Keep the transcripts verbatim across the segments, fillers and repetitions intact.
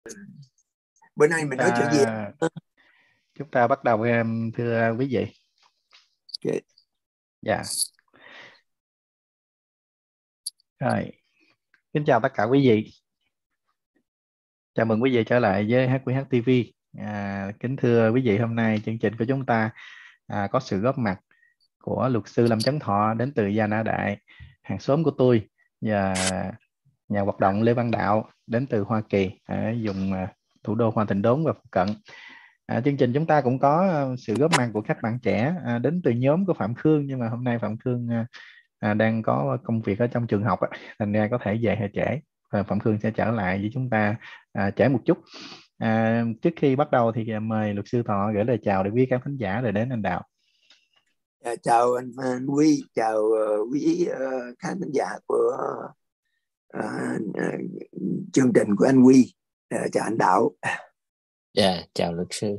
Bữa nay Chúng mình nói chuyện gì? ta chúng ta bắt đầu em thưa quý vị. Okay. Dạ. Rồi, kính chào tất cả quý vị. Chào mừng quý vị trở lại với hát quy hát ti vi. À, kính thưa quý vị, hôm nay chương trình của chúng ta à, có sự góp mặt của luật sư Lâm Chấn Thọ đến từ Gia Na Đại, hàng xóm của tôi, và nhà hoạt động Lê Văn Đạo đến từ Hoa Kỳ, ở vùng à, thủ đô Hoa Thịnh Đốn và phụ cận. À, chương trình chúng ta cũng có à, sự góp mặt của các bạn trẻ à, đến từ nhóm của Phạm Khương, nhưng mà hôm nay Phạm Khương à, à, đang có công việc ở trong trường học á, thành ra có thể về hơi trễ, và Phạm Khương sẽ trở lại với chúng ta à, trễ một chút. À, trước khi bắt đầu thì à, mời luật sư Thọ gửi lời chào để quý khán thính giả rồi đến anh Đạo. À, chào anh, anh Huy, chào uh, quý uh, khán thính giả của uh, uh, chương trình của anh Huy. Uh, chào anh Đạo. Dạ, yeah, chào luật sư.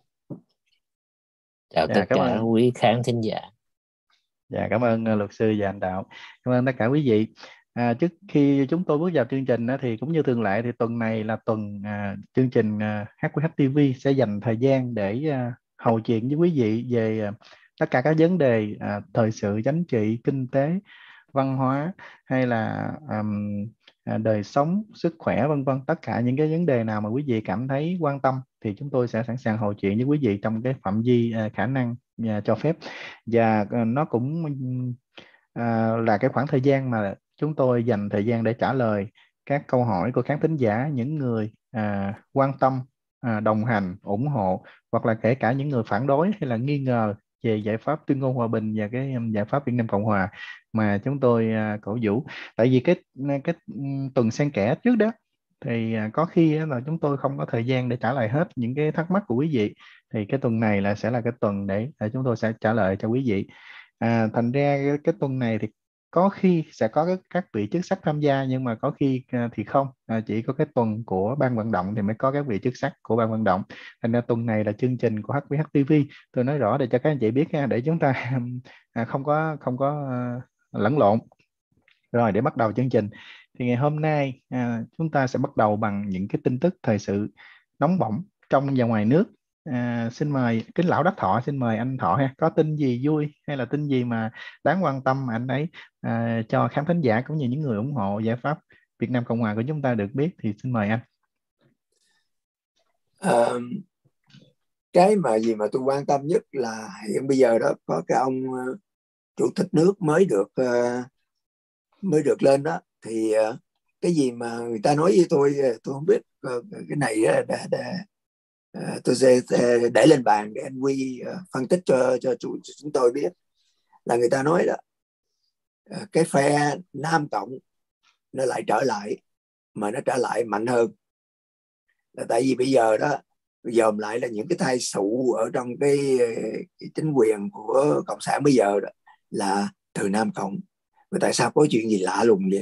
Chào Dạ, tất cảm cả ơn. quý khán thính giả. Dạ, cảm ơn uh, luật sư và anh Đạo. Cảm ơn tất cả quý vị. À, trước khi chúng tôi bước vào chương trình á, thì cũng như thường lệ thì tuần này là tuần à, chương trình à, hát quy hát ti vi sẽ dành thời gian để à, hầu chuyện với quý vị về à, tất cả các vấn đề à, thời sự, chính trị, kinh tế, văn hóa, hay là um, à, đời sống, sức khỏe, vân vân. Tất cả những cái vấn đề nào mà quý vị cảm thấy quan tâm thì chúng tôi sẽ sẵn sàng hầu chuyện với quý vị trong cái phạm vi à, khả năng à, cho phép. Và à, nó cũng à, là cái khoảng thời gian mà chúng tôi dành thời gian để trả lời các câu hỏi của khán thính giả, những người à, quan tâm, à, đồng hành, ủng hộ, hoặc là kể cả những người phản đối hay là nghi ngờ về giải pháp tuyên ngôn hòa bình và cái um, giải pháp Việt Nam Cộng Hòa mà chúng tôi à, cổ vũ. Tại vì cái cái um, tuần xen kẽ trước đó thì à, có khi á, là chúng tôi không có thời gian để trả lời hết những cái thắc mắc của quý vị, thì cái tuần này là sẽ là cái tuần để, để chúng tôi sẽ trả lời cho quý vị. À, thành ra cái, cái tuần này thì có khi sẽ có các, các vị chức sắc tham gia, nhưng mà có khi à, thì không, à, chỉ có cái tuần của ban vận động thì mới có các vị chức sắc của ban vận động. Thành ra tuần này là chương trình của hát quy hát ti vi. Tôi nói rõ để cho các anh chị biết ha, để chúng ta à, không có không có à, lẫn lộn. Rồi, để bắt đầu chương trình thì ngày hôm nay à, chúng ta sẽ bắt đầu bằng những cái tin tức thời sự nóng bỏng trong và ngoài nước. À, xin mời kính lão Đắc Thọ, xin mời anh Thọ ha, có tin gì vui hay là tin gì mà đáng quan tâm mà anh ấy à, cho khán thính giả cũng như những người ủng hộ giải pháp Việt Nam Cộng Hòa của chúng ta được biết, thì xin mời anh. À, cái mà gì mà tôi quan tâm nhất là hiện bây giờ đó có cái ông uh, chủ tịch nước mới được uh, mới được lên đó, thì uh, cái gì mà người ta nói với tôi tôi không biết. Uh, cái này uh, để, để uh, tôi sẽ để lên bàn để anh Huy uh, phân tích cho cho chủ, chúng tôi biết. Là người ta nói đó, uh, cái phe Nam Cộng nó lại trở lại, mà nó trở lại mạnh hơn. Là tại vì bây giờ đó dòm lại là những cái thai phụ ở trong cái, cái chính quyền của cộng sản bây giờ đó là từ Nam Cộng. Mà tại sao có chuyện gì lạ lùng vậy?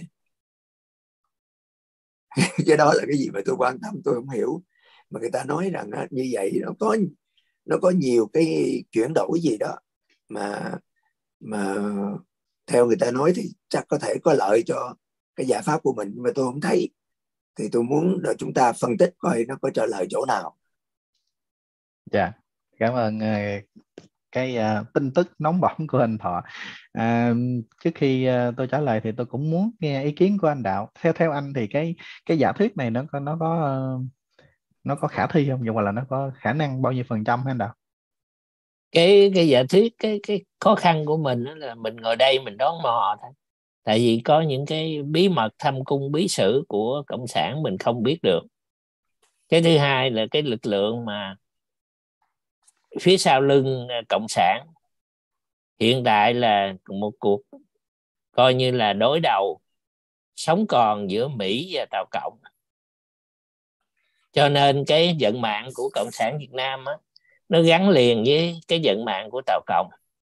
Cái đó là cái gì mà tôi quan tâm, tôi không hiểu. Mà người ta nói rằng đó, như vậy nó có nó có nhiều cái chuyển đổi gì đó mà mà theo người ta nói thì chắc có thể có lợi cho cái giải pháp của mình, nhưng mà tôi không thấy. Thì tôi muốn là chúng ta phân tích coi nó có trợ lợi chỗ nào. Dạ, cảm ơn uh, cái uh, tin tức nóng bỏng của anh Thọ. À, trước khi uh, tôi trả lời thì tôi cũng muốn nghe ý kiến của anh Đạo. Theo theo anh thì cái cái giả thuyết này nó có nó có uh, nó có khả thi không, hoặc là nó có khả năng bao nhiêu phần trăm hả anh Đạo? Cái cái giả thuyết, cái cái khó khăn của mình đó là mình ngồi đây mình đoán mò thôi. Tại vì có những cái bí mật thâm cung bí sử của cộng sản mình không biết được. Cái thứ hai là cái lực lượng mà phía sau lưng cộng sản hiện tại là một cuộc coi như là đối đầu sống còn giữa Mỹ và Tàu Cộng. Cho nên cái vận mạng của cộng sản Việt Nam á, nó gắn liền với cái vận mạng của Tàu Cộng.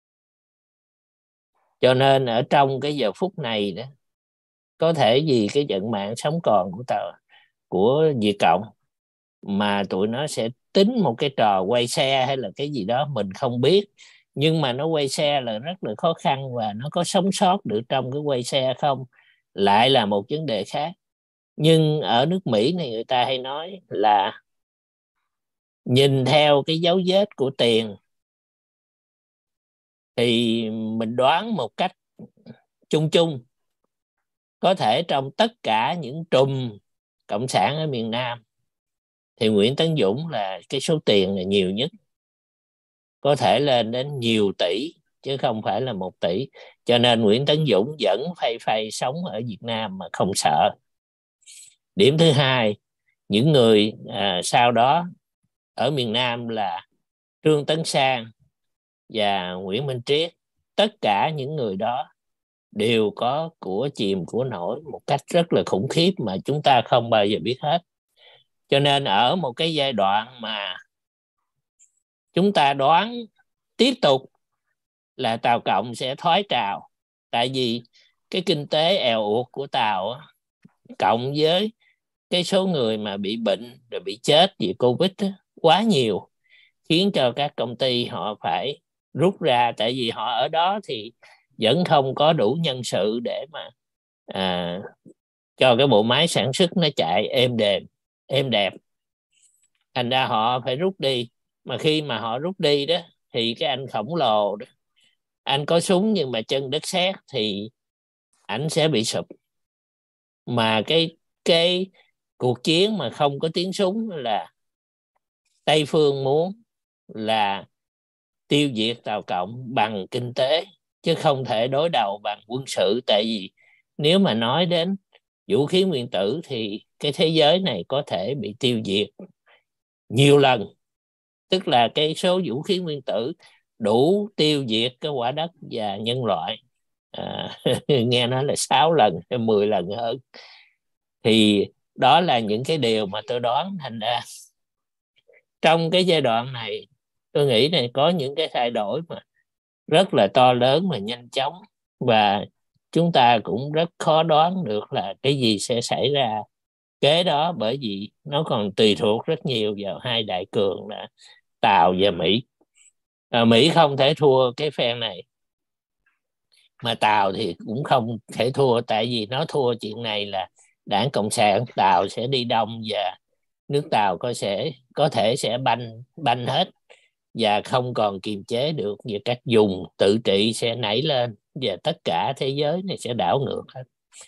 Cho nên ở trong cái giờ phút này đó, có thể vì cái vận mạng sống còn của tàu của Việt Cộng mà tụi nó sẽ tính một cái trò quay xe hay là cái gì đó mình không biết. Nhưng mà nó quay xe là rất là khó khăn, và nó có sống sót được trong cái quay xe không lại là một vấn đề khác. Nhưng ở nước Mỹ này người ta hay nói là nhìn theo cái dấu vết của tiền thì mình đoán một cách chung chung, có thể trong tất cả những trùm cộng sản ở miền Nam thì Nguyễn Tấn Dũng là cái số tiền là nhiều nhất, có thể lên đến nhiều tỷ chứ không phải là một tỷ. Cho nên Nguyễn Tấn Dũng vẫn phay phay sống ở Việt Nam mà không sợ. Điểm thứ hai, những người à, sau đó ở miền Nam là Trương Tấn Sang và Nguyễn Minh Triết, tất cả những người đó đều có của chìm của nổi một cách rất là khủng khiếp mà chúng ta không bao giờ biết hết. Cho nên ở một cái giai đoạn mà chúng ta đoán tiếp tục là Tàu Cộng sẽ thoái trào, tại vì cái kinh tế èo uột của Tàu cộng với cái số người mà bị bệnh rồi bị chết vì Covid quá nhiều, khiến cho các công ty họ phải rút ra, tại vì họ ở đó thì vẫn không có đủ nhân sự để mà à, cho cái bộ máy sản xuất nó chạy êm đềm êm đẹp, thành ra họ phải rút đi. Mà khi mà họ rút đi đó thì cái anh khổng lồ đó, anh có súng nhưng mà chân đất sét thì ảnh sẽ bị sụp. Mà cái cái cuộc chiến mà không có tiếng súng là Tây phương muốn là tiêu diệt Tàu Cộng bằng kinh tế chứ không thể đối đầu bằng quân sự. Tại vì nếu mà nói đến vũ khí nguyên tử thì cái thế giới này có thể bị tiêu diệt nhiều lần, tức là cái số vũ khí nguyên tử đủ tiêu diệt cái quả đất và nhân loại, à, nghe nói là sáu lần hay mười lần hơn. Thì đó là những cái điều mà tôi đoán. Thành ra trong cái giai đoạn này tôi nghĩ này có những cái thay đổi mà rất là to lớn và nhanh chóng, và chúng ta cũng rất khó đoán được là cái gì sẽ xảy ra kế đó, bởi vì nó còn tùy thuộc rất nhiều vào hai đại cường là Tàu và Mỹ. À, Mỹ không thể thua cái phen này, mà Tàu thì cũng không thể thua, tại vì nó thua chuyện này là Đảng Cộng sản Tàu sẽ đi đông và nước Tàu có sẽ có thể sẽ banh banh hết và không còn kiềm chế được, và cách dùng tự trị sẽ nảy lên và tất cả thế giới này sẽ đảo ngược hết.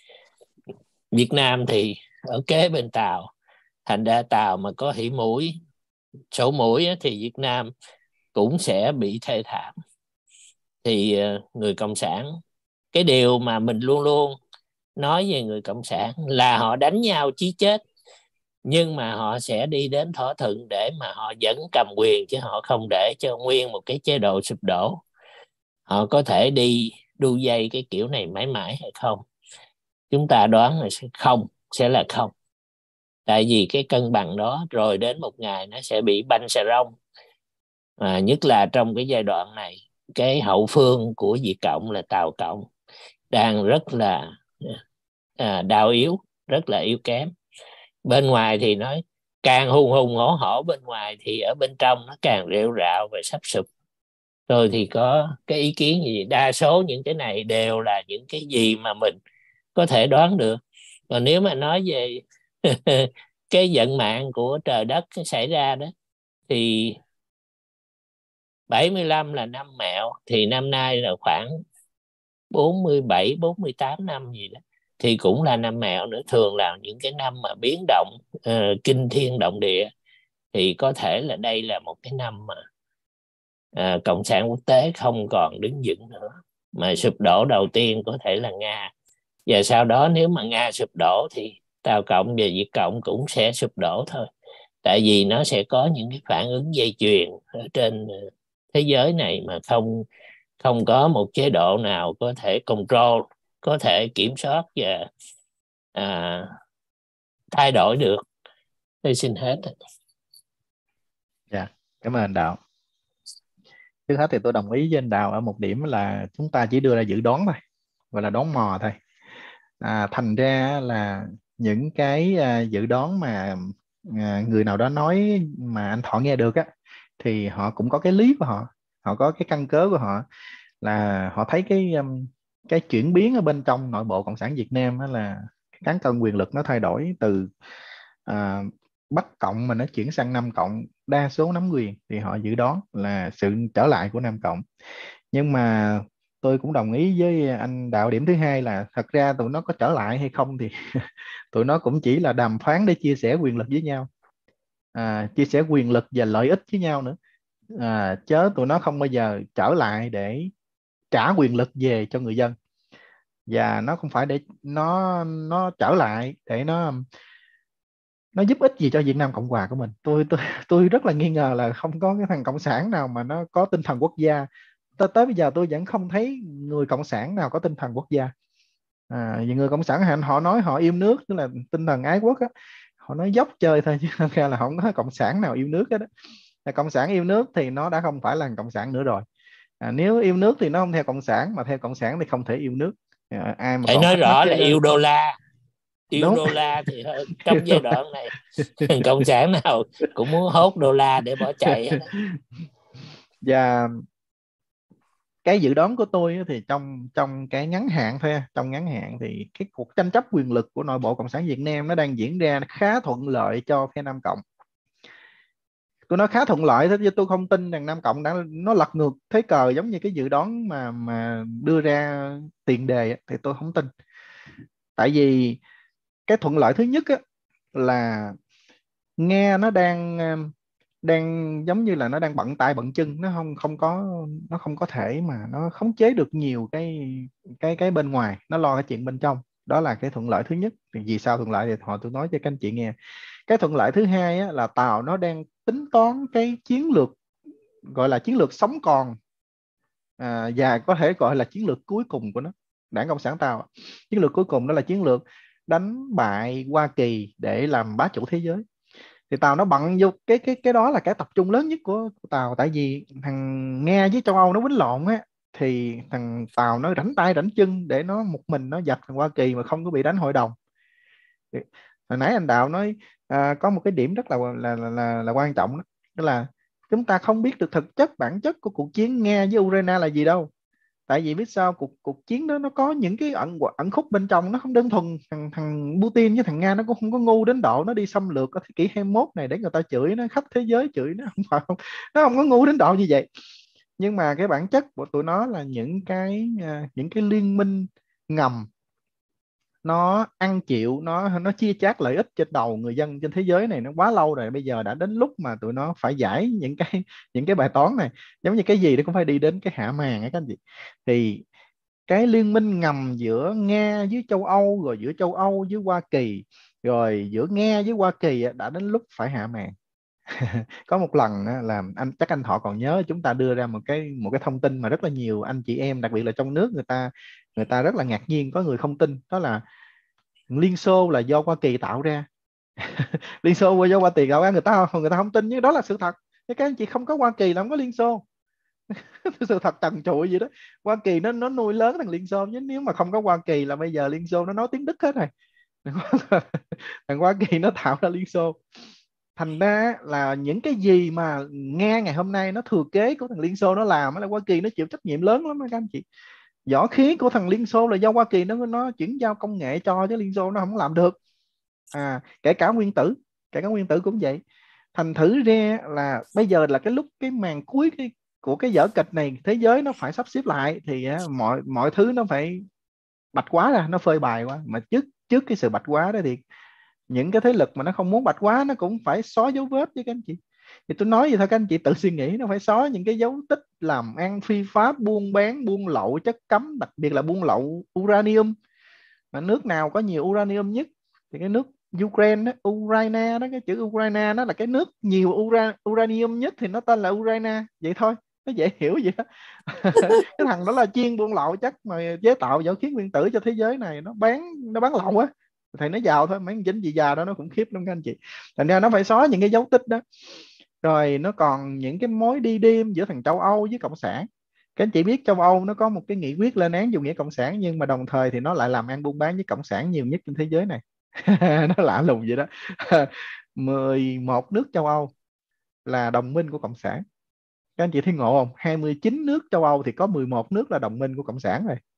Việt Nam thì ở kế bên Tàu, thành ra Tàu mà có hỉ mũi sổ mũi thì Việt Nam cũng sẽ bị thê thảm. Thì người Cộng sản, cái điều mà mình luôn luôn nói về người Cộng sản là họ đánh nhau chí chết, nhưng mà họ sẽ đi đến thỏa thuận để mà họ vẫn cầm quyền, chứ họ không để cho nguyên một cái chế độ sụp đổ. Họ có thể đi đu dây cái kiểu này mãi mãi hay không? Chúng ta đoán là sẽ không, sẽ là không. Tại vì cái cân bằng đó rồi đến một ngày nó sẽ bị banh xà rông. À, nhất là trong cái giai đoạn này, cái hậu phương của Việt Cộng là Tàu Cộng đang rất là à, đau yếu, rất là yếu kém. Bên ngoài thì nói càng hùng hùng hổ hổ bên ngoài, thì ở bên trong nó càng rệu rạo và sắp sụp. Tôi thì có cái ý kiến gì, đa số những cái này đều là những cái gì mà mình có thể đoán được. Còn nếu mà nói về cái vận mạng của trời đất xảy ra đó, thì bảy mươi lăm là năm Mẹo, thì năm nay là khoảng bốn mươi bảy, bốn mươi tám năm gì đó, thì cũng là năm Mẹo nữa. Thường là những cái năm mà biến động uh, kinh thiên động địa, thì có thể là đây là một cái năm mà uh, Cộng sản quốc tế không còn đứng vững nữa, mà sụp đổ đầu tiên có thể là Nga, và sau đó nếu mà Nga sụp đổ thì Tàu Cộng và Việt Cộng cũng sẽ sụp đổ thôi. Tại vì nó sẽ có những cái phản ứng dây chuyền ở trên thế giới này mà không không có một chế độ nào có thể control, có thể kiểm soát và à, thay đổi được. Tôi xin hết. Dạ, cảm ơn anh Đạo. Trước hết thì tôi đồng ý với anh Đạo ở một điểm là chúng ta chỉ đưa ra dự đoán thôi, gọi là đoán mò thôi. À, thành ra là những cái uh, dự đoán mà uh, người nào đó nói mà anh Thọ nghe được á, thì họ cũng có cái lý của họ, họ có cái căn cứ của họ, là họ thấy cái um, cái chuyển biến ở bên trong nội bộ Cộng sản Việt Nam đó là cán cân quyền lực nó thay đổi từ à, Bắc Cộng mà nó chuyển sang Nam Cộng, đa số nắm quyền, thì họ dự đoán là sự trở lại của Nam Cộng. Nhưng mà tôi cũng đồng ý với anh Đạo điểm thứ hai là thật ra tụi nó có trở lại hay không thì tụi nó cũng chỉ là đàm phán để chia sẻ quyền lực với nhau, à, chia sẻ quyền lực và lợi ích với nhau nữa, à, chớ tụi nó không bao giờ trở lại để trả quyền lực về cho người dân. Và nó không phải để nó nó trở lại để nó nó giúp ích gì cho Việt Nam Cộng Hòa của mình. Tôi tôi tôi rất là nghi ngờ là không có cái thằng cộng sản nào mà nó có tinh thần quốc gia. Tới tới bây giờ tôi vẫn không thấy người cộng sản nào có tinh thần quốc gia. À, vì người cộng sản họ nói họ yêu nước, tức là tinh thần ái quốc á, họ nói dốc chơi thôi chứ thật ra là không có cộng sản nào yêu nước hết đó. Là cộng sản yêu nước thì nó đã không phải là cộng sản nữa rồi. À, nếu yêu nước thì nó không theo cộng sản, mà theo cộng sản thì không thể yêu nước. À, ai mà phải còn nói thắc mắc rõ cái là đó. yêu đô la, yêu Đúng. đô la thì trong giai đoạn này cộng sản nào cũng muốn hốt đô la để bỏ chạy. Và cái dự đoán của tôi thì trong trong cái ngắn hạn thôi, trong ngắn hạn thì cái cuộc tranh chấp quyền lực của nội bộ Cộng sản Việt Nam nó đang diễn ra khá thuận lợi cho phe Nam Cộng. Tôi nói khá thuận lợi thôi chứ tôi không tin rằng Nam Cộng đã nó lật ngược thế cờ giống như cái dự đoán mà mà đưa ra tiền đề, thì tôi không tin. Tại vì cái thuận lợi thứ nhất á, là Nga nó đang đang giống như là nó đang bận tay bận chân, nó không không có nó không có thể mà nó khống chế được nhiều cái cái cái bên ngoài, nó lo cái chuyện bên trong. Đó là cái thuận lợi thứ nhất. Thì vì sao thuận lợi thì họ tôi nói cho các anh chị nghe. Cái thuận lợi thứ hai á, là Tàu nó đang tính toán cái chiến lược gọi là chiến lược sống còn, à, và có thể gọi là chiến lược cuối cùng của nó, Đảng Cộng sản Tàu. Chiến lược cuối cùng đó là chiến lược đánh bại Hoa Kỳ để làm bá chủ thế giới. Thì Tàu nó bận vô cái cái cái đó là cái tập trung lớn nhất của, của Tàu. Tại vì thằng Nga với châu Âu nó quýnh lộn á, thì thằng Tàu nó rảnh tay rảnh chân để nó một mình nó dập thằng Hoa Kỳ mà không có bị đánh hội đồng. Thì, hồi nãy anh Đạo nói à, có một cái điểm rất là là là, là, là quan trọng đó, đó là chúng ta không biết được thực chất bản chất của cuộc chiến Nga với Ukraine là gì đâu. Tại vì biết sao, cuộc cuộc chiến đó nó có những cái ẩn ẩn khúc bên trong, nó không đơn thuần thằng thằng Putin với thằng Nga nó cũng không có ngu đến độ nó đi xâm lược ở thế kỷ hai mươi mốt này để người ta chửi nó khắp thế giới chửi nó, không phải không, nó không có ngu đến độ như vậy. Nhưng mà cái bản chất của tụi nó là những cái những cái liên minh ngầm, nó ăn chịu, nó nó chia chác lợi ích trên đầu người dân trên thế giới này nó quá lâu rồi. Bây giờ đã đến lúc mà tụi nó phải giải những cái những cái bài toán này. Giống như cái gì nó cũng phải đi đến cái hạ màn ấy các anh chị. Thì cái liên minh ngầm giữa Nga với châu Âu, rồi giữa châu Âu với Hoa Kỳ, rồi giữa Nga với Hoa Kỳ đã đến lúc phải hạ màn. Có một lần là anh chắc anh Thọ còn nhớ, chúng ta đưa ra một cái một cái thông tin mà rất là nhiều anh chị em đặc biệt là trong nước người ta người ta rất là ngạc nhiên, có người không tin, đó là Liên Xô là do Hoa Kỳ tạo ra. Liên Xô do Hoa Kỳ tạo ra, người ta người ta không tin, nhưng đó là sự thật. Các anh chị, không có Hoa Kỳ là không có Liên Xô. Sự thật trần trụi vậy đó. Hoa Kỳ nó nó nuôi lớn thằng Liên Xô, chứ nếu mà không có Hoa Kỳ là bây giờ Liên Xô nó nói tiếng Đức hết rồi. Thằng Hoa Kỳ nó tạo ra Liên Xô. Thành ra là những cái gì mà Nga ngày hôm nay nó thừa kế của thằng Liên Xô nó làm là Hoa Kỳ nó chịu trách nhiệm lớn lắm các anh chị. Võ khí của thằng Liên Xô là do Hoa Kỳ nó nó chuyển giao công nghệ cho, chứ Liên Xô nó không làm được. À, kể cả nguyên tử, kể cả nguyên tử cũng vậy. Thành thử ra là bây giờ là cái lúc cái màn cuối cái, của cái vở kịch này, thế giới nó phải sắp xếp lại thì á, mọi mọi thứ nó phải bạch hóa ra, nó phơi bày quá. Mà trước trước cái sự bạch hóa đó thì những cái thế lực mà nó không muốn bạch hóa nó cũng phải xóa dấu vết với các anh chị. Thì tôi nói vậy thôi, các anh chị tự suy nghĩ, nó phải xóa những cái dấu tích làm ăn phi pháp, buôn bán buôn lậu chất cấm, đặc biệt là buôn lậu uranium. Mà nước nào có nhiều uranium nhất thì cái nước Ukraine đó, Ukraine đó, cái chữ Ukraine nó là cái nước nhiều ura, uranium nhất thì nó tên là Ukraine, vậy thôi, nó dễ hiểu vậy đó. Cái thằng đó là chuyên buôn lậu chắc mà chế tạo vũ khí nguyên tử cho thế giới này, nó bán nó bán lậu á. Thầy nó giàu thôi, mấy chính gì già đó nó khủng khiếp lắm các anh chị. Thành ra nó phải xóa những cái dấu tích đó. Rồi nó còn những cái mối đi đêm giữa thằng châu Âu với cộng sản. Các anh chị biết châu Âu nó có một cái nghị quyết lên án chủ nghĩa cộng sản, nhưng mà đồng thời thì nó lại làm ăn buôn bán với cộng sản nhiều nhất trên thế giới này. Nó lạ lùng vậy đó. mười một nước châu Âu là đồng minh của cộng sản. Các anh chị thấy ngộ không? hai mươi chín nước châu Âu thì có mười một nước là đồng minh của cộng sản rồi.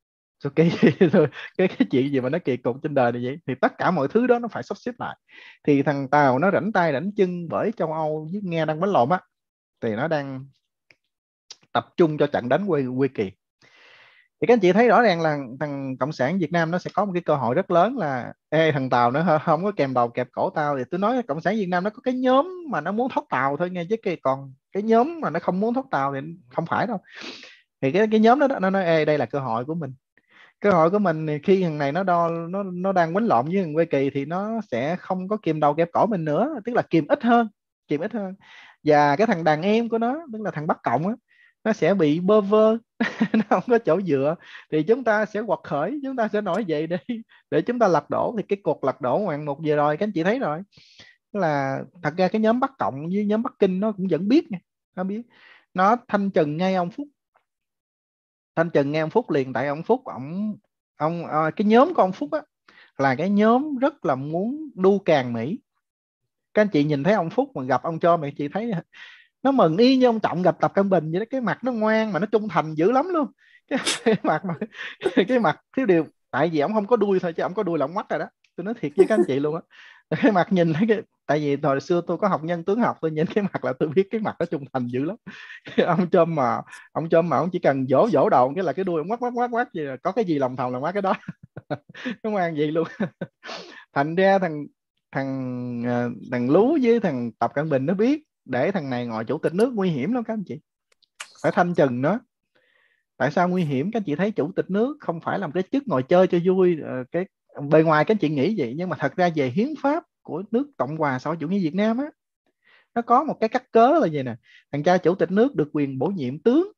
Rồi cái, cái cái chuyện gì mà nó kỳ cục trên đời này vậy? Thì tất cả mọi thứ đó nó phải sắp xếp lại. Thì thằng Tàu nó rảnh tay rảnh chân bởi châu Âu với Nga đang đánh lộn á, thì nó đang tập trung cho trận đánh Quy, Quy Kỳ. Thì các anh chị thấy rõ ràng là thằng Cộng sản Việt Nam nó sẽ có một cái cơ hội rất lớn là ê, thằng Tàu nó không có kèm đầu kẹp cổ tao, thì tôi nói Cộng sản Việt Nam nó có cái nhóm mà nó muốn thoát Tàu thôi nghe, chứ cái còn cái nhóm mà nó không muốn thoát Tàu thì không phải đâu. Thì cái cái nhóm đó nó nói ê, đây là cơ hội của mình. Cơ hội của mình thì khi thằng này nó đo nó nó đang quánh lộn với thằng Quê Kỳ thì nó sẽ không có kìm đầu kẹp cổ mình nữa, tức là kìm ít hơn, kìm ít hơn. Và cái thằng đàn em của nó, tức là thằng Bắc Cộng á, nó sẽ bị bơ vơ nó không có chỗ dựa, thì chúng ta sẽ quật khởi, chúng ta sẽ nổi dậy để để chúng ta lật đổ. Thì cái cuộc lật đổ ngoạn mục vừa rồi các anh chị thấy rồi, là thật ra cái nhóm Bắc Cộng với nhóm Bắc Kinh nó cũng vẫn biết nha, nó biết, nó thanh trừng ngay ông Phúc, thanh trừng ngay ông Phúc liền. Tại ông Phúc ông ông à, cái nhóm của ông Phúc á là cái nhóm rất là muốn đu càng Mỹ. Các anh chị nhìn thấy ông Phúc mà gặp ông Trump, mà chị thấy nó mừng y như ông Trọng gặp Tập Cận Bình vậy đó, cái mặt nó ngoan mà nó trung thành dữ lắm luôn. Cái, cái mặt mà cái mặt thiếu điều, tại vì ông không có đuôi thôi, chứ ông có đuôi là ông mất rồi đó, tôi nói thiệt với các anh chị luôn á. Cái mặt nhìn thấy cái, tại vì hồi xưa tôi có học nhân tướng học, tôi nhìn cái mặt là tôi biết cái mặt nó trung thành dữ lắm. Ông Trump mà ông Trump mà ông chỉ cần vỗ vỗ đầu cái là cái đuôi ông quát quát quát quát gì, có cái gì lòng thòng là quát cái đó. Nó ngoan vậy luôn. Thành ra thằng thằng thằng Lú với thằng Tập Cận Bình nó biết để thằng này ngồi chủ tịch nước nguy hiểm lắm các anh chị, phải thanh trừng nó. Tại sao nguy hiểm? Các anh chị thấy chủ tịch nước không phải làm cái chức ngồi chơi cho vui, cái bề ngoài các anh chị nghĩ vậy, nhưng mà thật ra về hiến pháp của nước Cộng hòa xã hội chủ nghĩa Việt Nam á, nó có một cái cắt cớ là gì nè: thằng cha chủ tịch nước được quyền bổ nhiệm tướng,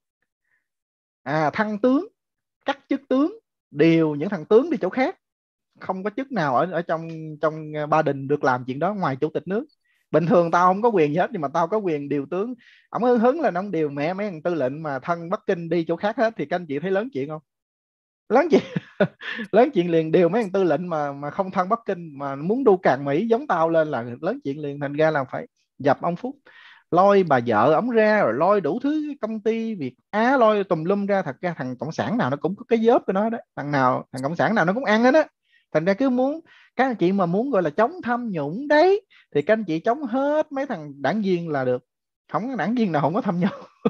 à, thăng tướng, cắt chức tướng, điều những thằng tướng đi chỗ khác. Không có chức nào ở ở trong trong Ba Đình được làm chuyện đó ngoài chủ tịch nước. Bình thường tao không có quyền gì hết, nhưng mà tao có quyền điều tướng. Ông hứng hứng là ông điều mẹ mấy thằng tư lệnh mà thân Bắc Kinh đi chỗ khác hết, thì các anh chị thấy lớn chuyện không? Lớn chuyện. Lớn chuyện liền. Điều mấy thằng tư lệnh mà mà không thân Bắc Kinh mà muốn đu càng Mỹ giống tao lên là lớn chuyện liền. Thành ra là phải dập ông Phúc, lôi bà vợ ổng ra, rồi lôi đủ thứ công ty Việt Á, lôi tùm lum ra. Thật ra thằng cộng sản nào nó cũng có cái job của nó đó, thằng nào thằng cộng sản nào nó cũng ăn hết á. Thành ra cứ muốn, các anh chị mà muốn gọi là chống tham nhũng đấy, thì các anh chị chống hết mấy thằng đảng viên là được. Không có đảng viên nào không có tham nhũng.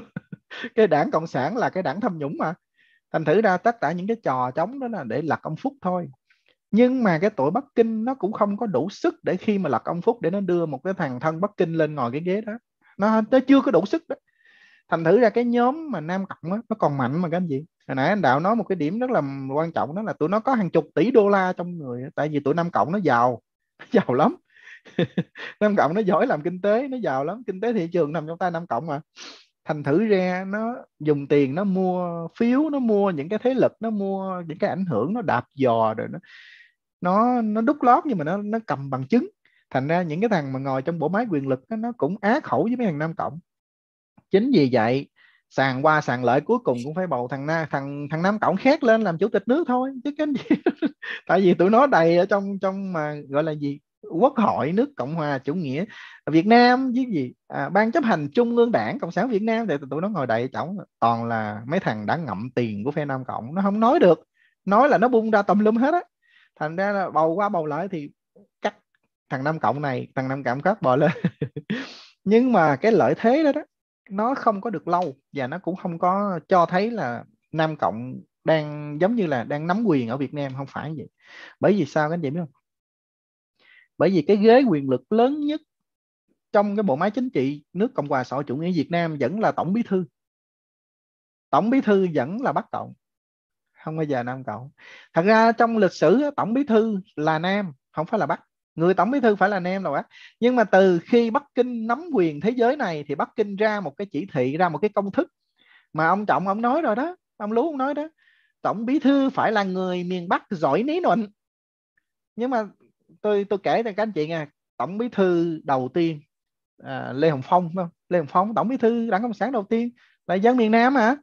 Cái đảng cộng sản là cái đảng tham nhũng mà. Thành thử ra tất cả những cái trò chống đó là để lật ông Phúc thôi. Nhưng mà cái tụi Bắc Kinh nó cũng không có đủ sức để khi mà lật ông Phúc để nó đưa một cái thằng thân Bắc Kinh lên ngồi cái ghế đó. Nó, nó chưa có đủ sức đó. Thành thử ra cái nhóm mà Nam Cộng đó, nó còn mạnh mà các anh chị. Hồi nãy anh Đạo nói một cái điểm rất là quan trọng, đó là tụi nó có hàng chục tỷ đô la trong người. Tại vì tụi Nam Cộng nó giàu, giàu lắm. Nam Cộng nó giỏi làm kinh tế, nó giàu lắm. Kinh tế thị trường nằm trong tay Nam Cộng mà. Thành thử ra nó dùng tiền, nó mua phiếu, nó mua những cái thế lực, nó mua những cái ảnh hưởng, nó đạp giò, rồi nó nó nó đút lót, nhưng mà nó nó cầm bằng chứng. Thành ra những cái thằng mà ngồi trong bộ máy quyền lực đó, nó cũng á khẩu với mấy thằng Nam Cộng. Chính vì vậy sàn qua sàn lại cuối cùng cũng phải bầu thằng na thằng thằng Nam Cộng khác lên làm chủ tịch nước thôi chứ cái gì. Tại vì tụi nó đầy ở trong trong mà gọi là gì, Quốc hội nước Cộng hòa chủ nghĩa Việt Nam với gì, à, ban chấp hành Trung ương Đảng Cộng sản Việt Nam, thì tụi nó ngồi đầy chổng, toàn là mấy thằng đã ngậm tiền của phe Nam Cộng. Nó không nói được, nói là nó bung ra tùm lum hết á. Thành ra là bầu qua bầu lại thì cắt thằng Nam Cộng này, thằng Nam Cộng khác bò lên. Nhưng mà cái lợi thế đó đó, nó không có được lâu, và nó cũng không có cho thấy là Nam Cộng đang giống như là đang nắm quyền ở Việt Nam. Không phải vậy. Bởi vì sao các anh chị biết không? Bởi vì cái ghế quyền lực lớn nhất trong cái bộ máy chính trị nước Cộng hòa xã hội chủ nghĩa Việt Nam vẫn là tổng bí thư. Tổng bí thư vẫn là Bắc Cộng, không bao giờ Nam Cộng. Thật ra trong lịch sử tổng bí thư là Nam, không phải là Bắc. Người tổng bí thư phải là Nam là Bắc. Nhưng mà từ khi Bắc Kinh nắm quyền thế giới này thì Bắc Kinh ra một cái chỉ thị, ra một cái công thức mà ông Trọng ông nói rồi đó, ông Lú ông nói đó: tổng bí thư phải là người miền Bắc giỏi ní nịnh. Nhưng mà tôi tôi kể cho các anh chị nghe, tổng bí thư đầu tiên à, Lê Hồng Phong, không? Lê Hồng Phong tổng bí thư Đảng Cộng sản đầu tiên là dân miền Nam hả?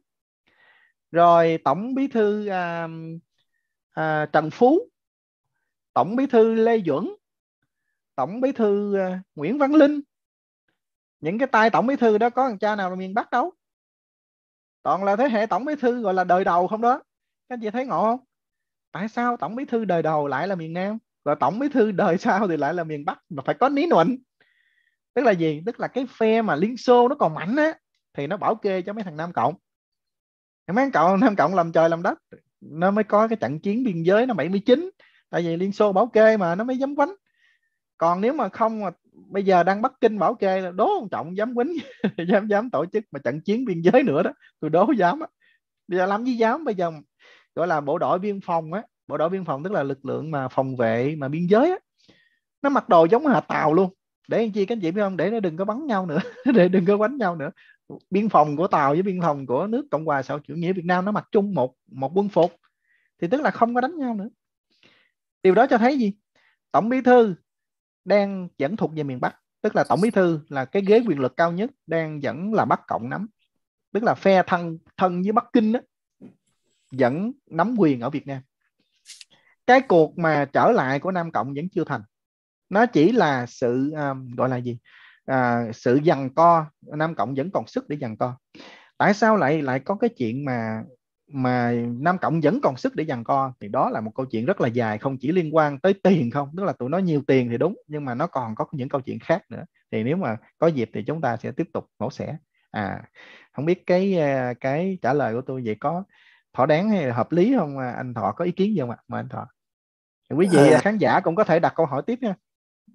Rồi tổng bí thư à, à, Trần Phú, tổng bí thư Lê Duẩn, tổng bí thư à, Nguyễn Văn Linh. Những cái tay tổng bí thư đó có thằng cha nào là miền Bắc đâu, toàn là thế hệ tổng bí thư gọi là đời đầu không đó. Các anh chị thấy ngộ không? tại sao tổng bí thư đời đầu lại là miền Nam, và tổng bí thư đời sau thì lại là miền Bắc, mà phải có ní nụnh? Tức là gì? Tức là cái phe mà Liên Xô nó còn mạnh á thì nó bảo kê cho mấy thằng Nam Cộng. Mấy thằng Cộng, Nam Cộng làm trời làm đất, nó mới có cái trận chiến biên giới nó bảy mươi chín, tại vì Liên Xô bảo kê mà nó mới dám quánh. Còn nếu mà không, mà bây giờ đang Bắc Kinh bảo kê, đố ông Trọng dám quýnh dám dám tổ chức mà trận chiến biên giới nữa đó, tôi đố dám á. Bây giờ làm gì dám, bây giờ gọi là bộ đội biên phòng á, bộ đội biên phòng tức là lực lượng mà phòng vệ mà biên giới á, nó mặc đồ giống Hà Tàu luôn, để làm chi các anh chị biết không? Để nó đừng có bắn nhau nữa để đừng có đánh nhau nữa. Biên phòng của Tàu với biên phòng của nước Cộng hòa xã hội chủ nghĩa Việt Nam nó mặc chung một một quân phục, thì tức là không có đánh nhau nữa. Điều đó cho thấy gì? Tổng bí thư đang vẫn thuộc về miền Bắc, tức là tổng bí thư là cái ghế quyền lực cao nhất, đang vẫn là Bắc Cộng nắm, tức là phe thân thân với Bắc Kinh đó, vẫn nắm quyền ở Việt Nam. Cái cuộc mà trở lại của Nam Cộng vẫn chưa thành, nó chỉ là sự um, gọi là gì à, sự giằng co. Nam Cộng vẫn còn sức để giằng co. Tại sao lại lại có cái chuyện mà mà Nam Cộng vẫn còn sức để giằng co? Thì đó là một câu chuyện rất là dài, không chỉ liên quan tới tiền không, tức là tụi nó nhiều tiền thì đúng, nhưng mà nó còn có những câu chuyện khác nữa. Thì nếu mà có dịp thì chúng ta sẽ tiếp tục mổ xẻ. À, không biết cái cái trả lời của tôi vậy có thỏa đáng hay là hợp lý không? Anh Thọ có ý kiến gì không ạ? Mời anh Thọ. Quý vị à, khán giả cũng có thể đặt câu hỏi tiếp nha.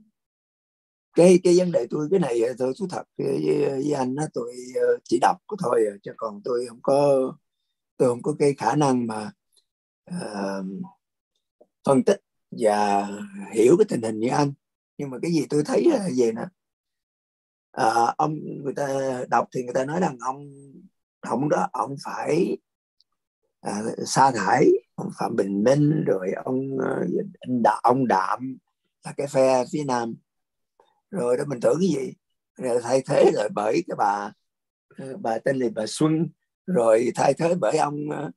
Cái cái vấn đề tôi cái này tôi thú thật với, với anh đó, tôi chỉ đọc có thôi, chứ còn tôi không có tôi không có cái khả năng mà uh, phân tích và hiểu cái tình hình như anh. Nhưng mà cái gì tôi thấy là về nè, à, ông người ta đọc thì người ta nói rằng ông ông đó ông phải à, sa thải ông Phạm Bình Minh, rồi ông anh Đạ, ông Đạm là cái phe phía Nam, rồi đó mình tưởng cái gì rồi thay thế rồi bởi cái bà bà tên là bà Xuân, rồi thay thế bởi ông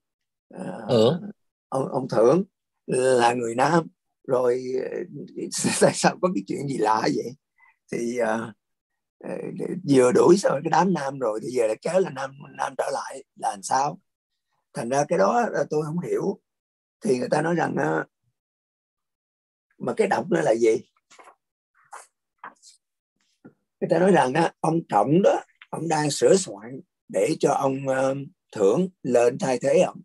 uh, ông ông Thưởng là người Nam. Rồi tại sao có cái chuyện gì lạ vậy? Thì uh, vừa đuổi sau cái đám Nam rồi thì giờ lại kéo là Nam Nam trở lại là làm sao? Thành ra cái đó tôi không hiểu. Thì người ta nói rằng uh, mà cái độc nó là gì? Người ta nói rằng uh, ông Trọng đó, ông đang sửa soạn để cho ông uh, Thưởng lên thay thế ông.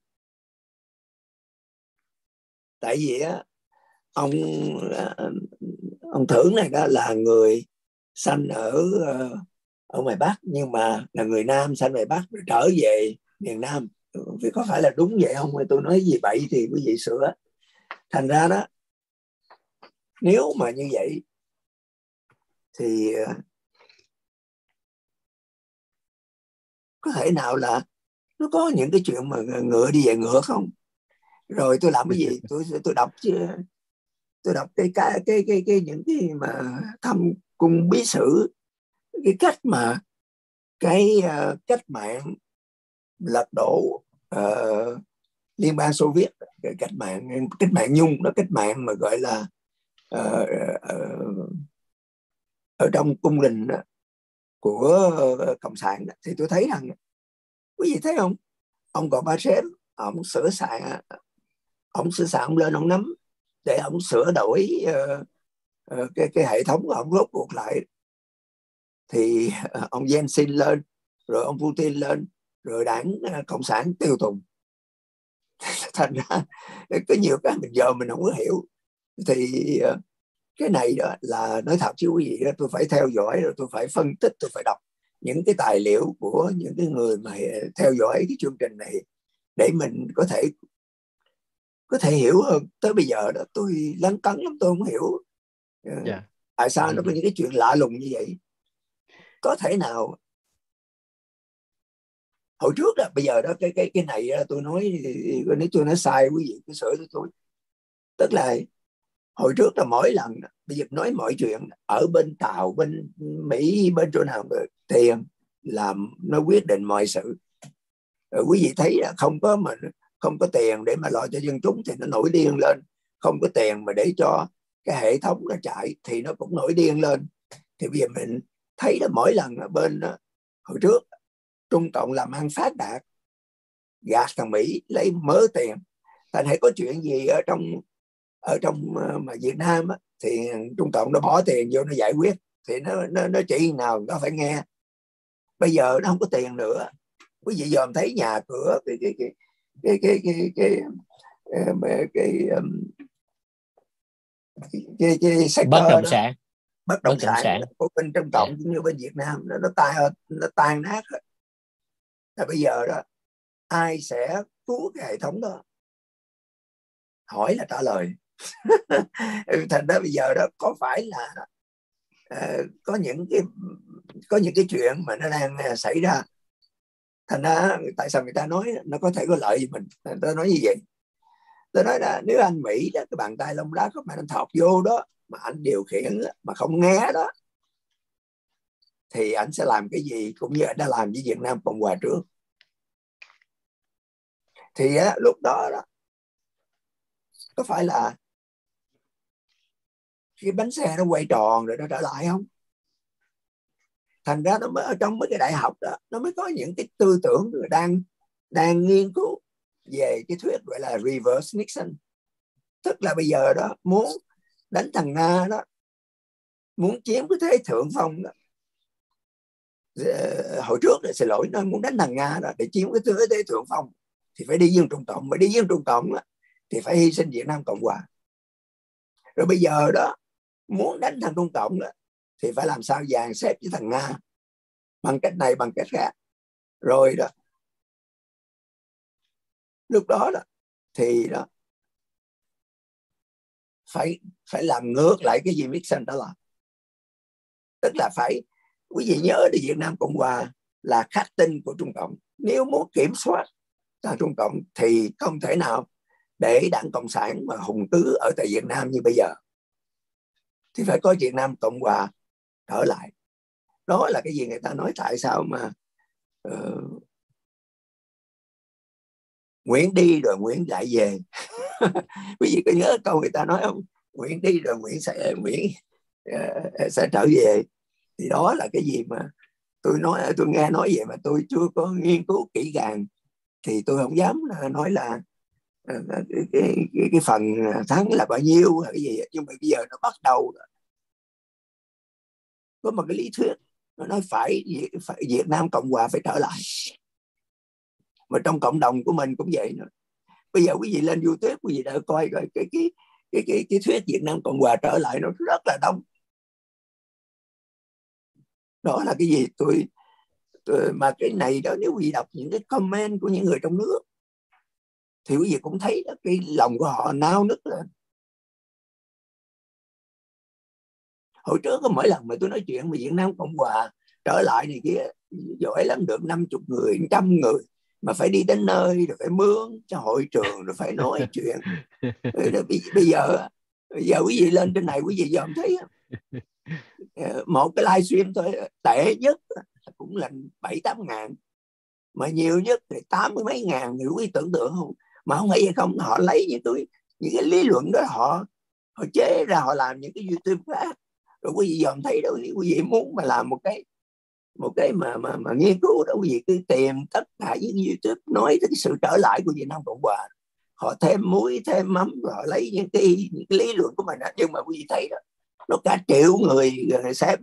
Tại vì á, ông ông Thưởng này đó là người sanh ở ở ngoài Bắc, nhưng mà là người Nam sanh ngoài Bắc rồi trở về miền Nam. Vì có phải là đúng vậy không? Tôi nói gì bậy thì quý vị sửa. Thành ra đó, nếu mà như vậy thì có thể nào là nó có những cái chuyện mà ngựa đi về ngựa không? Rồi tôi làm cái gì? Tôi tôi đọc chứ tôi đọc cái cái cái cái, cái những cái mà thâm cung bí sử, cái cách mà cái uh, cách mạng lật đổ uh, Liên bang Xô Viết, cái cách mạng cách mạng Nhung đó, cách mạng mà gọi là uh, uh, ở trong cung đình đó, của uh, cộng sản đó, thì tôi thấy rằng quý vị thấy không, ông Gorbachev ông sửa soạn ông sửa soạn ông lên ông nắm để ông sửa đổi uh, uh, cái cái hệ thống của ông rốt cuộc lại. Thì uh, ông Yeltsin lên, rồi ông Putin lên, rồi đảng uh, cộng sản tiêu tùng. Thành ra có nhiều cái mình giờ mình không có hiểu. Thì uh, cái này đó là nói thật chứ quý vị đó, tôi phải theo dõi, rồi tôi phải phân tích, tôi phải đọc những cái tài liệu của những cái người mà theo dõi cái chương trình này để mình có thể có thể hiểu hơn. Tới bây giờ đó tôi lấn cấn lắm, tôi không hiểu uh, yeah. tại sao nó có những cái chuyện lạ lùng như vậy. Có thể nào hồi trước đó, bây giờ đó cái cái cái này tôi nói, nếu tôi nói sai quý vị cứ sửa cho tôi. Tức là hồi trước là mỗi lần bây giờ nói mọi chuyện ở bên Tàu, bên Mỹ, bên chỗ nào tiền làm nó quyết định mọi sự. Rồi quý vị thấy là không có mà không có tiền để mà lo cho dân chúng thì nó nổi điên lên, không có tiền mà để cho cái hệ thống nó chạy thì nó cũng nổi điên lên. Thì bây giờ mình thấy là mỗi lần ở bên hồi trước Trung Cộng làm ăn phát đạt, gạt thằng Mỹ lấy mớ tiền, Thành hãy có chuyện gì ở trong ở trong mà Việt Nam á, thì Trung Cộng nó bỏ tiền vô nó giải quyết, thì nó nó nó chỉ nào nó phải nghe. Bây giờ nó không có tiền nữa, quý vị dòm thấy nhà cửa cái cái cái cái cái cái cái cái cái cái cái sector bất động đó, sản bất động sản của bên Trung Cộng cũng như bên Việt Nam nó nó tan nó tan nát hết. Là bây giờ đó ai sẽ cứu cái hệ thống đó? Hỏi là trả lời. Thành ra bây giờ đó có phải là uh, có những cái có những cái chuyện mà nó đang uh, xảy ra. Thành ra tại sao người ta nói nó có thể có lợi gì mình? Tôi nói như vậy. Tôi nói là nếu anh Mỹ đó, cái bàn tay lông lá của anh thọc vô đó mà anh điều khiển mà không nghe đó, thì anh sẽ làm cái gì cũng như anh đã làm với Việt Nam Cộng Hòa trước. Thì á, lúc đó đó có phải là cái bánh xe nó quay tròn rồi nó trở lại không? Thành ra nó mới ở trong mấy cái đại học đó nó mới có những cái tư tưởng người đang đang nghiên cứu về cái thuyết gọi là reverse Nixon. Tức là bây giờ đó muốn đánh thằng Nga đó, muốn chiếm cái thế thượng phong đó. Hồi trước là xin lỗi, nó muốn đánh thằng Nga đó để chiếm cái thế, thế thượng phong thì phải đi với Trung Cộng, mà đi với Trung Cộng đó, thì phải hy sinh Việt Nam Cộng Hòa. Rồi bây giờ đó muốn đánh thằng Trung Cộng đó, thì phải làm sao dàn xếp với thằng Nga bằng cách này bằng cách khác. Rồi đó lúc đó đó thì đó phải phải làm ngược lại cái gì Nixon đã làm. Tức là phải, quý vị nhớ đi, Việt Nam Cộng Hòa là khắc tinh của Trung Cộng. Nếu muốn kiểm soát ta Trung Cộng thì không thể nào để Đảng Cộng sản mà hùng tứ ở tại Việt Nam như bây giờ, thì phải có Việt Nam Cộng Hòa trở lại. Đó là cái gì người ta nói tại sao mà uh, Nguyễn đi rồi Nguyễn lại về. Quý vị có nhớ câu người ta nói không? Nguyễn đi rồi Nguyễn sẽ Nguyễn uh, sẽ trở về. Thì đó là cái gì mà tôi nói, tôi nghe nói vậy mà tôi chưa có nghiên cứu kỹ càng, thì tôi không dám nói là uh, cái, cái, cái, cái phần thắng là bao nhiêu hay cái gì. Nhưng mà bây giờ nó bắt đầu có một cái lý thuyết nó nói phải, phải Việt Nam Cộng Hòa phải trở lại. Mà trong cộng đồng của mình cũng vậy nữa. Bây giờ quý vị lên YouTube quý vị đã coi rồi cái cái cái cái cái thuyết Việt Nam Cộng Hòa trở lại nó rất là đông. Đó là cái gì tôi, tôi mà cái này đó, nếu quý vị đọc những cái comment của những người trong nước thì quý vị cũng thấy đó, cái lòng của họ nao nức lên. Hồi trước có mỗi lần mà tôi nói chuyện mà Việt Nam Cộng Hòa trở lại này kia, giỏi lắm được năm chục người, trăm người, mà phải đi đến nơi rồi phải mướn cho hội trường rồi phải nói chuyện. Bây giờ bây giờ quý vị lên trên này quý vị dòm thấy một cái livestream thôi tệ nhất cũng là bảy tám ngàn, mà nhiều nhất thì tám mươi mấy ngàn. Thì quý vị tưởng tượng không? Mà không phải không, họ lấy những cái những cái lý luận đó họ họ chế ra, họ làm những cái YouTube khác. Rồi quý vị dòm thấy đâu, quý vị muốn mà làm một cái một cái mà mà mà nghiên cứu đó, quý vị cứ tìm tất cả những YouTube nói tới cái sự trở lại của Việt Nam Cộng Hòa, họ thêm muối thêm mắm, họ lấy những cái, những cái lý luận của mình đó. Nhưng mà quý vị thấy đó, nó cả triệu người, người xem.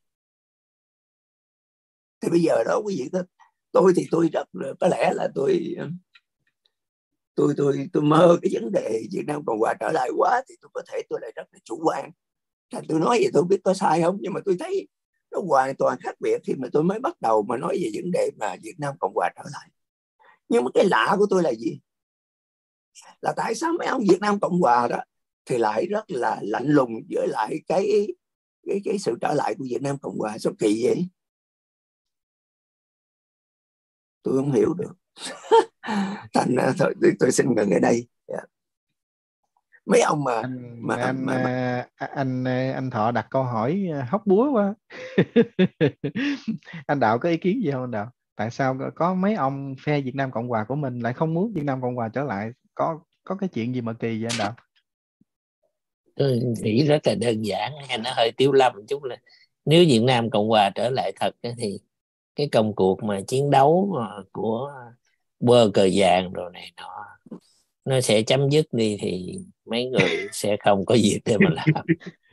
Thì bây giờ đó quý vị có, tôi thì tôi rất có lẽ là tôi tôi tôi tôi mơ cái vấn đề Việt Nam Cộng Hòa trở lại quá, thì tôi có thể tôi lại rất là chủ quan. Thành tôi nói vậy tôi biết có sai không, nhưng mà tôi thấy nó hoàn toàn khác biệt khi mà tôi mới bắt đầu mà nói về vấn đề mà Việt Nam Cộng Hòa trở lại. Nhưng mà cái lạ của tôi là gì? Là tại sao mấy ông Việt Nam Cộng Hòa đó thì lại rất là lạnh lùng với lại cái cái cái sự trở lại của Việt Nam Cộng Hòa? Sao kỳ vậy? Tôi không hiểu được. Thành thôi tôi, tôi xin ngừng ở đây. Yeah. Mấy ông mà anh mà, anh, mà, mà anh anh Thọ đặt câu hỏi hóc búa quá. Anh Đạo có ý kiến gì không anh Đạo? Tại sao có mấy ông phe Việt Nam Cộng Hòa của mình lại không muốn Việt Nam Cộng Hòa trở lại? Có có cái chuyện gì mà kỳ vậy anh Đạo? Tôi nghĩ rất là đơn giản, hay nó hơi tiếu lâm một chút, là nếu Việt Nam Cộng Hòa trở lại thật thì cái công cuộc mà chiến đấu của bơ cờ vàng rồi này nọ nó sẽ chấm dứt đi thì mấy người sẽ không có việc để mà làm.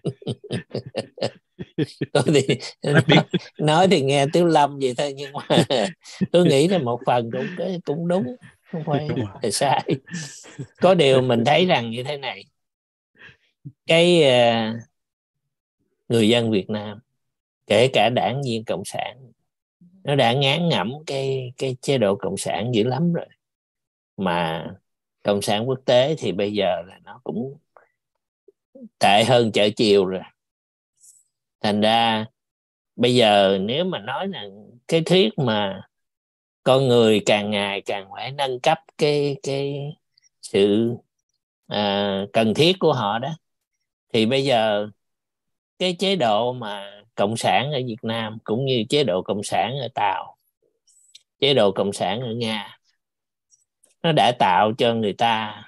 Tôi thì nói, nói thì nghe Tiếu Lâm vậy thôi, nhưng mà tôi nghĩ là một phần cũng cũng đúng, không phải là sai. Có điều mình thấy rằng như thế này, cái uh, người dân Việt Nam, kể cả đảng viên cộng sản, nó đã ngán ngẩm cái cái chế độ cộng sản dữ lắm rồi. Mà cộng sản quốc tế thì bây giờ là nó cũng tệ hơn chợ chiều rồi. Thành ra bây giờ nếu mà nói là cái thuyết mà con người càng ngày càng phải nâng cấp cái cái sự à, cần thiết của họ đó, thì bây giờ cái chế độ mà cộng sản ở Việt Nam cũng như chế độ cộng sản ở Tàu, chế độ cộng sản ở Nga, nó đã tạo cho người ta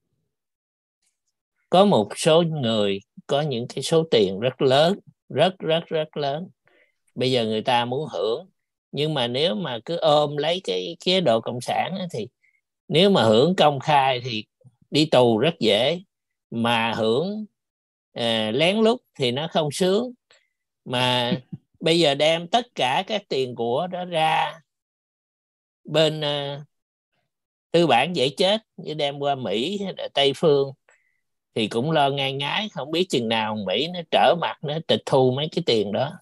có một số người có những cái số tiền rất lớn, rất rất rất lớn. Bây giờ người ta muốn hưởng, nhưng mà nếu mà cứ ôm lấy cái chế độ cộng sản ấy, thì nếu mà hưởng công khai thì đi tù rất dễ, mà hưởng à, lén lút thì nó không sướng. Mà bây giờ đem tất cả các tiền của đó ra bên uh, tư bản dễ chết, như đem qua Mỹ hay là Tây Phương, thì cũng lo ngang ngái, không biết chừng nào Mỹ nó trở mặt, nó tịch thu mấy cái tiền đó.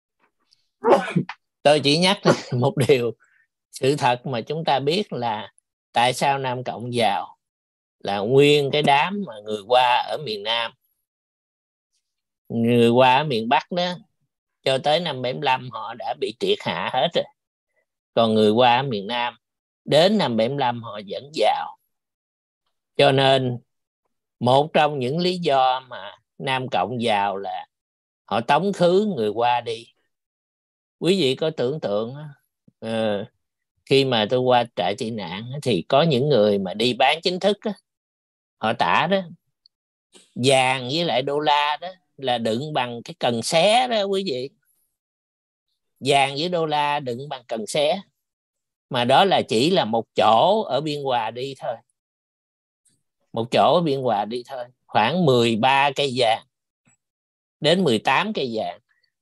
Tôi chỉ nhắc một điều sự thật mà chúng ta biết là tại sao Nam Cộng giàu, là nguyên cái đám mà người Hoa ở miền Nam, người Hoa ở miền Bắc đó, cho tới năm bảy mươi lăm họ đã bị triệt hạ hết rồi. Còn người Hoa ở miền Nam đến năm bảy mươi lăm họ vẫn giàu. Cho nên một trong những lý do mà Nam Cộng giàu là họ tống khứ người Hoa đi. Quý vị có tưởng tượng uh, khi mà tôi qua trại tị nạn thì có những người mà đi bán chính thức đó, họ tả đó, vàng với lại đô la đó là đựng bằng cái cần xé đó quý vị. Vàng với đô la đựng bằng cần xé, mà đó là chỉ là một chỗ ở Biên Hòa đi thôi. Một chỗ ở Biên Hòa đi thôi, khoảng mười ba cây vàng đến mười tám cây vàng.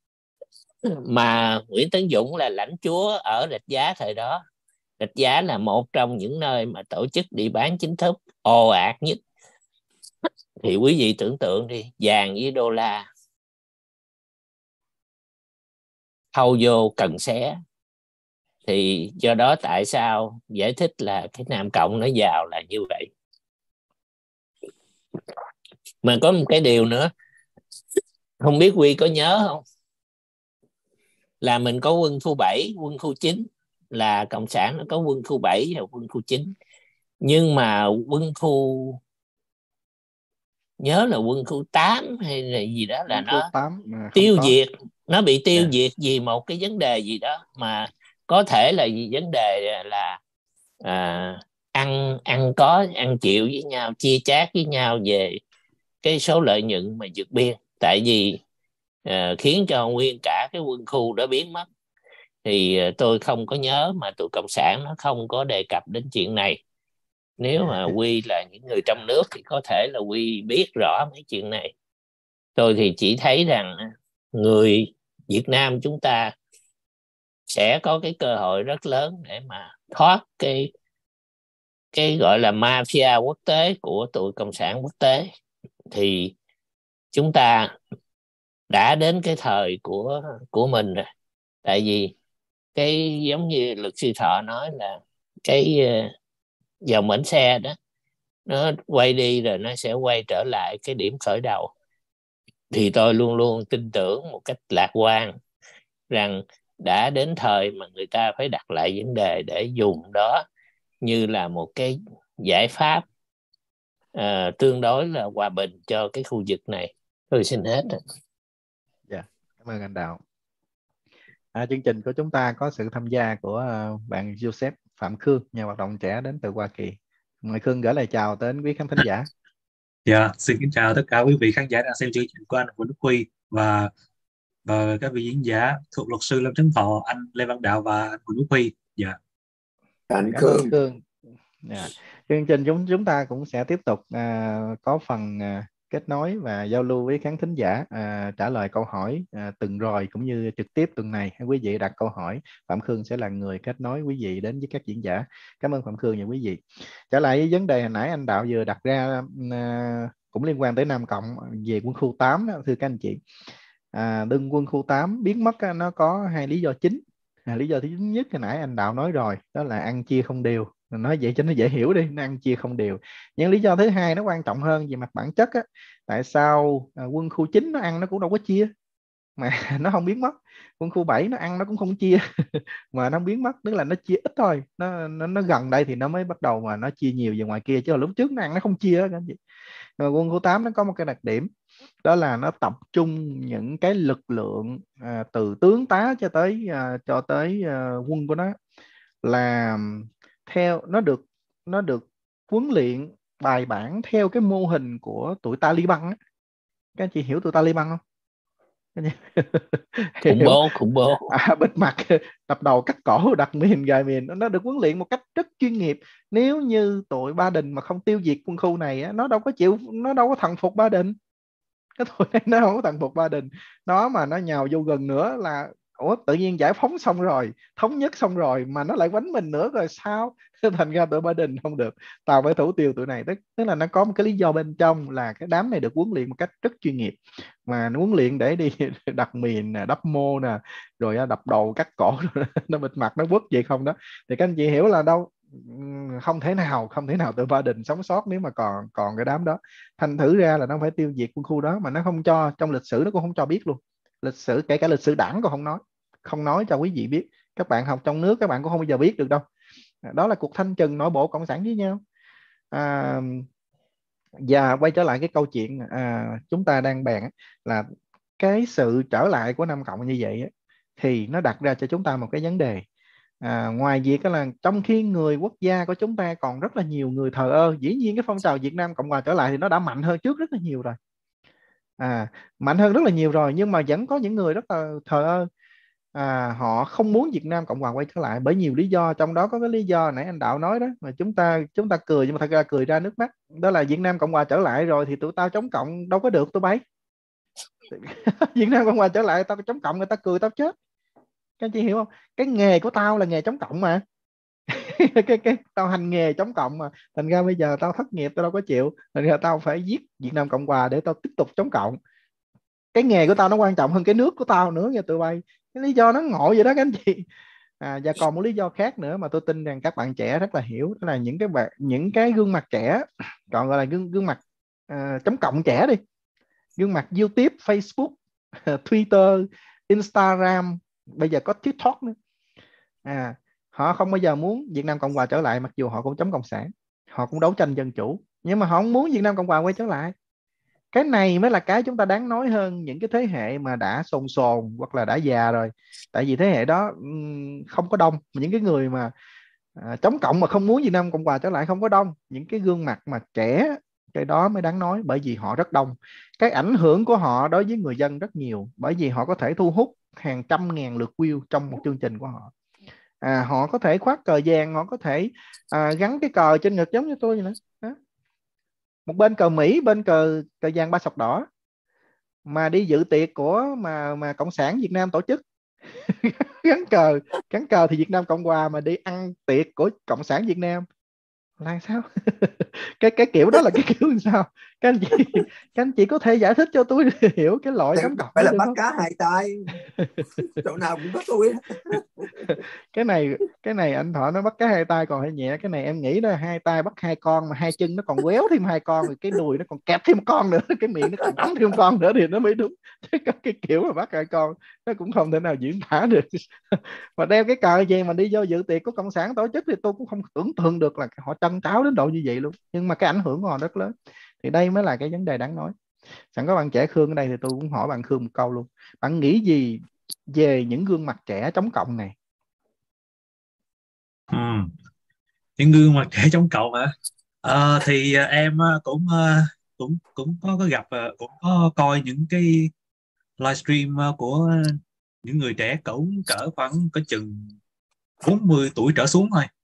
Mà Nguyễn Tấn Dũng là lãnh chúa ở Rạch Giá thời đó. Rạch Giá là một trong những nơi mà tổ chức đi bán chính thức ồ ạt nhất. Thì quý vị tưởng tượng đi, vàng với đô la thâu vô cần xé. Thì do đó tại sao giải thích là cái Nam Cộng nó giàu là như vậy. Mà có một cái điều nữa, không biết Huy có nhớ không, là mình có quân khu bảy, quân khu chín, là cộng sản nó có quân khu bảy và quân khu chín. Nhưng mà quân khu, nhớ là quân khu tám hay là gì đó, là nó tám, tiêu có. diệt, nó bị tiêu yeah. diệt vì một cái vấn đề gì đó, mà có thể là vì vấn đề là à, ăn ăn có ăn chịu với nhau, chia chác với nhau về cái số lợi nhuận mà vượt biên. Tại vì à, khiến cho nguyên cả cái quân khu đó biến mất. Thì à, tôi không có nhớ, mà tụi cộng sản nó không có đề cập đến chuyện này. Nếu mà Huy là những người trong nước thì có thể là Huy biết rõ mấy chuyện này. Tôi thì chỉ thấy rằng người Việt Nam chúng ta sẽ có cái cơ hội rất lớn để mà thoát cái cái gọi là mafia quốc tế của tụi cộng sản quốc tế. Thì chúng ta đã đến cái thời của của mình rồi. Tại vì cái giống như luật sư Thọ nói là cái dòng bánh xe đó nó quay đi rồi nó sẽ quay trở lại cái điểm khởi đầu. Thì tôi luôn luôn tin tưởng một cách lạc quan rằng đã đến thời mà người ta phải đặt lại vấn đề để dùng đó như là một cái giải pháp uh, tương đối là hòa bình cho cái khu vực này. Tôi xin hết. Dạ, yeah, cảm ơn anh Đạo. À, chương trình của chúng ta có sự tham gia của uh, bạn Joseph Phạm Khương, nhà hoạt động trẻ đến từ Hoa Kỳ. Mời Khương gửi lời chào đến quý khán thính giả. Dạ, yeah, xin kính chào tất cả quý vị khán giả đang xem chương trình của anh Vũ Đức Huy và và các vị diễn giả thuộc luật sư Lâm Chánh Thọ, anh Lê Văn Đạo và anh Vũ Đức Huy. Dạ. Anh Khương. Khương. Yeah. Chương trình chúng chúng ta cũng sẽ tiếp tục à, có phần à, kết nối và giao lưu với khán thính giả, à, trả lời câu hỏi à, tuần rồi cũng như trực tiếp tuần này. Quý vị đặt câu hỏi, Phạm Khương sẽ là người kết nối quý vị đến với các diễn giả. Cảm ơn Phạm Khương và quý vị. Trở lại với vấn đề hồi nãy anh Đạo vừa đặt ra, à, cũng liên quan tới Nam Cộng về quân khu tám đó, thưa các anh chị. À, đương quân khu tám biến mất nó có hai lý do chính. À, lý do thứ nhất hồi nãy anh Đạo nói rồi, đó là ăn chia không đều. Nói vậy cho nó dễ hiểu đi, nó ăn chia không đều. Nhưng lý do thứ hai nó quan trọng hơn về mặt bản chất á, tại sao à, quân khu chín nó ăn nó cũng đâu có chia mà nó không biến mất, quân khu bảy nó ăn nó cũng không chia mà nó biến mất, tức là nó chia ít thôi, nó nó, nó gần đây thì nó mới bắt đầu mà nó chia nhiều về ngoài kia, chứ là lúc trước nó ăn nó không chia đó, các anh chị. Mà quân khu tám nó có một cái đặc điểm, đó là nó tập trung những cái lực lượng à, từ tướng tá cho tới à, cho tới à, quân của nó, là theo nó được nó được huấn luyện bài bản theo cái mô hình của tụi Taliban á. Các anh chị hiểu tụi Taliban không? Khủng bố, khủng bố. À, bịt mặt, đập đầu, cắt cổ, đặt miền, gài miền. Nó được huấn luyện một cách rất chuyên nghiệp. Nếu như tụi Ba Đình mà không tiêu diệt quân khu này á, nó đâu có chịu, nó đâu có thần phục Ba Đình. Cái tụi này nó không có thần phục Ba Đình. Nó mà nó nhào vô gần nữa là ủa, tự nhiên giải phóng xong rồi, thống nhất xong rồi mà nó lại quánh mình nữa rồi sao? Thành ra tụi Ba Đình không được, tao phải thủ tiêu tụi này. Tức, tức là nó có một cái lý do bên trong là cái đám này được huấn luyện một cách rất chuyên nghiệp, mà nó huấn luyện để đi đặt mìn nè, đắp mô nè, rồi đập đầu cắt cổ, nó bịt mặt nó quất vậy không đó. Thì các anh chị hiểu là đâu, không thể nào không thể nào tụi Ba Đình sống sót nếu mà còn còn cái đám đó. Thành thử ra là nó phải tiêu diệt quân khu đó, mà nó không cho, trong lịch sử nó cũng không cho biết luôn. Lịch sử, kể cả lịch sử đảng còn không nói, không nói cho quý vị biết. Các bạn học trong nước các bạn cũng không bao giờ biết được đâu. Đó là cuộc thanh trừng nội bộ cộng sản với nhau. À, và quay trở lại cái câu chuyện à, chúng ta đang bàn là cái sự trở lại của Nam Cộng như vậy thì nó đặt ra cho chúng ta một cái vấn đề. À, ngoài việc là trong khi người quốc gia của chúng ta còn rất là nhiều người thờ ơ, dĩ nhiên cái phong trào Việt Nam Cộng Hòa trở lại thì nó đã mạnh hơn trước rất là nhiều rồi, à, mạnh hơn rất là nhiều rồi, nhưng mà vẫn có những người rất là thờ ơ. À, họ không muốn Việt Nam Cộng Hòa quay trở lại bởi nhiều lý do, trong đó có cái lý do nãy anh Đạo nói đó, mà chúng ta chúng ta cười nhưng mà thật ra cười ra nước mắt. Đó là Việt Nam Cộng Hòa trở lại rồi thì tụi tao chống cộng đâu có được tụi bay. Việt Nam Cộng Hòa trở lại tao chống cộng người ta cười tao chết. Các anh chị hiểu không? Cái nghề của tao là nghề chống cộng mà. cái cái tao hành nghề chống cộng mà, thành ra bây giờ tao thất nghiệp tao đâu có chịu, thành ra tao phải giết Việt Nam Cộng Hòa để tao tiếp tục chống cộng. Cái nghề của tao nó quan trọng hơn cái nước của tao nữa nha tụi bay. Cái lý do nó ngộ vậy đó các anh chị. À, và còn một lý do khác nữa mà tôi tin rằng các bạn trẻ rất là hiểu, đó là những cái bạn, những cái gương mặt trẻ, còn gọi là gương gương mặt uh, chống cộng trẻ đi, gương mặt YouTube, Facebook, Twitter, Instagram, bây giờ có TikTok nữa. À, họ không bao giờ muốn Việt Nam Cộng Hòa trở lại, mặc dù họ cũng chống cộng sản, họ cũng đấu tranh dân chủ, nhưng mà họ không muốn Việt Nam Cộng Hòa quay trở lại. Cái này mới là cái chúng ta đáng nói hơn những cái thế hệ mà đã sồn sồn hoặc là đã già rồi. Tại vì thế hệ đó không có đông, những cái người mà à, chống cộng mà không muốn Việt Nam Cộng Hòa trở lại không có đông. Những cái gương mặt mà trẻ, cái đó mới đáng nói, bởi vì họ rất đông. Cái ảnh hưởng của họ đối với người dân rất nhiều, bởi vì họ có thể thu hút hàng trăm ngàn lượt view trong một chương trình của họ. À, họ có thể khoác cờ vàng, họ có thể à, gắn cái cờ trên ngực giống như tôi vậy nữa. Đó. Một bên cờ Mỹ, bên cờ cờ vàng ba sọc đỏ, mà đi dự tiệc của mà mà cộng sản Việt Nam tổ chức. gắn cờ gắn cờ thì Việt Nam Cộng Hòa, mà đi ăn tiệc của cộng sản Việt Nam là sao? cái cái kiểu đó là cái kiểu làm sao? Các anh chị các anh chị có thể giải thích cho tôi hiểu cái loại chống cộng phải là bắt không? cá hai tay, chỗ nào cũng có tôi. cái này cái này anh Thọ nó bắt cá hai tay còn hơi nhẹ, cái này em nghĩ đó hai tay bắt hai con, mà hai chân nó còn quéo thêm hai con, rồi cái đùi nó còn kẹp thêm một con nữa, cái miệng nó còn bắn thêm một con nữa thì nó mới đúng. Chứ có cái kiểu mà bắt hai con nó cũng không thể nào diễn tả được. Mà đeo cái cờ gì mà đi vô dự tiệc của cộng sản tổ chức thì tôi cũng không tưởng tượng được là họ trân tráo đến độ như vậy luôn. Nhưng mà cái ảnh hưởng của họ rất lớn, thì đây mới là cái vấn đề đáng nói. Sẵn có bạn trẻ Khương ở đây thì tôi cũng hỏi bạn Khương một câu luôn, bạn nghĩ gì về những gương mặt trẻ chống cộng này? Ừ. Những gương mặt trẻ chống cộng hả? À, thì em cũng cũng cũng có có gặp, cũng có coi những cái livestream của những người trẻ, cũng cỡ khoảng có chừng bốn mươi tuổi trở xuống thôi,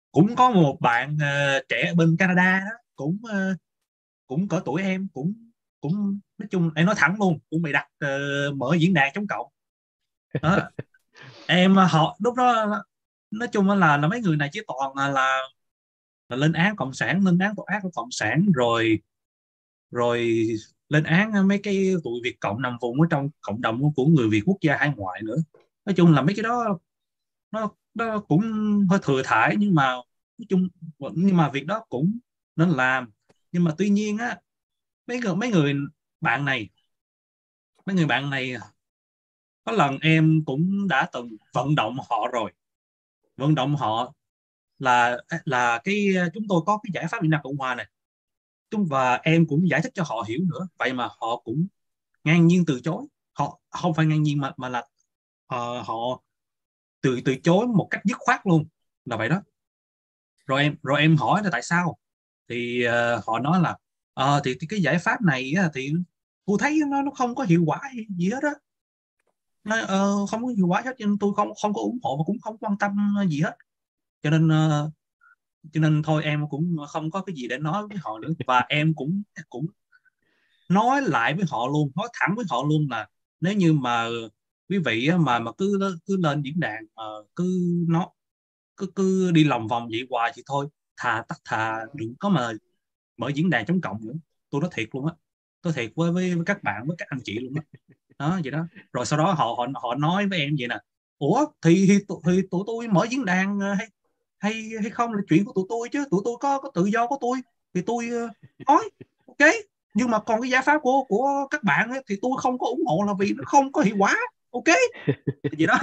cũng có một bạn uh, trẻ bên Canada đó, cũng uh, cũng cỡ tuổi em, cũng cũng nói chung em nói thẳng luôn, cũng bị đặt uh, mở diễn đàn chống cộng đó. Em họ lúc đó nói chung là là mấy người này chỉ toàn là, là là lên án cộng sản, lên án tội ác của cộng sản, rồi rồi lên án mấy cái tụi Việt cộng nằm vùng ở trong cộng đồng của người Việt quốc gia hải ngoại nữa. Nói chung là mấy cái đó nó nó cũng hơi thừa thãi, nhưng mà nói chung nhưng mà việc đó cũng nên làm. Nhưng mà tuy nhiên á, mấy người mấy người bạn này mấy người bạn này có lần em cũng đã từng vận động họ rồi, vận động họ là là cái chúng tôi có cái giải pháp Việt Nam Cộng Hòa này, chúng và em cũng giải thích cho họ hiểu nữa, vậy mà họ cũng ngang nhiên từ chối. Họ không phải ngang nhiên mà mà là uh, họ từ từ chối một cách dứt khoát luôn, là vậy đó. Rồi em rồi em hỏi là tại sao, thì uh, họ nói là uh, thì, thì cái giải pháp này á, thì tôi thấy nó nó không có hiệu quả gì hết á, nó uh, không có hiệu quả hết, cho nên tôi không không có ủng hộ và cũng không quan tâm gì hết, cho nên uh, cho nên thôi em cũng không có cái gì để nói với họ nữa. Và em cũng cũng nói lại với họ luôn, nói thẳng với họ luôn là nếu như mà quý vị mà mà cứ cứ lên diễn đàn mà cứ nó cứ cứ đi lòng vòng vậy hoài thì thôi, thà tắt thà đừng có mà mở diễn đàn chống cộng nữa. Tôi nói thiệt luôn á, tôi thiệt với, với với các bạn, với các anh chị luôn á đó. đó vậy đó. Rồi sau đó họ họ họ nói với em vậy nè: ủa thì thì, thì tụi tôi mở diễn đàn hay hay hay không là chuyện của tụi tôi chứ, tụi tôi có có tự do của tôi thì tôi uh, nói ok, nhưng mà còn cái giải pháp của của các bạn ấy, thì tôi không có ủng hộ là vì nó không có hiệu quả, ok vậy đó.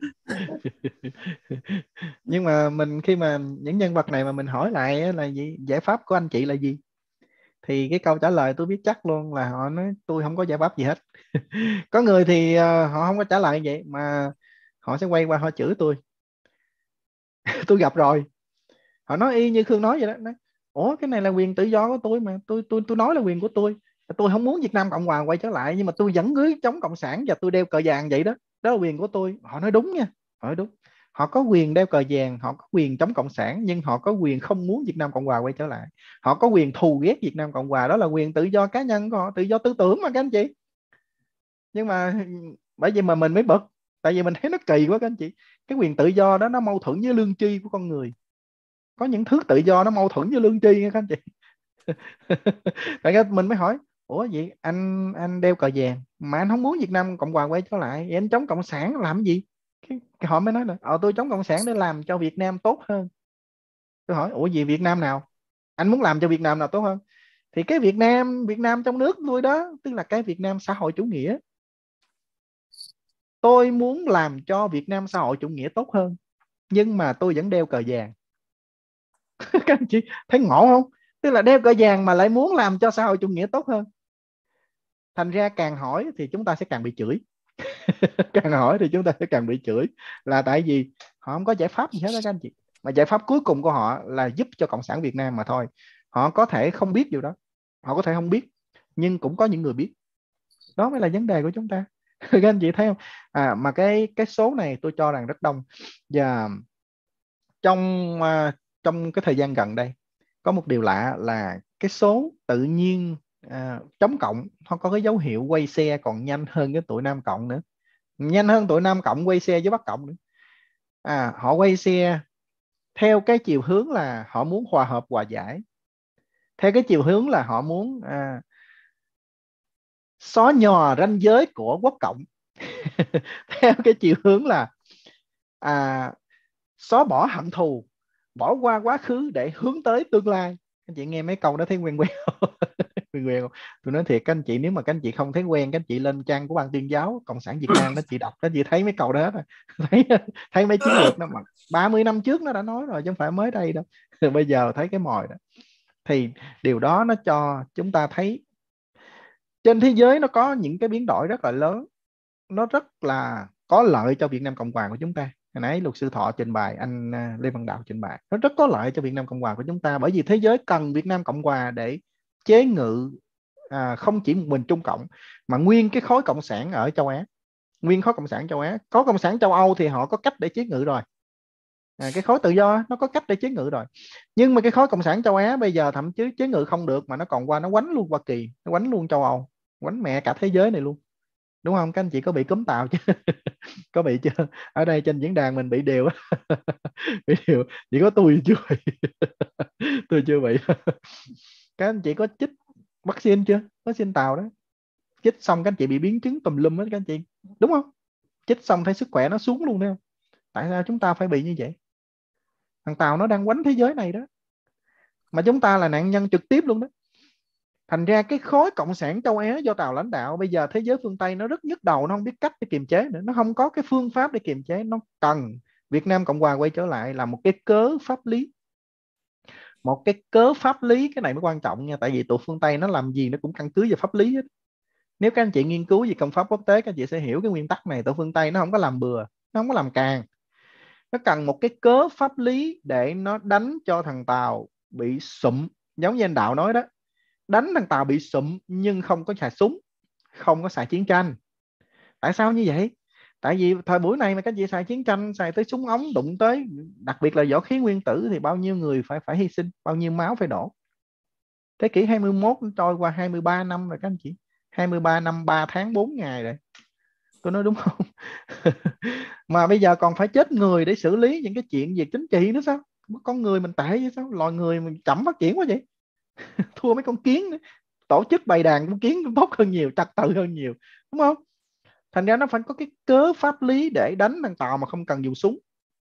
Nhưng mà mình khi mà những nhân vật này mà mình hỏi lại là gì, giải pháp của anh chị là gì, thì cái câu trả lời tôi biết chắc luôn là họ nói tôi không có giải pháp gì hết. Có người thì uh, họ không có trả lời vậy mà họ sẽ quay qua họ chửi tôi. Tôi gặp rồi, họ nói y như Khương nói vậy đó, nói, ủa cái này là quyền tự do của tôi mà, tôi tôi tôi nói là quyền của tôi, tôi không muốn Việt Nam Cộng Hòa quay trở lại nhưng mà tôi vẫn cứ chống cộng sản và tôi đeo cờ vàng vậy đó, đó là quyền của tôi. Họ nói đúng nha, họ nói đúng, họ có quyền đeo cờ vàng, họ có quyền chống cộng sản, nhưng họ có quyền không muốn Việt Nam Cộng Hòa quay trở lại, họ có quyền thù ghét Việt Nam Cộng Hòa, đó là quyền tự do cá nhân của họ, tự do tư tưởng mà các anh chị. Nhưng mà bởi vì mà mình mới bực, tại vì mình thấy nó kỳ quá các anh chị, cái quyền tự do đó nó mâu thuẫn với lương tri của con người, có những thứ tự do nó mâu thuẫn với lương tri nha các anh chị. Tại ra mình mới hỏi, ủa vậy anh anh đeo cờ vàng mà anh không muốn Việt Nam Cộng Hòa quay trở lại, vậy anh chống cộng sản làm gì? Cái, cái họ mới nói là ờ tôi chống cộng sản để làm cho Việt Nam tốt hơn. Tôi hỏi ủa gì Việt Nam nào, anh muốn làm cho Việt Nam nào tốt hơn? Thì cái Việt Nam Việt Nam trong nước tôi đó, tức là cái Việt Nam xã hội chủ nghĩa. Tôi muốn làm cho Việt Nam xã hội chủ nghĩa tốt hơn, nhưng mà tôi vẫn đeo cờ vàng. Các anh chị thấy ngộ không? Tức là đeo cờ vàng mà lại muốn làm cho xã hội chủ nghĩa tốt hơn. Thành ra càng hỏi thì chúng ta sẽ càng bị chửi. Càng hỏi thì chúng ta sẽ càng bị chửi, là tại vì họ không có giải pháp gì hết đó các anh chị. Mà giải pháp cuối cùng của họ là giúp cho Cộng sản Việt Nam mà thôi. Họ có thể không biết điều đó, họ có thể không biết, nhưng cũng có những người biết. Đó mới là vấn đề của chúng ta. Các anh chị thấy không? À, mà cái cái số này tôi cho rằng rất đông. Và trong uh, trong cái thời gian gần đây có một điều lạ là cái số tự nhiên à, chống cộng nó có cái dấu hiệu quay xe còn nhanh hơn cái tụi Nam Cộng nữa, nhanh hơn tụi Nam Cộng quay xe với Bắc Cộng nữa. À, họ quay xe theo cái chiều hướng là họ muốn hòa hợp hòa giải, theo cái chiều hướng là họ muốn à, xóa nhòa ranh giới của Quốc Cộng. Theo cái chiều hướng là à, xóa bỏ hận thù, bỏ qua quá khứ để hướng tới tương lai. Anh chị nghe mấy câu đó thấy quen quen không? Quen quen không? Tôi nói thiệt các anh chị, nếu mà các anh chị không thấy quen, các anh chị lên trang của Ban Tuyên giáo Cộng sản Việt Nam đó, chị đọc các anh chị thấy mấy câu đó hết. thấy thấy mấy chiến lược nó mà ba mươi năm trước nó đã nói rồi chứ không phải mới đây đâu. Bây giờ thấy cái mồi đó, thì điều đó nó cho chúng ta thấy trên thế giới nó có những cái biến đổi rất là lớn, nó rất là có lợi cho Việt Nam Cộng Hòa của chúng ta. Hồi nãy luật sư Thọ trình bày, anh Lê Văn Đạo trình bày, nó rất có lợi cho Việt Nam Cộng Hòa của chúng ta, bởi vì thế giới cần Việt Nam Cộng Hòa để chế ngự à, không chỉ một mình Trung Cộng mà nguyên cái khối cộng sản ở châu Á, nguyên khối cộng sản châu Á. Có cộng sản châu Âu thì họ có cách để chế ngự rồi, À, cái khối tự do nó có cách để chế ngự rồi, nhưng mà cái khối cộng sản châu Á bây giờ thậm chí chế ngự không được mà nó còn qua nó quánh luôn Hoa Kỳ, nó quánh luôn châu Âu, quánh mẹ cả thế giới này luôn, đúng không? Các anh chị có bị cúm Tàu chứ? Có bị chưa? Ở đây trên diễn đàn mình bị đều bị đều, chỉ có tôi chưa bị. Tôi chưa bị. Các anh chị có chích vaccine chưa? Vaccine Tàu đó, chích xong các anh chị bị biến chứng tùm lum hết các anh chị, đúng không? Chích xong thấy sức khỏe nó xuống luôn đấy không? Tại sao chúng ta phải bị như vậy? Thằng Tàu nó đang quánh thế giới này đó, mà chúng ta là nạn nhân trực tiếp luôn đó. Thành ra cái khối cộng sản châu Á do Tàu lãnh đạo, bây giờ thế giới phương Tây nó rất nhức đầu, nó không biết cách để kiềm chế nữa, nó không có cái phương pháp để kiềm chế, nó cần Việt Nam Cộng Hòa quay trở lại là một cái cớ pháp lý. Một cái cớ pháp lý, cái này mới quan trọng nha, tại vì tụi phương Tây nó làm gì nó cũng căn cứ vào pháp lý hết. Nếu các anh chị nghiên cứu về công pháp quốc tế, các anh chị sẽ hiểu cái nguyên tắc này. Tụi phương Tây nó không có làm bừa, nó không có làm càng, nó cần một cái cớ pháp lý để nó đánh cho thằng Tàu bị sụm, giống như anh Đạo nói đó, đánh thằng Tàu bị sụm nhưng không có xài súng, không có xài chiến tranh. Tại sao như vậy? Tại vì thời buổi này mà các chị xài chiến tranh, xài tới súng ống, đụng tới đặc biệt là võ khí nguyên tử thì bao nhiêu người phải phải hy sinh, bao nhiêu máu phải đổ. Thế kỷ hai mươi mốt trôi qua hai mươi ba năm rồi các anh chị, hai mươi ba năm ba tháng bốn ngày rồi, tôi nói đúng không? Mà bây giờ còn phải chết người để xử lý những cái chuyện về chính trị nữa sao? Con người mình tệ vậy sao? Loài người mình chậm phát triển quá vậy. Thua mấy con kiến nữa. Tổ chức bày đàn con kiến tốt hơn nhiều, trật tự hơn nhiều, đúng không? Thành ra nó phải có cái cớ pháp lý để đánh thằng Tàu mà không cần dùng súng.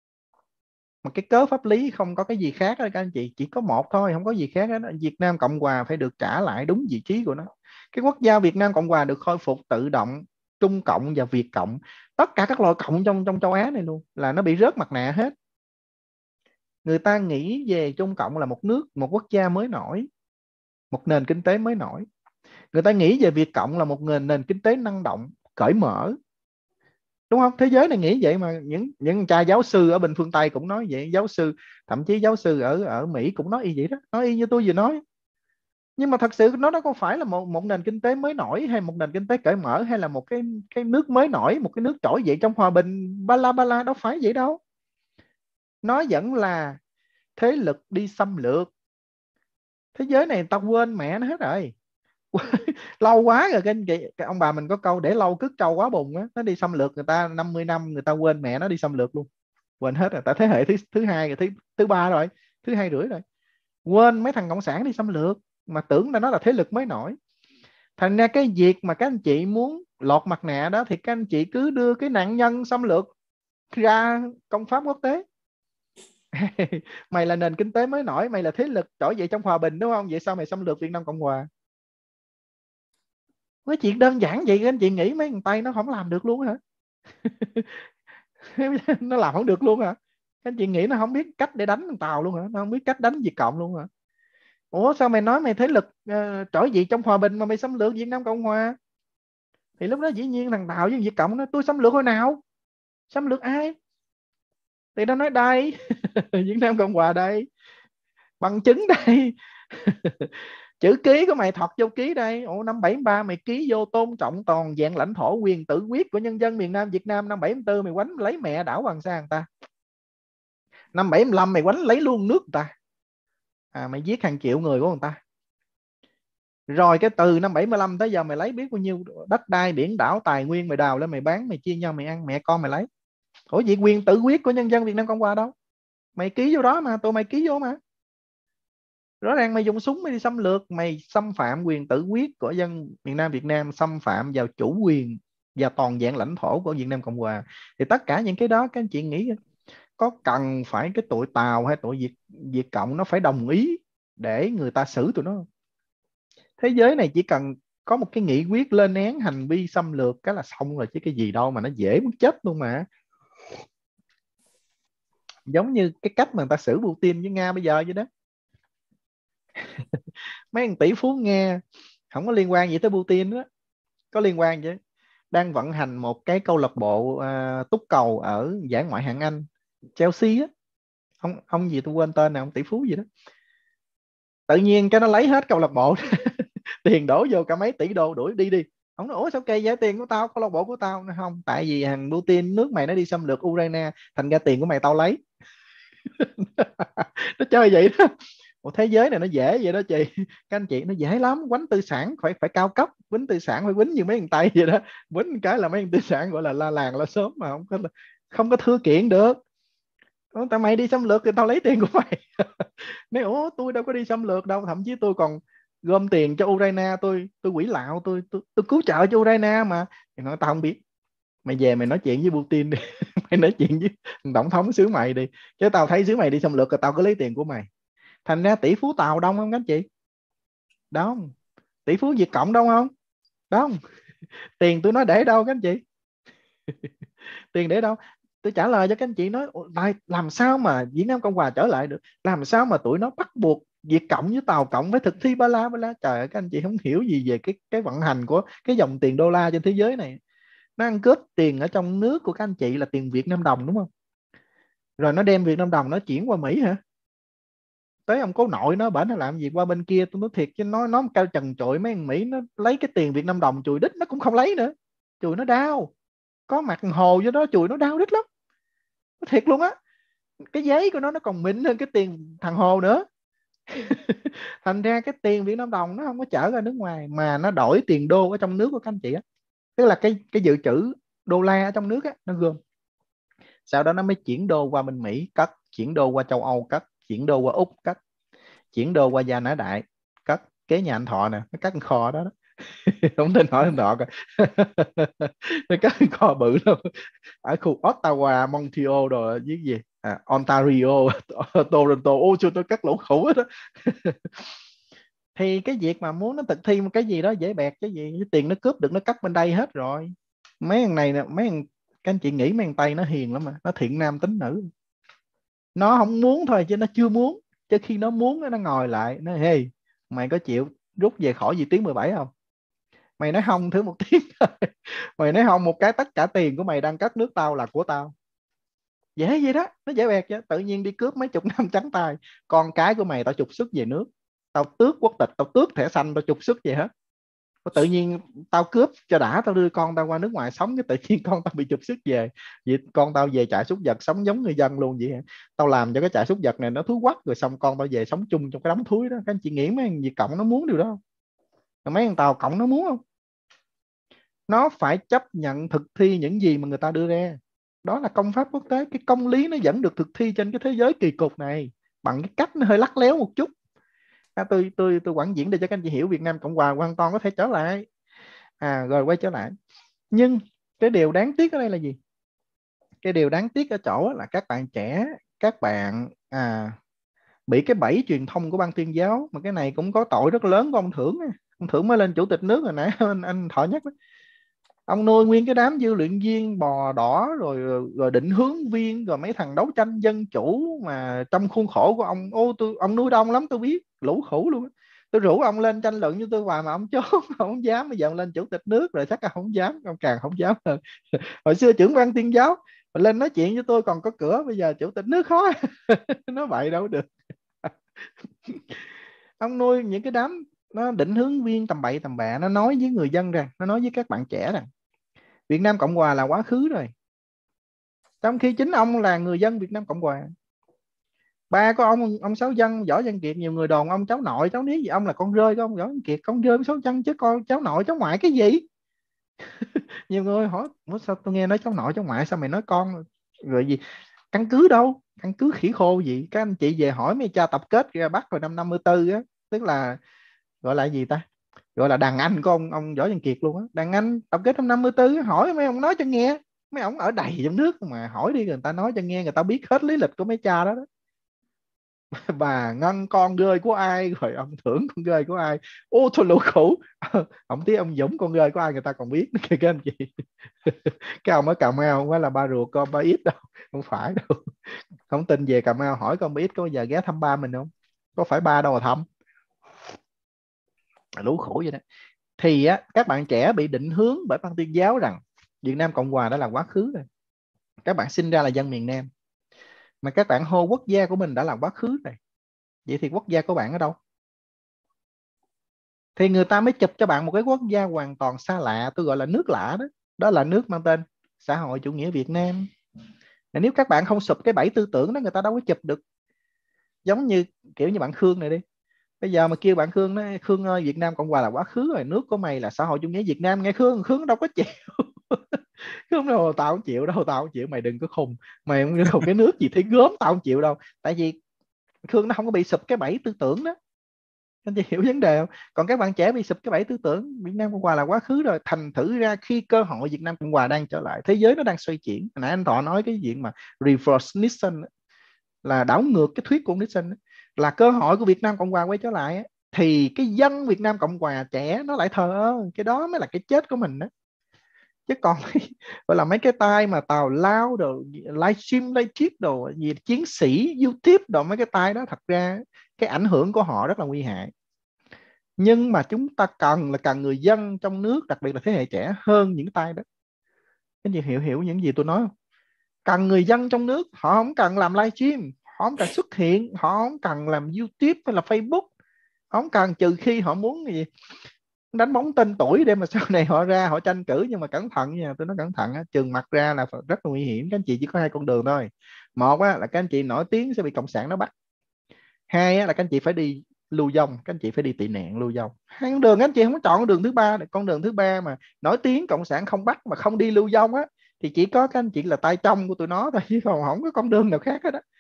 Mà cái cớ pháp lý không có cái gì khác đó các anh chị, chỉ có một thôi, không có gì khác đó. Việt Nam Cộng Hòa phải được trả lại đúng vị trí của nó. Cái quốc gia Việt Nam Cộng Hòa được khôi phục tự động, Trung Cộng và Việt Cộng, tất cả các loại cộng trong trong châu Á này luôn là nó bị rớt mặt nạ hết. Người ta nghĩ về Trung Cộng là một nước, một quốc gia mới nổi, một nền kinh tế mới nổi. Người ta nghĩ về Việt Cộng là một nền nền kinh tế năng động, cởi mở, đúng không? Thế giới này nghĩ vậy mà. Những những cha giáo sư ở bên phương Tây cũng nói vậy, giáo sư, thậm chí giáo sư ở ở Mỹ cũng nói y vậy đó, nói y như tôi vừa nói. Nhưng mà thật sự nó nó không phải là một một nền kinh tế mới nổi, hay một nền kinh tế cởi mở, hay là một cái cái nước mới nổi, một cái nước trỗi dậy trong hòa bình ba la ba la, đâu phải vậy đâu. Nó vẫn là thế lực đi xâm lược. Thế giới này tao quên mẹ nó hết rồi. Lâu quá rồi các anh chị, ông bà mình có câu để lâu cứt trâu quá bùng á, nó đi xâm lược người ta năm mươi năm, người ta quên mẹ nó đi xâm lược luôn, quên hết rồi. Tại thế hệ thứ thứ hai rồi, thứ thứ ba rồi, thứ hai rưỡi rồi, quên mấy thằng cộng sản đi xâm lược, mà tưởng là nó là thế lực mới nổi. Thành ra cái việc mà các anh chị muốn lọt mặt nạ đó thì các anh chị cứ đưa cái nạn nhân xâm lược ra công pháp quốc tế. Mày là nền kinh tế mới nổi, mày là thế lực trỗi dậy trong hòa bình, đúng không? Vậy sao mày xâm lược Việt Nam Cộng Hòa? Cái chuyện đơn giản vậy các anh chị nghĩ mấy thằng Tây nó không làm được luôn hả? Nó làm không được luôn hả? Các anh chị nghĩ nó không biết cách để đánh thằng Tàu luôn hả? Nó không biết cách đánh Việt Cộng luôn hả? Ủa sao mày nói mày thế lực uh, trỗi dậy trong hòa bình mà mày xâm lược Việt Nam Cộng Hòa? Thì lúc đó dĩ nhiên thằng Tàu với Việt Cộng nó tôi xâm lược hồi nào? Xâm lược ai? Thì nó nói đây, Việt Nam Cộng Hòa đây, bằng chứng đây. Chữ ký của mày thọt vô ký đây. Ủa năm bảy ba mày ký vô tôn trọng toàn vẹn lãnh thổ quyền tự quyết của nhân dân miền Nam Việt Nam. Năm bảy tư mày quánh lấy mẹ đảo Hoàng Sa người ta. Năm bảy lăm mày quánh lấy luôn nước người ta. À, mày giết hàng triệu người của người ta. Rồi cái từ năm bảy mươi lăm tới giờ mày lấy biết bao nhiêu đất đai, biển đảo, tài nguyên mày đào lên mày bán, mày chia nhau mày ăn, mẹ con mày lấy. Ủa vậy quyền tự quyết của nhân dân Việt Nam Cộng Hòa đâu? Mày ký vô đó mà, tụi mày ký vô mà. Rõ ràng mày dùng súng mày đi xâm lược, mày xâm phạm quyền tự quyết của dân miền Nam Việt Nam, xâm phạm vào chủ quyền và toàn vẹn lãnh thổ của Việt Nam Cộng Hòa. Thì tất cả những cái đó các anh chị nghĩ có cần phải cái tụi Tàu hay tụi Việt, Việt Cộng nó phải đồng ý để người ta xử tụi nó? Thế giới này chỉ cần có một cái nghị quyết lên án hành vi xâm lược cái là xong rồi, chứ cái gì đâu mà nó dễ muốn chết luôn mà. Giống như cái cách mà người ta xử Putin với Nga bây giờ vậy đó. Mấy thằng tỷ phú Nga không có liên quan gì tới Putin đó, có liên quan chứ. Đang vận hành một cái câu lạc bộ uh, túc cầu ở giải ngoại hạng Anh, Chelsea á. Ông ông gì tôi quên tên nào, ông tỷ phú gì đó. Tự nhiên cái nó lấy hết câu lạc bộ. Tiền đổ vô cả mấy tỷ đô, đuổi đi đi. Ông nói ủa sao kê giá tiền của tao, câu lạc bộ của tao? Nó không, tại vì thằng Putin nước mày nó đi xâm lược Ukraine, thành ra tiền của mày tao lấy. Nó chơi vậy đó. Một thế giới này nó dễ vậy đó chị. Các anh chị, nó dễ lắm. Quánh tư sản phải phải cao cấp, quánh tư sản phải quánh như mấy thằng Tây vậy đó. Quánh cái là mấy thằng tư sản gọi là la làng la xóm mà không có không có thưa kiện được. Tại mày đi xâm lược thì tao lấy tiền của mày. Nói ủa tôi đâu có đi xâm lược đâu, thậm chí tôi còn gom tiền cho Ukraine, tôi tôi quỹ lạo, tôi tôi, tôi cứu trợ cho Ukraine mà. Thì nói tao không biết, mày về mày nói chuyện với Putin đi. Mày nói chuyện với tổng thống xứ mày đi, chứ tao thấy xứ mày đi xâm lược rồi tao có lấy tiền của mày. Thành ra tỷ phú Tàu đông không các anh chị? Đông. Tỷ phú Việt Cộng đông không? Đông. Tiền tôi nói để đâu các anh chị? Tiền để đâu? Tôi trả lời cho các anh chị nói làm sao mà Việt Nam Cộng Hòa trở lại được, làm sao mà tụi nó bắt buộc Việt Cộng với Tàu Cộng phải thực thi ba la ba la. Trời ơi, các anh chị không hiểu gì về cái cái vận hành của cái dòng tiền đô la trên thế giới này. Nó ăn cướp tiền ở trong nước của các anh chị là tiền Việt Nam đồng đúng không? Rồi nó đem Việt Nam đồng nó chuyển qua Mỹ hả? Tới ông cố nội nó bển nó làm gì qua bên kia, tôi nói thiệt chứ nó nó cao trần trội mấy thằng Mỹ nó lấy cái tiền Việt Nam đồng chùi đít nó cũng không lấy nữa. Chùi nó đau. Có mặt hồ vô đó chùi nó đau đít lắm. Thiệt luôn á. Cái giấy của nó nó còn mịn hơn cái tiền thằng Hồ nữa. Thành ra cái tiền Việt Nam đồng nó không có chở ra nước ngoài mà nó đổi tiền đô ở trong nước của các anh chị á. Tức là cái cái dự trữ đô la ở trong nước á nó gom. Sau đó nó mới chuyển đô qua bên Mỹ cất, chuyển đô qua châu Âu cất, chuyển đô qua Úc cất, chuyển đô qua Gia Nã Đại cất. Kế nhà anh Thọ nè, nó cất kho đó, đó. Không tin hỏi anh Thọ coi. Nó cất kho bự lắm ở khu Ottawa, Montreal rồi với gì à, Ontario, Toronto. Ôi trời, tôi cất lỗ khủng hết đó. Thì cái việc mà muốn nó thực thi một cái gì đó dễ bẹt, cái gì cái tiền nó cướp được nó cắt bên đây hết rồi. Mấy thằng này nè, mấy thằng các anh chị nghĩ mấy thằng Tây nó hiền lắm mà, nó thiện nam tính nữ. Nó không muốn thôi chứ nó chưa muốn, chứ khi nó muốn nó ngồi lại nó hey mày có chịu rút về khỏi vị tuyến mười bảy không? Mày nói không thứ một tiếng thôi. Mày nói không một cái tất cả tiền của mày đang cất nước tao là của tao. Dễ vậy đó, nó dễ bẹt chứ. Tự nhiên đi cướp mấy chục năm trắng tay. Con cái của mày tao trục xuất về nước, tao tước quốc tịch, tao tước thẻ xanh, tao trục xuất về hết. Tự nhiên tao cướp cho đã, tao đưa con tao qua nước ngoài sống, cái tự nhiên con tao bị trục xuất về. Vậy con tao về trại súc vật sống giống người dân luôn vậy hả? Tao làm cho cái trại súc vật này nó thúi quắc, rồi xong con tao về sống chung trong cái đống thúi đó. Các anh chị nghĩ mấy thằng Việt Cộng nó muốn điều đó không? Mấy thằng Tàu Cộng nó muốn không? Nó phải chấp nhận thực thi những gì mà người ta đưa ra. Đó là công pháp quốc tế. Cái công lý nó vẫn được thực thi trên cái thế giới kỳ cục này bằng cái cách nó hơi lắc léo một chút. À, tôi tôi tôi quảng diễn để cho các anh chị hiểu Việt Nam Cộng Hòa hoàn toàn có thể trở lại. À rồi quay trở lại. Nhưng cái điều đáng tiếc ở đây là gì? Cái điều đáng tiếc ở chỗ là các bạn trẻ, các bạn à, bị cái bẫy truyền thông của Ban Tuyên giáo. Mà cái này cũng có tội rất lớn của ông Thưởng. Ông Thưởng mới lên chủ tịch nước rồi nãy anh, anh Thọ nhắc đó. Ông nuôi nguyên cái đám dư luyện viên bò đỏ, rồi rồi định hướng viên, rồi mấy thằng đấu tranh dân chủ mà trong khuôn khổ của ông. Ô tôi ông nuôi đông lắm tôi biết, lũ khủ luôn. Tôi rủ ông lên tranh luận với tôi hoài mà ông trốn, không dám. Bây giờ ông lên chủ tịch nước rồi chắc là không dám, ông càng không dám hơn. Hồi xưa trưởng Ban Tuyên giáo mà lên nói chuyện với tôi còn có cửa, bây giờ chủ tịch nước khó. Nói vậy đâu được. Ông nuôi những cái đám nó định hướng viên tầm bậy tầm bạ, nó nói với người dân rằng, nó nói với các bạn trẻ rằng Việt Nam Cộng Hòa là quá khứ rồi, trong khi chính ông là người dân Việt Nam Cộng Hòa. Ba của ông, ông Sáu Dân, Võ Văn Kiệt, nhiều người đồn ông cháu nội cháu ní gì, ông là con rơi của ông Võ Văn Kiệt, con rơi của Sáu Dân chứ con cháu nội cháu ngoại cái gì. Nhiều người hỏi sao tôi nghe nói cháu nội cháu ngoại sao mày nói con rồi gì, căn cứ đâu, căn cứ khỉ khô gì. Các anh chị về hỏi mấy cha tập kết ra Bắc rồi năm năm mươi tư á, tức là gọi là gì ta, gọi là đàn anh của ông ông Võ Văn Kiệt luôn á. Đàn anh tập kết năm năm mươi tư, hỏi mấy ông nói cho nghe. Mấy ông ở đầy trong nước mà hỏi đi, người ta nói cho nghe, người ta biết hết lý lịch của mấy cha đó đó. Bà Ngân con rơi của ai, rồi ông Thưởng con rơi của ai. Ô thôi lũ khủ. Ông tí ông Dũng con rơi của ai người ta còn biết nữa kìa các anh chị. Cái ông ở Cà Mau không phải là ba ruột con ba ít đâu, không phải đâu. Không tin về Cà Mau hỏi con ba ít có bao giờ ghé thăm ba mình không, có phải ba đâu mà thăm. Lũ khổ vậy đó. Thì á, các bạn trẻ bị định hướng bởi Ban Tuyên giáo rằng Việt Nam Cộng Hòa đã là quá khứ rồi. Các bạn sinh ra là dân miền Nam, mà các bạn hô quốc gia của mình đã là quá khứ rồi. Vậy thì quốc gia của bạn ở đâu? Thì người ta mới chụp cho bạn một cái quốc gia hoàn toàn xa lạ, tôi gọi là nước lạ đó. Đó là nước mang tên xã hội chủ nghĩa Việt Nam. Nếu các bạn không sụp cái bẫy tư tưởng đó, người ta đâu có chụp được. Giống như kiểu như bạn Khương này đi, bây giờ mà kêu bạn Khương nói Khương ơi, Việt Nam Cộng Hòa là quá khứ rồi, nước của mày là xã hội chủ nghĩa Việt Nam, nghe Khương Khương đâu có chịu. Khương đâu, tao không chịu đâu, tao không chịu, mày đừng có khùng, mày không khùng cái nước gì thấy gớm, tao không chịu đâu. Tại vì Khương nó không có bị sụp cái bẫy tư tưởng đó. Anh chị hiểu vấn đề không? Còn các bạn trẻ bị sụp cái bẫy tư tưởng Việt Nam Cộng Hòa là quá khứ rồi. Thành thử ra khi cơ hội Việt Nam Cộng Hòa đang trở lại, thế giới nó đang xoay chuyển. Hồi nãy anh Thọ nói cái chuyện mà reverse Nixon là đảo ngược cái thuyết của Nixon, là cơ hội của Việt Nam Cộng Hòa quay trở lại, thì cái dân Việt Nam Cộng Hòa trẻ nó lại thờ ơ. Cái đó mới là cái chết của mình đó. Chứ còn gọi là mấy cái tay mà tào lao đồ livestream livestream đồ gì chiến sĩ YouTube đồ, mấy cái tay đó thật ra cái ảnh hưởng của họ rất là nguy hại. Nhưng mà chúng ta cần là cần người dân trong nước, đặc biệt là thế hệ trẻ hơn những tay đó. Các chị hiểu hiểu những gì tôi nói không? Cần người dân trong nước, họ không cần làm livestream, họ không cần xuất hiện, họ không cần làm YouTube hay là Facebook, họ không cần, trừ khi họ muốn gì đánh bóng tên tuổi để mà sau này họ ra họ tranh cử. Nhưng mà cẩn thận nha, tôi nói cẩn thận á, trừng mặt ra là rất là nguy hiểm. Các anh chị chỉ có hai con đường thôi. Một á, là các anh chị nổi tiếng sẽ bị cộng sản nó bắt. Hai á, là các anh chị phải đi lưu vong, các anh chị phải đi tị nạn lưu vong. Hai con đường, các anh chị không có chọn con đường thứ ba. Con đường thứ ba mà nổi tiếng cộng sản không bắt mà không đi lưu vong á, thì chỉ có các anh chị là tay trong của tụi nó thôi, chứ còn không có con đường nào khác hết á.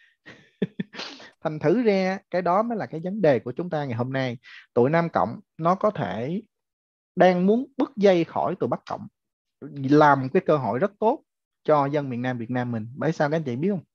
Thành thử ra cái đó mới là cái vấn đề của chúng ta ngày hôm nay. Tụi Nam Cộng nó có thể đang muốn bứt dây khỏi tụi Bắc Cộng, làm cái cơ hội rất tốt cho dân miền Nam Việt Nam mình. Bởi sao các anh chị biết không?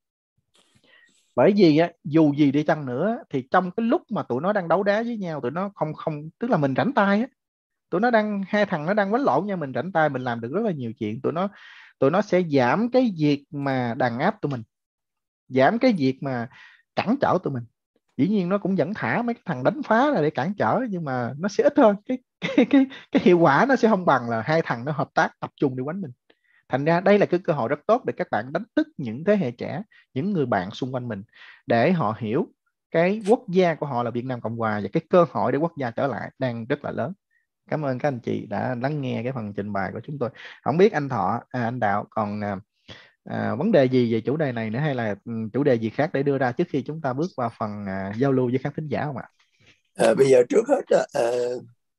Bởi vì á, dù gì đi chăng nữa thì trong cái lúc mà tụi nó đang đấu đá với nhau, tụi nó không không tức là mình rảnh tay á, tụi nó đang, hai thằng nó đang quánh lộn nhau, mình rảnh tay mình làm được rất là nhiều chuyện. Tụi nó tụi nó sẽ giảm cái việc mà đàn áp tụi mình, giảm cái việc mà cản trở tụi mình. Dĩ nhiên nó cũng vẫn thả mấy cái thằng đánh phá ra để cản trở, nhưng mà nó sẽ ít hơn. Cái cái cái cái hiệu quả nó sẽ không bằng là hai thằng nó hợp tác tập trung để quánh mình. Thành ra đây là cái cơ hội rất tốt để các bạn đánh thức những thế hệ trẻ, những người bạn xung quanh mình, để họ hiểu cái quốc gia của họ là Việt Nam Cộng Hòa, và cái cơ hội để quốc gia trở lại đang rất là lớn. Cảm ơn các anh chị đã lắng nghe cái phần trình bày của chúng tôi. Không biết anh Thọ, à, anh Đạo còn à, à, vấn đề gì về chủ đề này nữa, hay là chủ đề gì khác để đưa ra trước khi chúng ta bước vào phần à, giao lưu với khán thính giả không ạ? À, bây giờ trước hết uh,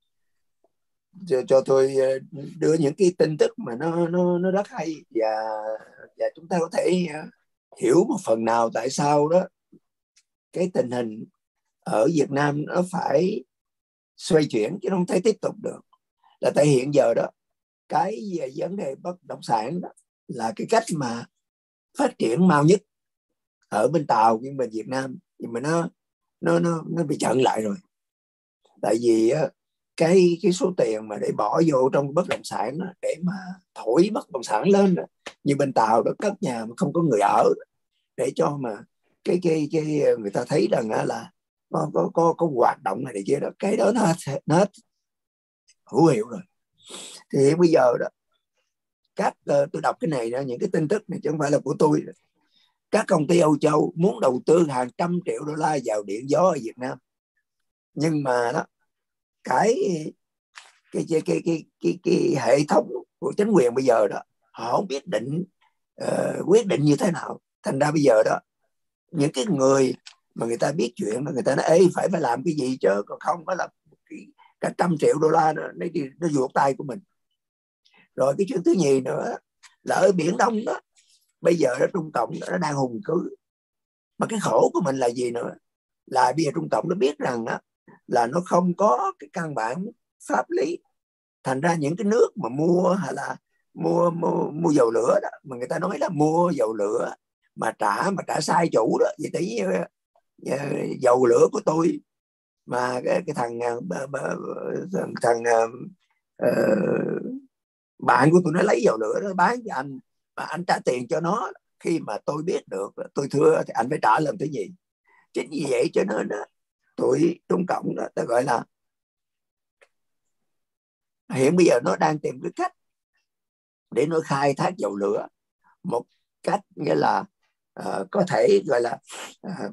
cho, cho tôi đưa những cái tin tức mà nó nó nó rất hay, và và chúng ta có thể uh, hiểu một phần nào tại sao đó cái tình hình ở Việt Nam nó phải xoay chuyển chứ không thể tiếp tục được. Là tại hiện giờ đó cái về vấn đề bất động sản đó là cái cách mà phát triển mau nhất ở bên Tàu, nhưng bên Việt Nam nhưng mà nó nó nó nó bị chặn lại rồi. Tại vì cái cái số tiền mà để bỏ vô trong bất động sản đó, để mà thổi bất động sản lên đó, như bên Tàu đó cất nhà mà không có người ở, để cho mà cái cái cái người ta thấy rằng là có có có, có hoạt động này, này kia đó, cái đó nó nó hữu hiệu rồi. Thì bây giờ đó các uh, tôi đọc cái này đó, những cái tin tức này chứ không phải là của tôi. Các công ty Âu Châu muốn đầu tư hàng trăm triệu đô la vào điện gió ở Việt Nam, nhưng mà đó cái cái cái cái cái, cái, cái hệ thống của chính quyền bây giờ đó họ không biết định uh, quyết định như thế nào. Thành ra bây giờ đó những cái người mà người ta biết chuyện đó, người ta nói ê phải phải làm cái gì chứ, còn không phải là cả trăm triệu đô la nó nó, nó vuột tay của mình. Rồi cái chuyện thứ nhì nữa là ở Biển Đông đó, bây giờ đó Trung Cộng nó đang hùng cứ. Mà cái khổ của mình là gì nữa, là bây giờ Trung Cộng nó biết rằng đó, là nó không có cái căn bản pháp lý. Thành ra những cái nước mà mua hay là mua mua, mua dầu lửa đó, mà người ta nói là mua dầu lửa mà trả mà trả sai chủ đó, vậy tí uh, dầu lửa của tôi mà cái, cái thằng thằng, thằng uh, bạn của tôi nó lấy dầu lửa nó bán cho anh mà anh trả tiền cho nó, khi mà tôi biết được tôi thưa thì anh phải trả làm cái gì. Chính vì vậy cho nên đó, tụi Trung Cộng đó ta gọi là hiện bây giờ nó đang tìm cái cách để nó khai thác dầu lửa một cách nghĩa là uh, có thể gọi là uh,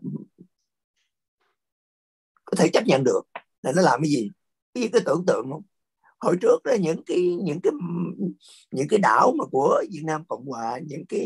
có thể chấp nhận được. Là nó làm cái gì? Cái cái tưởng tượng không? Hồi trước đó những cái những cái những cái đảo mà của Việt Nam Cộng Hòa, những cái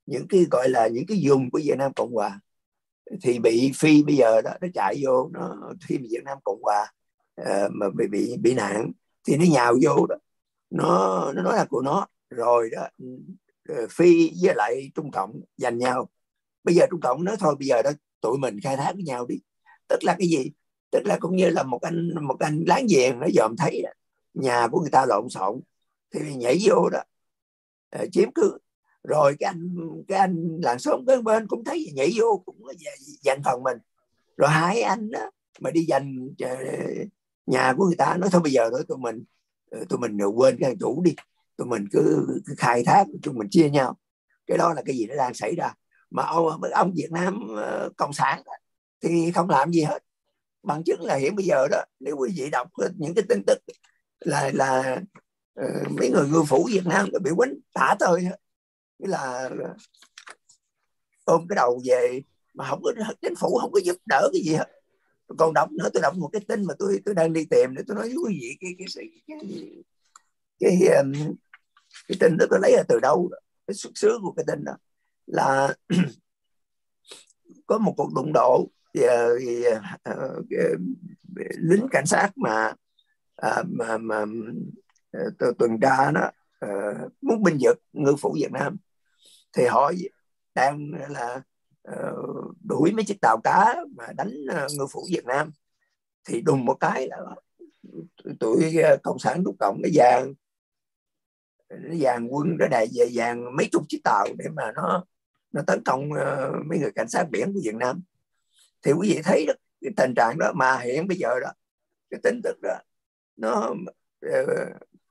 những cái gọi là những cái vùng của Việt Nam Cộng Hòa thì bị Phi bây giờ đó nó chạy vô, nó khi Việt Nam Cộng Hòa uh, mà bị bị bị nạn thì nó nhào vô đó, nó nó nói là của nó rồi đó. Phi với lại Trung Cộng giành nhau, bây giờ Trung Cộng nói thôi bây giờ đó tụi mình khai thác với nhau đi, tức là cái gì, tức là cũng như là một anh một anh láng giềng nó dòm thấy đó, nhà của người ta lộn xộn thì nhảy vô đó uh, chiếm cứ, rồi cái anh cái anh làng xóm bên bên cũng thấy nhảy vô cũng giành phần mình, rồi hai anh đó mà đi giành nhà của người ta, nói thôi bây giờ thôi tụi mình tụi mình quên cái chủ đi, tụi mình cứ, cứ khai thác, tụi mình chia nhau. Cái đó là cái gì nó đang xảy ra, mà ông, ông Việt Nam Cộng sản đó, thì không làm gì hết. Bằng chứng là hiện bây giờ đó, nếu quý vị đọc những cái tin tức là là uh, mấy người ngư phủ Việt Nam bị quýnh tả tơi hết, nghĩa là ôm cái đầu về mà không có, chính phủ không có giúp đỡ cái gì hết. Còn đọc nữa, tôi đọc một cái tin mà tôi tôi đang đi tìm để tôi nói với quý vị cái cái cái cái, cái, cái, cái tin đó tôi lấy là từ đâu, cái xuất xứ của cái tin đó là có một cuộc đụng độ thì, thì, uh, lính cảnh sát mà uh, mà, mà uh, tuần tra nó uh, muốn binh vực ngư phủ Việt Nam, thì họ đang là uh, đuổi mấy chiếc tàu cá mà đánh uh, ngư phủ Việt Nam, thì đùng một cái là tụi uh, cộng sản Trung Cộng nó dàn nó dàn quân nó đại về dàn mấy chục chiếc tàu để mà nó nó tấn công uh, mấy người cảnh sát biển của Việt Nam. Thì quý vị thấy đó, cái tình trạng đó mà hiện bây giờ đó, cái tin tức đó nó uh,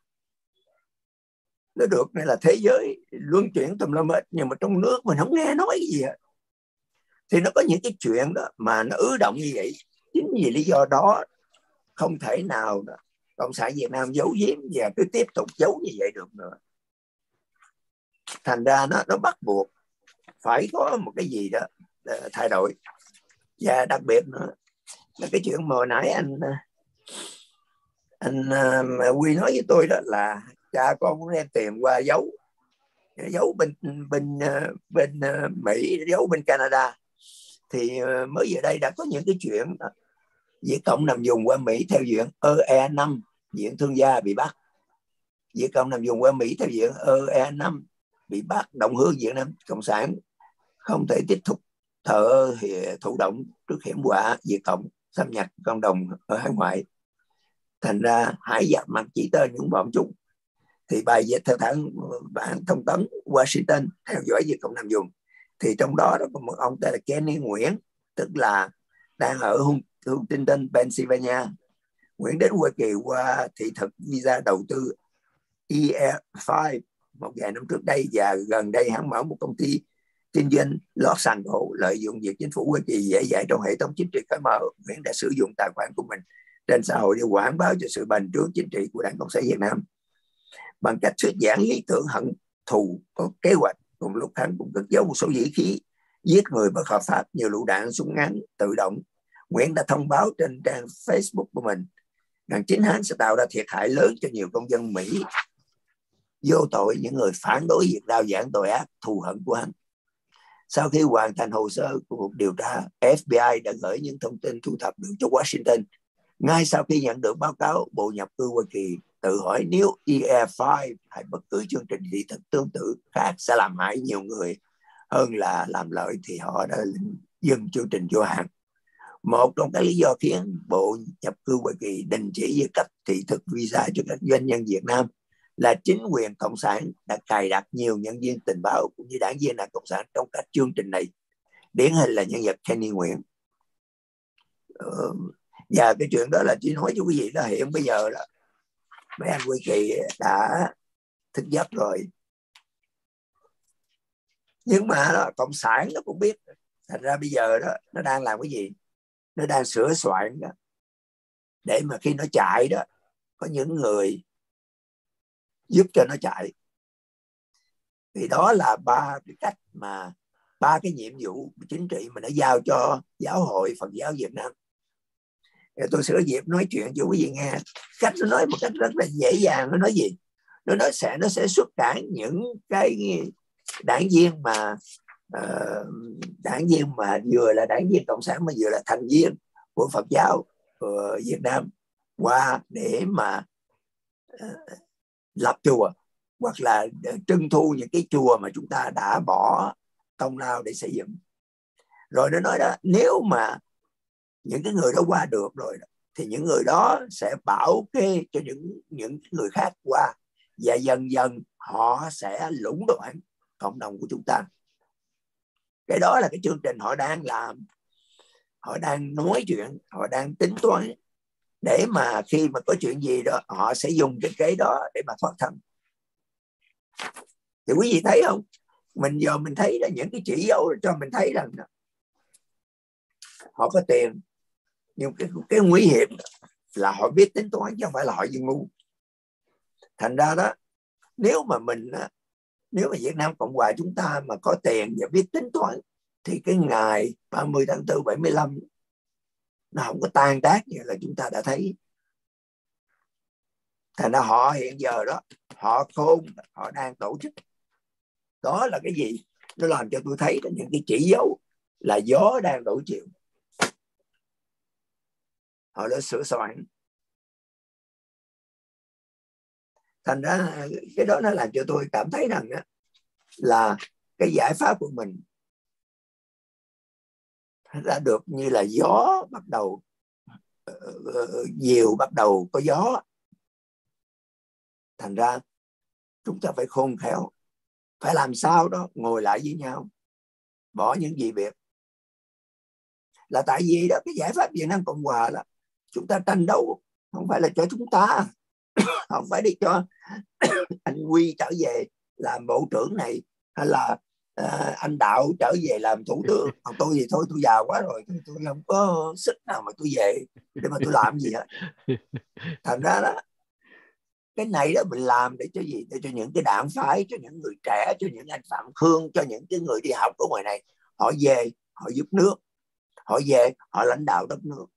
nó được này là thế giới luân chuyển tùm lum hết, nhưng mà trong nước mình không nghe nói cái gì hết. Thì nó có những cái chuyện đó mà nó ứ động như vậy. Chính vì lý do đó không thể nào đó, Cộng sản Việt Nam giấu giếm và cứ tiếp tục giấu như vậy được nữa. Thành ra nó, nó bắt buộc phải có một cái gì đó thay đổi. Và đặc biệt nữa là cái chuyện mà hồi nãy anh anh uh, Quy nói với tôi đó là cha con cũng đem tiền qua giấu giấu bên bên bên Mỹ, giấu bên Canada. Thì uh, mới giờ đây đã có những cái chuyện đó. Việt Cộng nằm dùng qua Mỹ theo diện E E năm, diện thương gia bị bắt. Việt Cộng nằm dùng qua Mỹ theo diện E E năm bị bắt, đồng hương Việt Nam Cộng sản không thể tiếp tục thờ thụ động trước hiểm họa Việt Cộng xâm nhập cộng đồng ở hải ngoại. Thành ra hãy dập mặt chỉ tên những bọn chúng. Thì bài viết theo thẳng bản thông tấn Washington theo dõi Việt Cộng nằm dùng, thì trong đó có một ông tên là Kenny Nguyễn, tức là đang ở Huntington, Pennsylvania. Nguyễn đến Hoa Kỳ qua thị thực visa đầu tư E E năm một vài năm trước đây, và gần đây hắn mở một công ty kinh doanh lót sàn gỗ, lợi dụng việc chính phủ Hoa Kỳ dễ dãi trong hệ thống chính trị khai mở. Nguyễn đã sử dụng tài khoản của mình trên xã hội để quảng báo cho sự bành trướng chính trị của Đảng Cộng sản Việt Nam bằng cách thuyết giảng lý tưởng hận thù có kế hoạch. Cùng lúc hắn cũng cất giấu một số vũ khí giết người bất hợp pháp, nhiều lựu đạn, súng ngắn tự động. Nguyễn đã thông báo trên trang Facebook của mình rằng chính hắn sẽ tạo ra thiệt hại lớn cho nhiều công dân Mỹ vô tội, những người phản đối việc đao giảng tội ác thù hận của hắn. Sau khi hoàn thành hồ sơ của cuộc điều tra, F B I đã gửi những thông tin thu thập được cho Washington. Ngay sau khi nhận được báo cáo, Bộ Nhập cư Hoa Kỳ tự hỏi nếu E E năm hay bất cứ chương trình thị thực tương tự khác sẽ làm hại nhiều người hơn là làm lợi, thì họ đã dừng chương trình vô hạn. Một trong các lý do khiến Bộ Nhập cư Hoa Kỳ đình chỉ việc cấp thị thực visa cho các doanh nhân Việt Nam là chính quyền Cộng sản đã cài đặt nhiều nhân viên tình báo cũng như đảng viên Đảng Cộng sản trong các chương trình này. Điển hình là nhân vật Kenny Nguyễn. Ờ, và cái chuyện đó là chỉ nói cho quý vị là hiện bây giờ là mấy anh Hoa Kỳ đã thức giấc rồi. Nhưng mà đó, Cộng sản nó cũng biết. Thành ra bây giờ đó nó đang làm cái gì? Nó đang sửa soạn đó, để mà khi nó chạy đó có những người giúp cho nó chạy. Thì đó là ba cái cách mà ba cái nhiệm vụ chính trị mà nó giao cho Giáo hội Phật giáo Việt Nam. Tôi sẽ có dịp nói chuyện cho quý vị nghe. Cách nó nói một cách rất là dễ dàng. Nó nói gì? Nó nói sẽ nó sẽ xuất cản những cái đảng viên mà uh, đảng viên mà vừa là đảng viên cộng sản mà vừa là thành viên của Phật giáo của Việt Nam qua để mà uh, lập chùa hoặc là trưng thu những cái chùa mà chúng ta đã bỏ công lao để xây dựng. Rồi nó nói đó, nếu mà những cái người đó qua được rồi thì những người đó sẽ bảo kê cho những những người khác qua, và dần dần họ sẽ lũng đoạn cộng đồng của chúng ta. Cái đó là cái chương trình họ đang làm, họ đang nói chuyện, họ đang tính toán để mà khi mà có chuyện gì đó họ sẽ dùng cái cái đó để mà thoát thân. Thì quý vị thấy không, mình giờ mình thấy là những cái chỉ dấu cho mình thấy rằng họ có tiền, nhưng cái, cái nguy hiểm là họ biết tính toán chứ không phải là họ dân ngu. Thành ra đó, nếu mà mình nếu mà Việt Nam Cộng Hòa chúng ta mà có tiền và biết tính toán thì cái ngày ba mươi tháng tư bảy mươi lăm nó không có tan tác như là chúng ta đã thấy. Thành ra họ hiện giờ đó, họ khôn, họ đang tổ chức. Đó là cái gì? Nó làm cho tôi thấy những cái chỉ dấu là gió đang đổi chiều. Họ đã sửa soạn. Thành ra cái đó nó làm cho tôi cảm thấy rằng đó, là cái giải pháp của mình đã được như là gió bắt đầu uh, diều bắt đầu có gió. Thành ra chúng ta phải khôn khéo, phải làm sao đó ngồi lại với nhau, bỏ những gì biệt. Là tại vì đó cái giải pháp Việt Nam Cộng Hòa là chúng ta tranh đấu không phải là cho chúng ta, không phải đi cho anh Huy trở về làm bộ trưởng này, hay là uh, anh Đạo trở về làm thủ tướng. Còn tôi thì thôi, tôi già quá rồi, tôi, tôi không có sức nào mà tôi về để mà tôi làm gì hết. Thành ra đó, cái này đó mình làm để cho gì? Để cho những cái đảng phái, cho những người trẻ, cho những anh Phạm Khương, cho những cái người đi học ở ngoài này, họ về, họ giúp nước, họ về, họ lãnh đạo đất nước.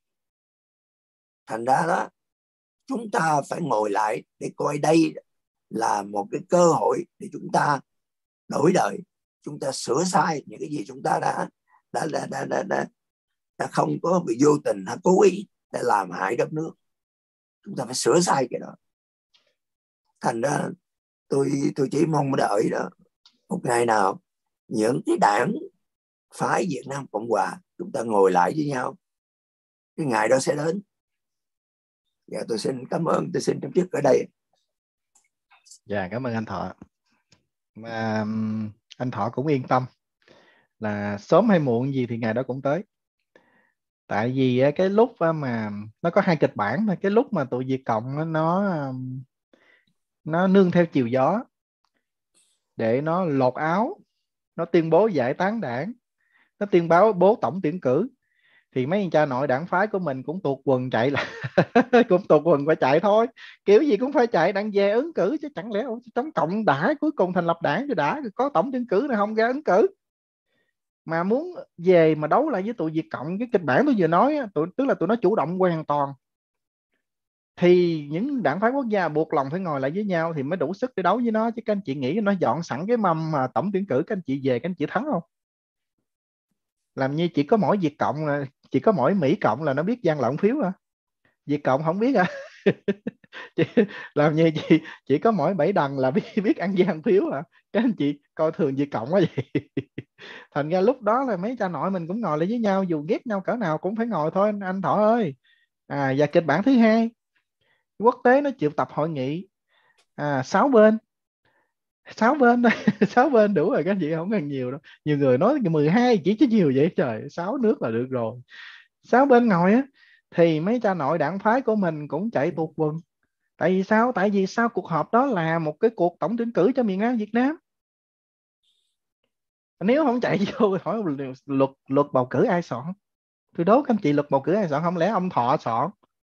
Thành ra đó, chúng ta phải ngồi lại để coi đây là một cái cơ hội để chúng ta đổi đời, chúng ta sửa sai những cái gì chúng ta đã đã đã đã, đã, đã, đã không có bị vô tình hay cố ý để làm hại đất nước. Chúng ta phải sửa sai cái đó. Thành ra tôi tôi chỉ mong đợi đó một ngày nào những cái đảng phái Việt Nam Cộng Hòa chúng ta ngồi lại với nhau, cái ngày đó sẽ đến. Dạ, tôi xin cảm ơn, tôi xin chấm dứt ở đây. Dạ, cảm ơn anh Thọ. Mà anh Thọ cũng yên tâm là sớm hay muộn gì thì ngày đó cũng tới. Tại vì cái lúc mà nó có hai kịch bản, cái lúc mà tụi Việt Cộng nó nó nương theo chiều gió để nó lột áo, nó tuyên bố giải tán đảng, nó tuyên báo bố tổng tuyển cử, thì mấy anh cha nội đảng phái của mình cũng tuột quần chạy là cũng tuột quần phải chạy thôi, kiểu gì cũng phải chạy đặng về ứng cử chứ. Chẳng lẽ chống cộng đã cuối cùng thành lập đảng cho đã, có tổng tuyển cử này không ra ứng cử mà muốn về mà đấu lại với tụi Việt Cộng. Cái kịch bản tôi vừa nói tụi, tức là tụi nó chủ động hoàn toàn, thì những đảng phái quốc gia buộc lòng phải ngồi lại với nhau thì mới đủ sức để đấu với nó. Chứ các anh chị nghĩ nó dọn sẵn cái mâm mà tổng tuyển cử các anh chị về các anh chị thắng không? Làm như chỉ có mỗi Việt Cộng, chỉ có mỗi Mỹ Cộng là nó biết gian lận phiếu à? Việt Cộng không biết à? Làm như chỉ, chỉ có mỗi Bảy Đằng là biết, biết ăn gian phiếu à? Các anh chị coi thường Việt Cộng quá vậy. Thành ra lúc đó là mấy cha nội mình cũng ngồi lại với nhau, dù ghét nhau cỡ nào cũng phải ngồi thôi anh, anh Thọ ơi. À, và kịch bản thứ hai, quốc tế nó triệu tập hội nghị à, sáu bên sáu bên thôi. Sáu bên đủ rồi các anh chị, không cần nhiều đâu. Nhiều người nói mười hai chỉ chứ nhiều vậy trời, sáu nước là được rồi. Sáu bên ngồi á thì mấy cha nội đảng phái của mình cũng chạy tuột quần. Tại vì sao? Tại vì sau cuộc họp đó là một cái cuộc tổng tuyển cử cho miền Nam Việt Nam. Nếu không chạy vô hỏi luật luật bầu cử ai soạn? Tôi đố các anh chị, luật bầu cử ai soạn? Không lẽ ông Thọ soạn?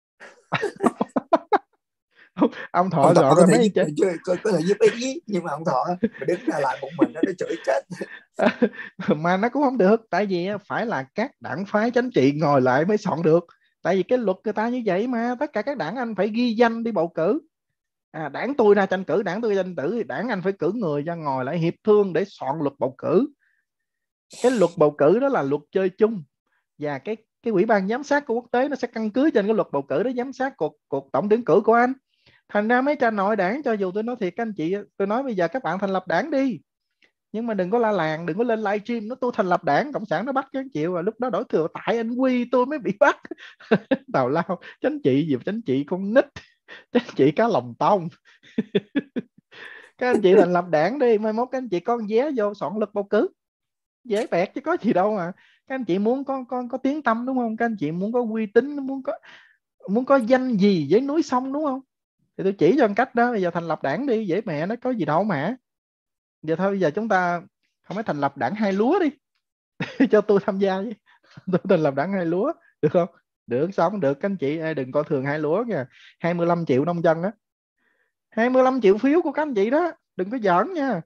Ông Thọ, ông Thọ có, thể giúp, chết. có, có thể giúp ý, nhưng mà ông Thọ mà đứng ra lại một mình nó chửi chết. Mà nó cũng không được, tại vì phải là các đảng phái chính trị ngồi lại mới soạn được. Tại vì cái luật người ta như vậy mà, tất cả các đảng anh phải ghi danh đi bầu cử. À, đảng tôi ra tranh cử, đảng tôi tranh cử thì đảng anh phải cử người ra ngồi lại hiệp thương để soạn luật bầu cử. Cái luật bầu cử đó là luật chơi chung, và cái cái ủy ban giám sát của quốc tế nó sẽ căn cứ trên cái luật bầu cử để giám sát cuộc cuộc tổng tuyển cử của anh. Thành ra mấy cha nội đảng, cho dù tôi nói thiệt các anh chị, tôi nói bây giờ các bạn thành lập đảng đi, nhưng mà đừng có la làng, đừng có lên livestream nó tôi thành lập đảng cộng sản nó bắt các anh chịu, và lúc đó đổi thừa tại anh Quy tôi mới bị bắt. Tào lao, chính trị gì chính trị con nít, chính trị cá lòng tông. Các anh chị thành lập đảng đi, mai mốt các anh chị có vé vô soạn luật bầu cử, dễ bẹt chứ có gì đâu mà. Các anh chị muốn có có có tiếng tăm đúng không? Các anh chị muốn có uy tín, muốn có muốn có danh gì với núi sông đúng không? Thì tôi chỉ cho một cách đó, bây giờ thành lập đảng đi, dễ mẹ, nó có gì đâu mà. Giờ thôi, bây giờ chúng ta không phải thành lập đảng Hai Lúa đi. Cho tôi tham gia với. Tôi thành lập đảng Hai Lúa được không? Được, xong được. Các anh chị đừng coi thường Hai Lúa nha, hai mươi lăm triệu nông dân đó, hai mươi lăm triệu phiếu của các anh chị đó, đừng có giỡn nha.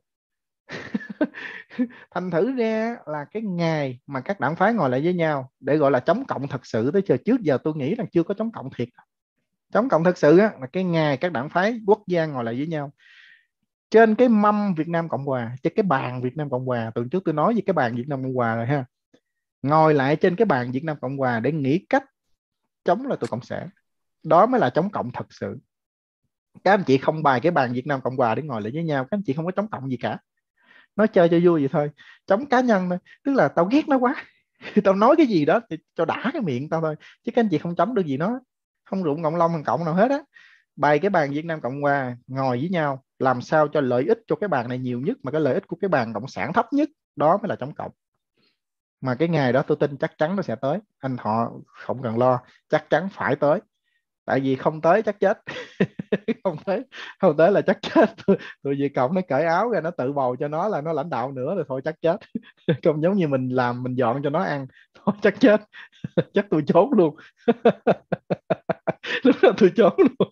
Thành thử ra là cái ngày mà các đảng phái ngồi lại với nhau để gọi là chống cộng thật sự, tới giờ trước giờ tôi nghĩ là chưa có chống cộng thiệt. Chống cộng thật sự á, là cái ngày các đảng phái quốc gia ngồi lại với nhau trên cái mâm Việt Nam Cộng Hòa, trên cái bàn Việt Nam Cộng Hòa. Tuần trước tôi nói về cái bàn Việt Nam Cộng Hòa rồi ha. Ngồi lại trên cái bàn Việt Nam Cộng Hòa để nghĩ cách chống lại tụi cộng sản, đó mới là chống cộng thật sự. Các anh chị không bài cái bàn Việt Nam Cộng Hòa để ngồi lại với nhau, các anh chị không có chống cộng gì cả, nói chơi cho vui vậy thôi, chống cá nhân thôi. Tức là tao ghét nó quá, tao nói cái gì đó thì cho đã cái miệng tao thôi, chứ các anh chị không chống được gì nó, không rụng cộng long thằng cộng nào hết á. Bày cái bàn Việt Nam Cộng Hòa ngồi với nhau, làm sao cho lợi ích cho cái bàn này nhiều nhất mà cái lợi ích của cái bàn cộng sản thấp nhất, đó mới là chống cộng. Mà cái ngày đó tôi tin chắc chắn nó sẽ tới, anh Thọ không cần lo, chắc chắn phải tới. Tại vì không tới chắc chết. không tới không tới là chắc chết. Tôi về cộng nó cởi áo ra, nó tự bầu cho nó là nó lãnh đạo nữa rồi thôi chắc chết. Không giống như mình làm mình dọn cho nó ăn, thôi chắc chết. Chắc tôi trốn luôn. Lúc đó tôi trốn luôn.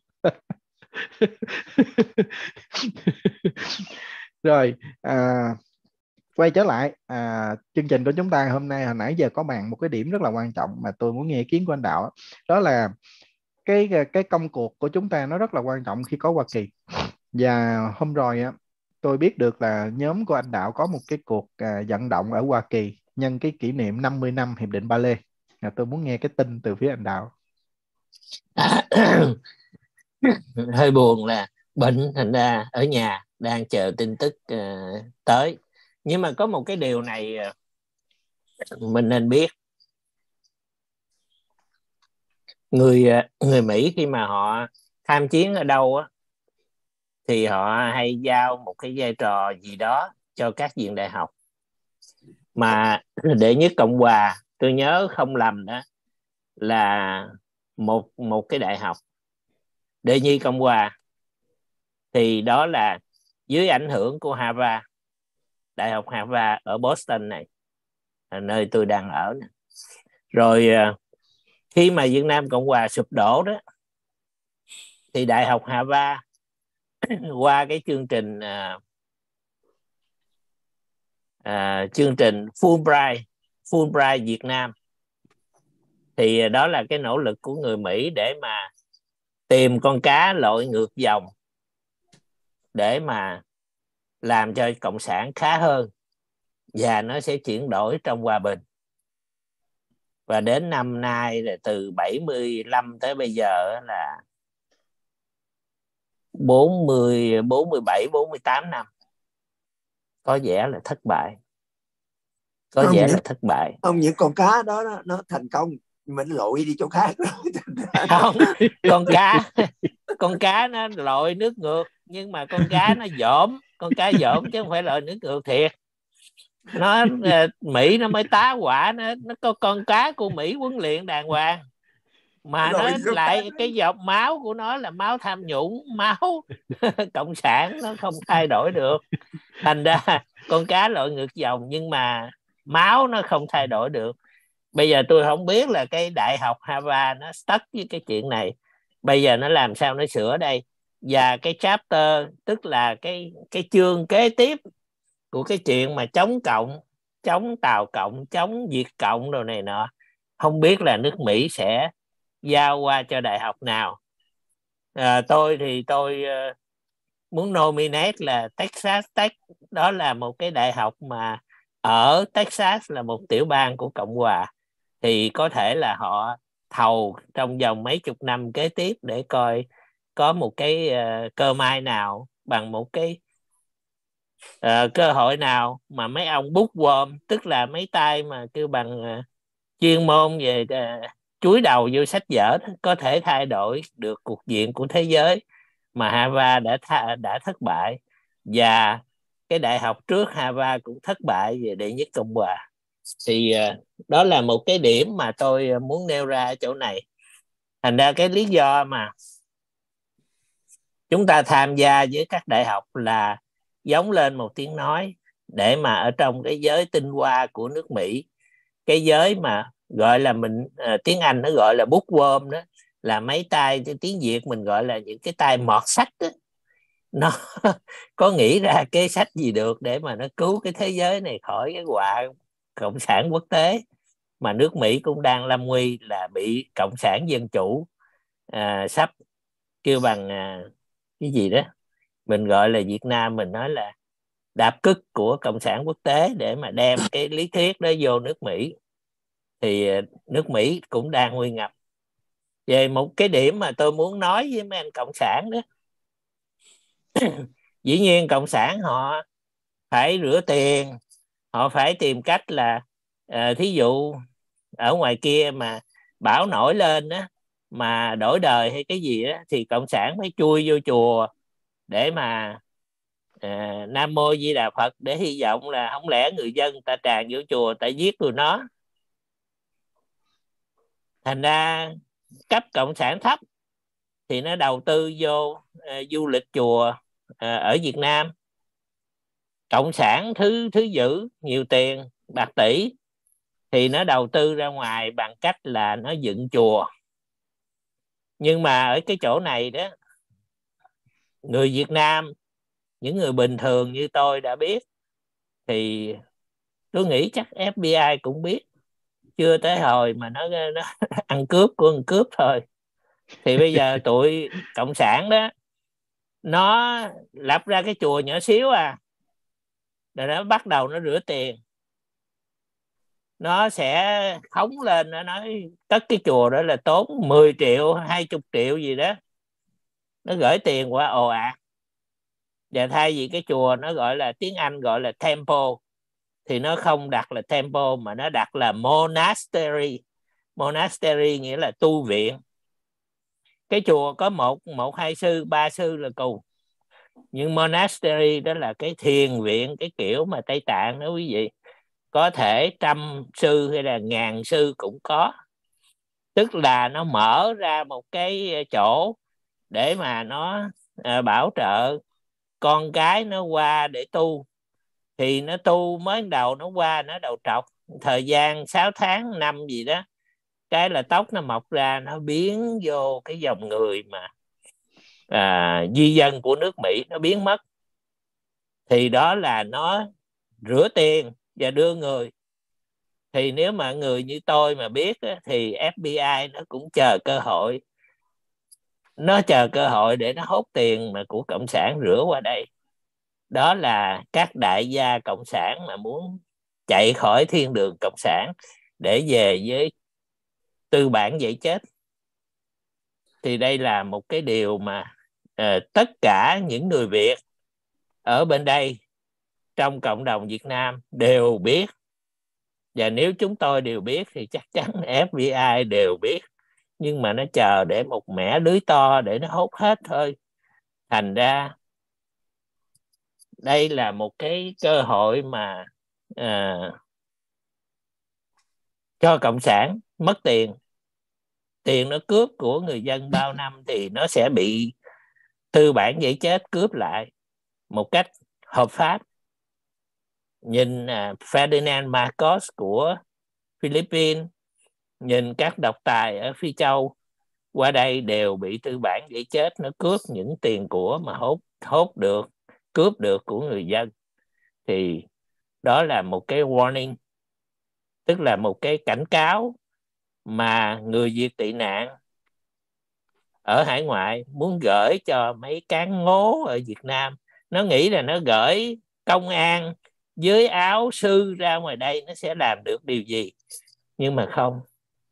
Rồi à, quay trở lại à, chương trình của chúng ta hôm nay. Hồi nãy giờ có bàn một cái điểm rất là quan trọng mà tôi muốn nghe ý kiến của anh Đạo, đó là cái cái công cuộc của chúng ta nó rất là quan trọng khi có Hoa Kỳ. Và hôm rồi á, tôi biết được là nhóm của anh Đạo có một cái cuộc à, vận động ở Hoa Kỳ nhân cái kỷ niệm năm mươi năm Hiệp định Ba Lê. À, tôi muốn nghe cái tin từ phía anh Đạo. À, hơi buồn là bệnh, thành ra ở nhà đang chờ tin tức uh, tới. Nhưng mà có một cái điều này uh, mình nên biết. Người uh, người Mỹ khi mà họ tham chiến ở đâu á, thì họ hay giao một cái vai trò gì đó cho các viện đại học. Mà đệ nhất Cộng Hòa, tôi nhớ không lầm đó, là một một cái đại học. Đệ nhị Cộng Hòa thì đó là dưới ảnh hưởng của Harvard, Đại học Harvard ở Boston này, là nơi tôi đang ở nè. Rồi khi mà Việt Nam Cộng Hòa sụp đổ đó, thì Đại học Harvard qua cái chương trình uh, uh, chương trình Fulbright Fulbright Việt Nam, thì đó là cái nỗ lực của người Mỹ để mà tìm con cá lội ngược dòng để mà làm cho cộng sản khá hơn, và nó sẽ chuyển đổi trong hòa bình. Và đến năm nay là từ bảy mươi lăm tới bây giờ là bốn mươi, bốn mươi bảy, bốn mươi tám năm, có vẻ là thất bại, có không vẻ những, là thất bại. Không, những con cá đó nó, nó thành công, mình lội đi chỗ khác. Không, con cá con cá nó lội nước ngược, nhưng mà con cá nó dỗm, con cá dỗm chứ không phải lội nước ngược thiệt. Nó Mỹ nó mới tá hỏa, nó nó có con cá của Mỹ huấn luyện đàng hoàng, mà nó lại cái dọc máu của nó là máu tham nhũng, máu cộng sản, nó không thay đổi được. Thành ra con cá lội ngược dòng, nhưng mà máu nó không thay đổi được. Bây giờ tôi không biết là cái Đại học Harvard nó stuck với cái chuyện này, bây giờ nó làm sao nó sửa đây. Và cái chapter, tức là cái cái chương kế tiếp của cái chuyện mà chống cộng, chống Tàu cộng, chống Việt cộng đồ này nọ, không biết là nước Mỹ sẽ giao qua cho đại học nào. À, tôi thì tôi muốn nominate là Texas Tech, đó là một cái đại học mà ở Texas, là một tiểu bang của Cộng hòa, thì có thể là họ thầu trong vòng mấy chục năm kế tiếp để coi có một cái uh, cơ may nào, bằng một cái uh, cơ hội nào mà mấy ông bookworm, tức là mấy tay mà kêu bằng uh, chuyên môn về uh, chúi đầu vô sách vở, có thể thay đổi được cục diện của thế giới mà Harvard đã tha, đã thất bại, và cái đại học trước Harvard cũng thất bại về đệ nhất Cộng hòa. Thì uh, đó là một cái điểm mà tôi muốn nêu ra ở chỗ này. Thành ra cái lý do mà chúng ta tham gia với các đại học là giống lên một tiếng nói, để mà ở trong cái giới tinh hoa của nước Mỹ, cái giới mà gọi là mình uh, tiếng Anh nó gọi là bookworm đó, là mấy tay, tiếng Việt mình gọi là những cái tay mọt sách đó, nó có nghĩ ra cái sách gì được để mà nó cứu cái thế giới này khỏi cái họa cộng sản quốc tế, mà nước Mỹ cũng đang lâm nguy là bị cộng sản dân chủ à, sắp kêu bằng à, cái gì đó mình gọi là Việt Nam mình nói là đạp cức của cộng sản quốc tế, để mà đem cái lý thuyết đó vô nước Mỹ, thì nước Mỹ cũng đang nguy ngập. Về một cái điểm mà tôi muốn nói với mấy anh cộng sản đó, dĩ nhiên cộng sản họ phải rửa tiền, họ phải tìm cách là uh, thí dụ ở ngoài kia mà bão nổi lên đó, mà đổi đời hay cái gì đó, thì cộng sản mới chui vô chùa để mà uh, Nam Mô Di Đà Phật, để hy vọng là không lẽ người dân ta tràn vô chùa ta giết tụi nó. Thành ra cấp cộng sản thấp thì nó đầu tư vô uh, du lịch chùa uh, ở Việt Nam. Cộng sản thứ thứ dữ nhiều tiền bạc tỷ thì nó đầu tư ra ngoài bằng cách là nó dựng chùa. Nhưng mà ở cái chỗ này đó, người Việt Nam, những người bình thường như tôi đã biết, thì tôi nghĩ chắc ép bê i cũng biết, chưa tới hồi mà nó, nó ăn cướp của ăn cướp thôi. Thì bây giờ tụi cộng sản đó, nó lập ra cái chùa nhỏ xíu à, rồi nó bắt đầu nó rửa tiền, nó sẽ khống lên, nó nói tất cái chùa đó là tốn mười triệu, hai mươi triệu gì đó, nó gửi tiền qua ồ ạt. Và thay vì cái chùa nó gọi là tiếng Anh gọi là temple, thì nó không đặt là temple mà nó đặt là monastery. Monastery nghĩa là tu viện. Cái chùa có một, một hai sư, ba sư là cùng. Nhưng monastery đó là cái thiền viện, cái kiểu mà Tây Tạng đó quý vị. Có thể trăm sư hay là ngàn sư cũng có. Tức là nó mở ra một cái chỗ để mà nó à, bảo trợ con cái nó qua để tu. Thì nó tu mới đầu nó qua, nó đầu trọc, thời gian sáu tháng, năm gì đó, cái là tóc nó mọc ra, nó biến vô cái dòng người mà à, di dân của nước Mỹ, nó biến mất. Thì đó là nó rửa tiền và đưa người. Thì nếu mà người như tôi mà biết thì ép bê i nó cũng chờ cơ hội, nó chờ cơ hội để nó hốt tiền mà của cộng sản rửa qua đây. Đó là các đại gia cộng sản mà muốn chạy khỏi thiên đường cộng sản để về với tư bản dạy chết. Thì đây là một cái điều mà uh, tất cả những người Việt ở bên đây trong cộng đồng Việt Nam đều biết. Và nếu chúng tôi đều biết thì chắc chắn ép bê i đều biết. Nhưng mà nó chờ để một mẻ lưới to để nó hốt hết thôi. Thành ra đây là một cái cơ hội mà uh, cho cộng sản mất tiền. Tiền nó cướp của người dân bao năm thì nó sẽ bị tư bản dễ chết cướp lại một cách hợp pháp. Nhìn uh, Ferdinand Marcos của Philippines, nhìn các độc tài ở Phi Châu qua đây đều bị tư bản dễ chết nó cướp những tiền của mà hốt, hốt được, cướp được của người dân. Thì đó là một cái warning, tức là một cái cảnh cáo mà người Việt tị nạn ở hải ngoại muốn gửi cho mấy cán ngố ở Việt Nam. Nó nghĩ là nó gửi công an dưới áo sư ra ngoài đây nó sẽ làm được điều gì. Nhưng mà không.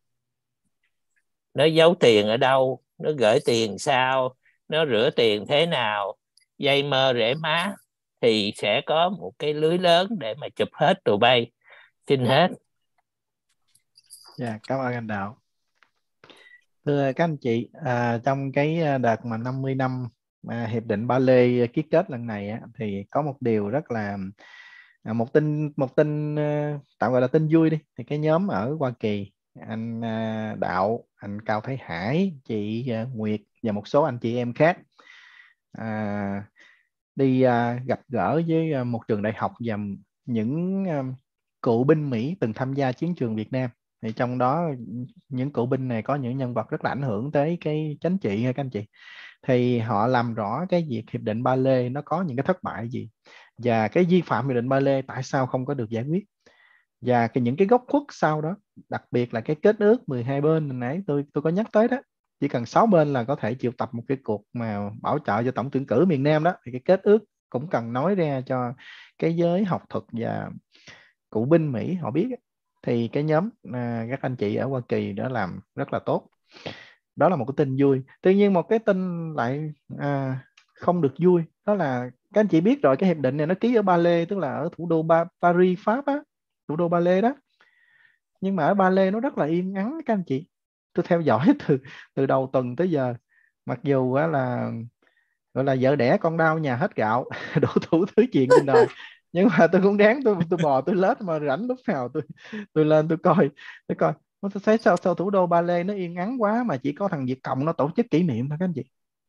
Nó giấu tiền ở đâu, nó gửi tiền sao, nó rửa tiền thế nào, dây mơ rễ má, thì sẽ có một cái lưới lớn để mà chụp hết tụi bay. Xin hết. Dạ, yeah, cảm ơn anh Đạo. Thưa các anh chị, à, trong cái đợt mà năm mươi năm à, Hiệp định Ba Lê ký kết lần này á, thì có một điều rất là à, một tin một tin uh, tạm gọi là tin vui đi. Thì cái nhóm ở Hoa Kỳ, anh uh, Đạo, anh Cao Thái Hải, chị uh, Nguyệt và một số anh chị em khác à, đi uh, gặp gỡ với uh, một trường đại học và những uh, cựu binh Mỹ từng tham gia chiến trường Việt Nam. Thì trong đó những cựu binh này có những nhân vật rất là ảnh hưởng tới cái chính trị các anh chị. Thì họ làm rõ cái việc Hiệp định Ba Lê nó có những cái thất bại gì, và cái vi phạm Hiệp định Ba Lê tại sao không có được giải quyết, và cái những cái góc khuất sau đó, đặc biệt là cái kết ước mười hai bên hồi nãy tôi tôi có nhắc tới đó. Chỉ cần sáu bên là có thể triệu tập một cái cuộc mà bảo trợ cho tổng tuyển cử miền Nam đó. Thì cái kết ước cũng cần nói ra cho cái giới học thuật và cựu binh Mỹ họ biết. Thì cái nhóm à, các anh chị ở Hoa Kỳ đã làm rất là tốt. Đó là một cái tin vui. Tuy nhiên một cái tin lại à, không được vui, đó là các anh chị biết rồi, cái hiệp định này nó ký ở Ba Lê, tức là ở thủ đô ba, Paris, Pháp á, thủ đô Ba Lê đó. Nhưng mà ở Ba Lê nó rất là yên ắng các anh chị. Tôi theo dõi từ từ đầu tuần tới giờ, mặc dù á, là gọi là vợ đẻ con đau nhà hết gạo, đủ thủ thứ chuyện trên đời, nhưng mà tôi cũng đáng tôi tôi bò tôi lết mà rảnh lúc nào tôi tôi lên tôi coi tôi coi tôi thấy sao sao thủ đô Ba Lê nó yên ắng quá, mà chỉ có thằng Việt Cộng nó tổ chức kỷ niệm thôi các anh chị.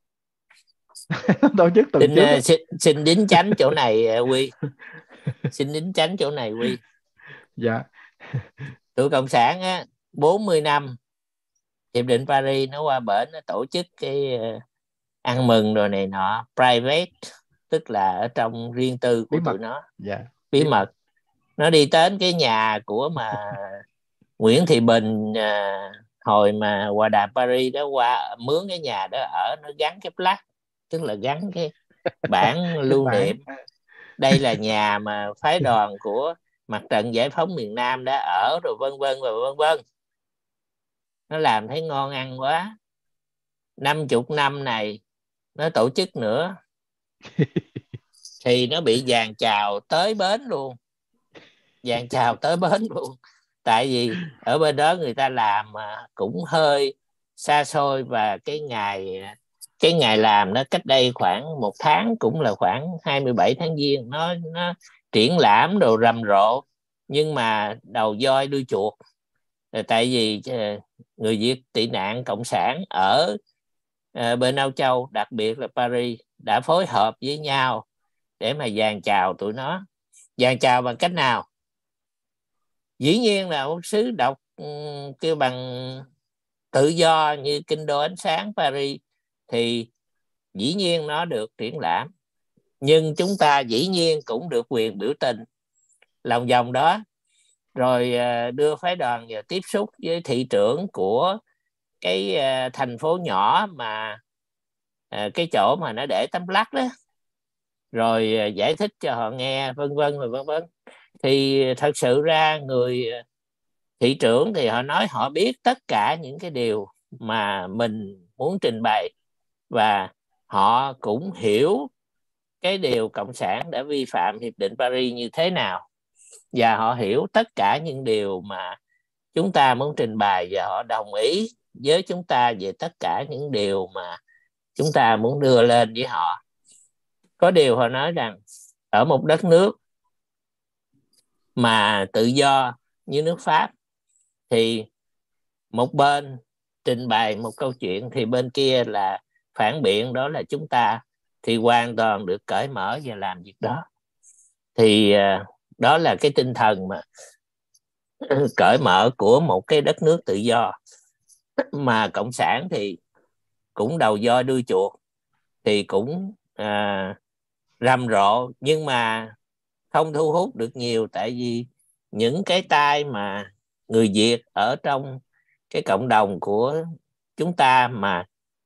Tổ chức tuần Xin, trước uh, xin, xin đính chánh chỗ này uh, Quy. Xin đính chánh chỗ này Quy. Dạ. Tụi Cộng sản á, bốn mươi năm Hiệp định Paris nó qua bển, nó tổ chức cái uh, ăn mừng rồi này nọ, private, tức là ở trong riêng tư của Bí mật. tụi nó. Dạ. Bí mật. Nó đi đến cái nhà của mà Nguyễn Thị Bình à, hồi mà hòa đàm Paris đó, qua mướn cái nhà đó ở, nó gắn cái plaque, tức là gắn cái bản lưu Bản. niệm. Đây là nhà mà phái đoàn của Mặt trận Giải phóng miền Nam đã ở, rồi vân vân và vân vân. Nó làm thấy ngon ăn quá. Năm chục năm này nó tổ chức nữa thì nó bị dàn chào tới bến luôn. Dàn chào tới bến luôn. Tại vì ở bên đó người ta làm mà cũng hơi xa xôi, và cái ngày cái ngày làm nó cách đây khoảng một tháng, cũng là khoảng hai mươi bảy tháng Giêng, nó nó triển lãm đồ rầm rộ, nhưng mà đầu voi đuôi chuột. Tại vì người Việt tị nạn cộng sản ở bên Âu Châu, đặc biệt là Paris, đã phối hợp với nhau để mà dàn chào tụi nó. Dàn chào bằng cách nào? Dĩ nhiên là một sứ đọc um, kêu bằng tự do như kinh đô ánh sáng Paris thì dĩ nhiên nó được triển lãm, nhưng chúng ta dĩ nhiên cũng được quyền biểu tình lòng vòng đó. Rồi uh, đưa phái đoàn vào tiếp xúc với thị trưởng của cái uh, thành phố nhỏ mà uh, cái chỗ mà nó để tấm lắc đó, rồi uh, giải thích cho họ nghe, vân vân và vân vân. Thì thật sự ra người thị trưởng thì họ nói họ biết tất cả những cái điều mà mình muốn trình bày, và họ cũng hiểu cái điều Cộng sản đã vi phạm Hiệp định Paris như thế nào, và họ hiểu tất cả những điều mà chúng ta muốn trình bày, và họ đồng ý với chúng ta về tất cả những điều mà chúng ta muốn đưa lên với họ. Có điều họ nói rằng ở một đất nước mà tự do như nước Pháp thì một bên trình bày một câu chuyện thì bên kia là phản biện, đó là chúng ta, thì hoàn toàn được cởi mở và làm việc đó. Thì đó là cái tinh thần mà cởi mở của một cái đất nước tự do. Mà cộng sản thì cũng đầu voi đuôi chuột, thì cũng à, rầm rộ, nhưng mà không thu hút được nhiều, tại vì những cái tay mà người Việt ở trong cái cộng đồng của chúng ta mà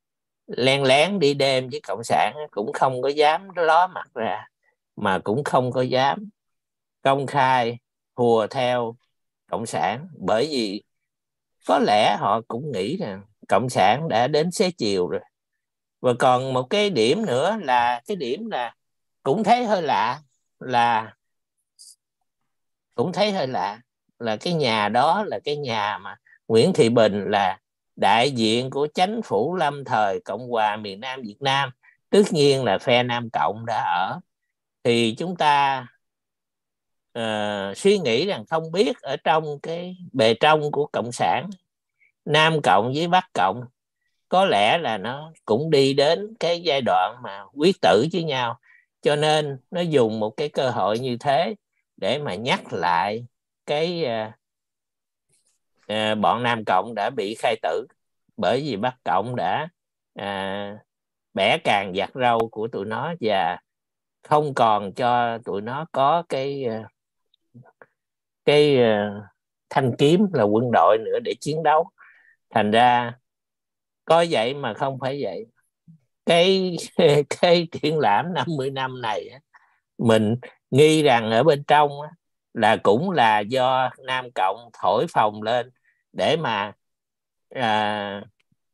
len lén đi đêm với cộng sản, cũng không có dám ló mặt ra, mà cũng không có dám công khai hùa theo cộng sản, bởi vì có lẽ họ cũng nghĩ rằng cộng sản đã đến xế chiều rồi. Và còn một cái điểm nữa là cái điểm là cũng thấy hơi lạ là cũng thấy hơi lạ là cái nhà đó là cái nhà mà Nguyễn Thị Bình là đại diện của chính phủ lâm thời Cộng hòa miền Nam Việt Nam, tất nhiên là phe Nam Cộng đã ở. Thì chúng ta uh, suy nghĩ rằng không biết ở trong cái bề trong của Cộng sản, Nam Cộng với Bắc Cộng có lẽ là nó cũng đi đến cái giai đoạn mà quyết tử với nhau, cho nên nó dùng một cái cơ hội như thế để mà nhắc lại cái uh, uh, bọn Nam Cộng đã bị khai tử, bởi vì Bắc Cộng đã uh, bẻ càng giặt râu của tụi nó và không còn cho tụi nó có cái uh, cái uh, thanh kiếm là quân đội nữa để chiến đấu. Thành ra có vậy mà không phải vậy. Cái cái triển lãm năm mươi năm này mình nghi rằng ở bên trong là cũng là do Nam Cộng thổi phồng lên để mà à,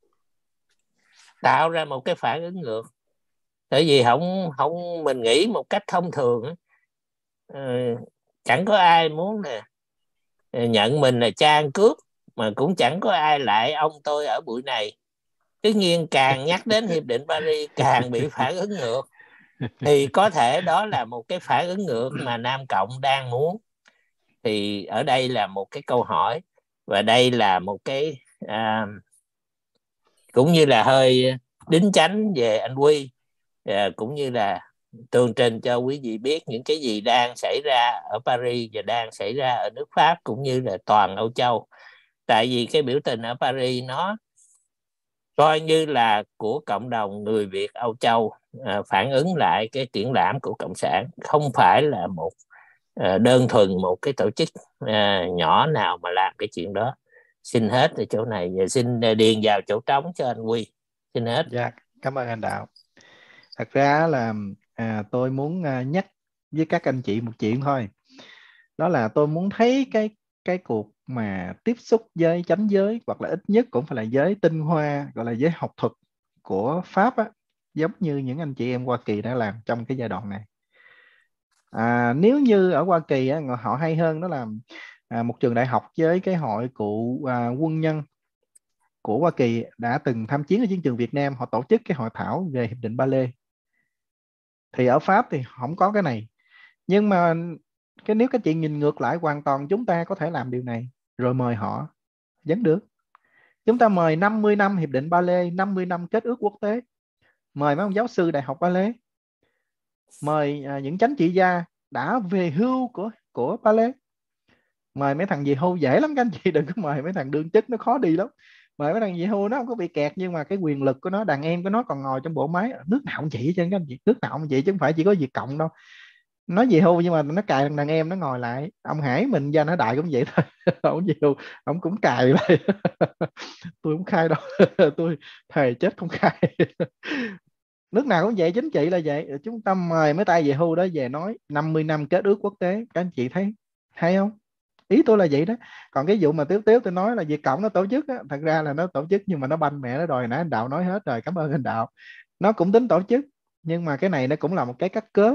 tạo ra một cái phản ứng ngược. Tại vì không không mình nghĩ một cách thông thường, uh, chẳng có ai muốn nè nhận mình là cha ăn cướp, mà cũng chẳng có ai lại ông tôi ở buổi này. Tất nhiên càng nhắc đến Hiệp định Paris càng bị phản ứng ngược. Thì có thể đó là một cái phản ứng ngược mà Nam Cộng đang muốn. Thì ở đây là một cái câu hỏi, và đây là một cái à, cũng như là hơi đính chánh về anh Huy, à, cũng như là tường trình cho quý vị biết những cái gì đang xảy ra ở Paris và đang xảy ra ở nước Pháp cũng như là toàn Âu Châu. Tại vì cái biểu tình ở Paris nó coi như là của cộng đồng người Việt Âu Châu, à, phản ứng lại cái triển lãm của Cộng sản, không phải là một à, đơn thuần một cái tổ chức à, nhỏ nào mà làm cái chuyện đó. Xin hết ở chỗ này, và xin điền vào chỗ trống cho anh Huy. Xin hết. Dạ, cảm ơn anh Đạo. Thật ra là à, tôi muốn à, nhắc với các anh chị một chuyện thôi. Đó là tôi muốn thấy cái cái cuộc mà tiếp xúc với chánh giới, hoặc là ít nhất cũng phải là giới tinh hoa, gọi là giới học thuật của Pháp á, giống như những anh chị em Hoa Kỳ đã làm trong cái giai đoạn này. À, nếu như ở Hoa Kỳ á, họ hay hơn, đó là à, một trường đại học với cái hội cụ à, quân nhân của Hoa Kỳ đã từng tham chiến ở chiến trường Việt Nam, họ tổ chức cái hội thảo về Hiệp định Ba Lê. Thì ở Pháp thì không có cái này. Nhưng mà cái nếu các chị nhìn ngược lại, hoàn toàn chúng ta có thể làm điều này rồi mời họ vẫn được. Chúng ta mời năm mươi năm Hiệp định Ba Lê, năm mươi năm kết ước quốc tế, mời mấy ông giáo sư Đại học Ba Lê, mời à, những chánh trị gia đã về hưu của của Ba Lê, mời mấy thằng về hưu dễ lắm các anh chị, đừng có mời mấy thằng đương chức, nó khó đi lắm. Mời mấy thằng về hưu nó không có bị kẹt, nhưng mà cái quyền lực của nó, đàn em của nó còn ngồi trong bộ máy. Nước nào cũng vậy chứ các anh chị, nước nào cũng vậy chứ không phải chỉ có Việt Cộng đâu. Nó về hưu nhưng mà nó cài thằng đàn em nó ngồi lại. Ông Hải mình Gia nó Đại cũng vậy thôi. Ông về hưu ông cũng cài lại. Tôi không khai đâu. Tôi thề chết không khai. Nước nào cũng vậy, chính trị là vậy. Chúng ta mời mấy tay về hưu đó về nói năm mươi năm kết ước quốc tế. Các anh chị thấy hay không? Ý tôi là vậy đó. Còn cái vụ mà Tiếu Tiếu tôi nói là Việt Cộng nó tổ chức á, thật ra là nó tổ chức nhưng mà nó banh mẹ nó đòi. Nãy anh Đạo nói hết rồi, cảm ơn anh Đạo. Nó cũng tính tổ chức, nhưng mà cái này nó cũng là một cái cắt cớ.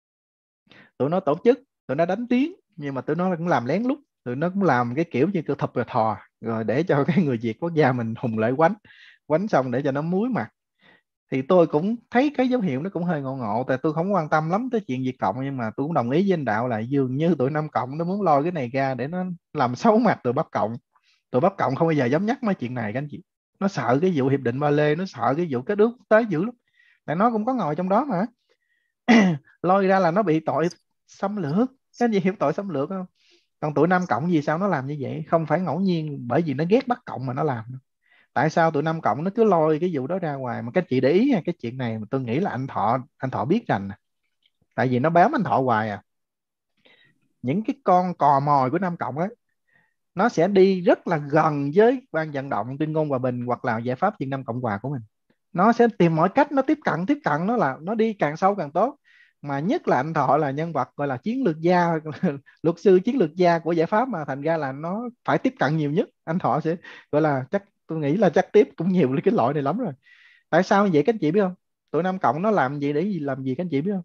Tụi nó tổ chức, tụi nó đánh tiếng, nhưng mà tụi nó cũng làm lén lút. Tụi nó cũng làm cái kiểu như cơ thập và thò, rồi để cho cái người Việt quốc gia mình hùng lợi quánh quánh xong để cho nó muối mặt. Thì tôi cũng thấy cái dấu hiệu nó cũng hơi ngộ ngộ. Tại tôi không quan tâm lắm tới chuyện Việt Cộng, nhưng mà tôi cũng đồng ý với anh Đạo là dường như tụi Nam Cộng nó muốn lôi cái này ra để nó làm xấu mặt tụi Bắc Cộng. Tụi Bắc Cộng không bao giờ dám nhắc mấy chuyện này các anh chị. Nó sợ cái vụ Hiệp định Ba Lê, nó sợ cái vụ kết ước quốc tế dữ lắm. Tại nó cũng có ngồi trong đó mà. Lôi ra là nó bị tội xâm lược. Các anh chị hiểu tội xâm lược không? Còn tụi Nam Cộng vì sao nó làm như vậy? Không phải ngẫu nhiên bởi vì nó ghét Bắc Cộng mà nó làm. Tại sao tụi Nam Cộng nó cứ lôi cái vụ đó ra ngoài? Mà các chị để ý nha, cái chuyện này mà tôi nghĩ là anh Thọ anh Thọ biết rành. Tại vì nó bám anh Thọ hoài à. Những cái con cò mồi của Nam Cộng ấy, nó sẽ đi rất là gần với ban vận động tuyên ngôn hòa bình hoặc là giải pháp Việt Nam Cộng Hòa của mình. nó sẽ tìm mọi cách nó tiếp cận tiếp cận nó là nó đi càng sâu càng tốt. Mà nhất là anh Thọ là nhân vật gọi là chiến lược gia luật sư chiến lược gia của giải pháp, mà thành ra là nó phải tiếp cận nhiều nhất. Anh Thọ sẽ gọi là chắc tôi nghĩ là chắc tiếp cũng nhiều cái loại này lắm rồi. Tại sao vậy các anh chị biết không? Tụi Nam Cộng nó làm gì để gì làm gì các anh chị biết không?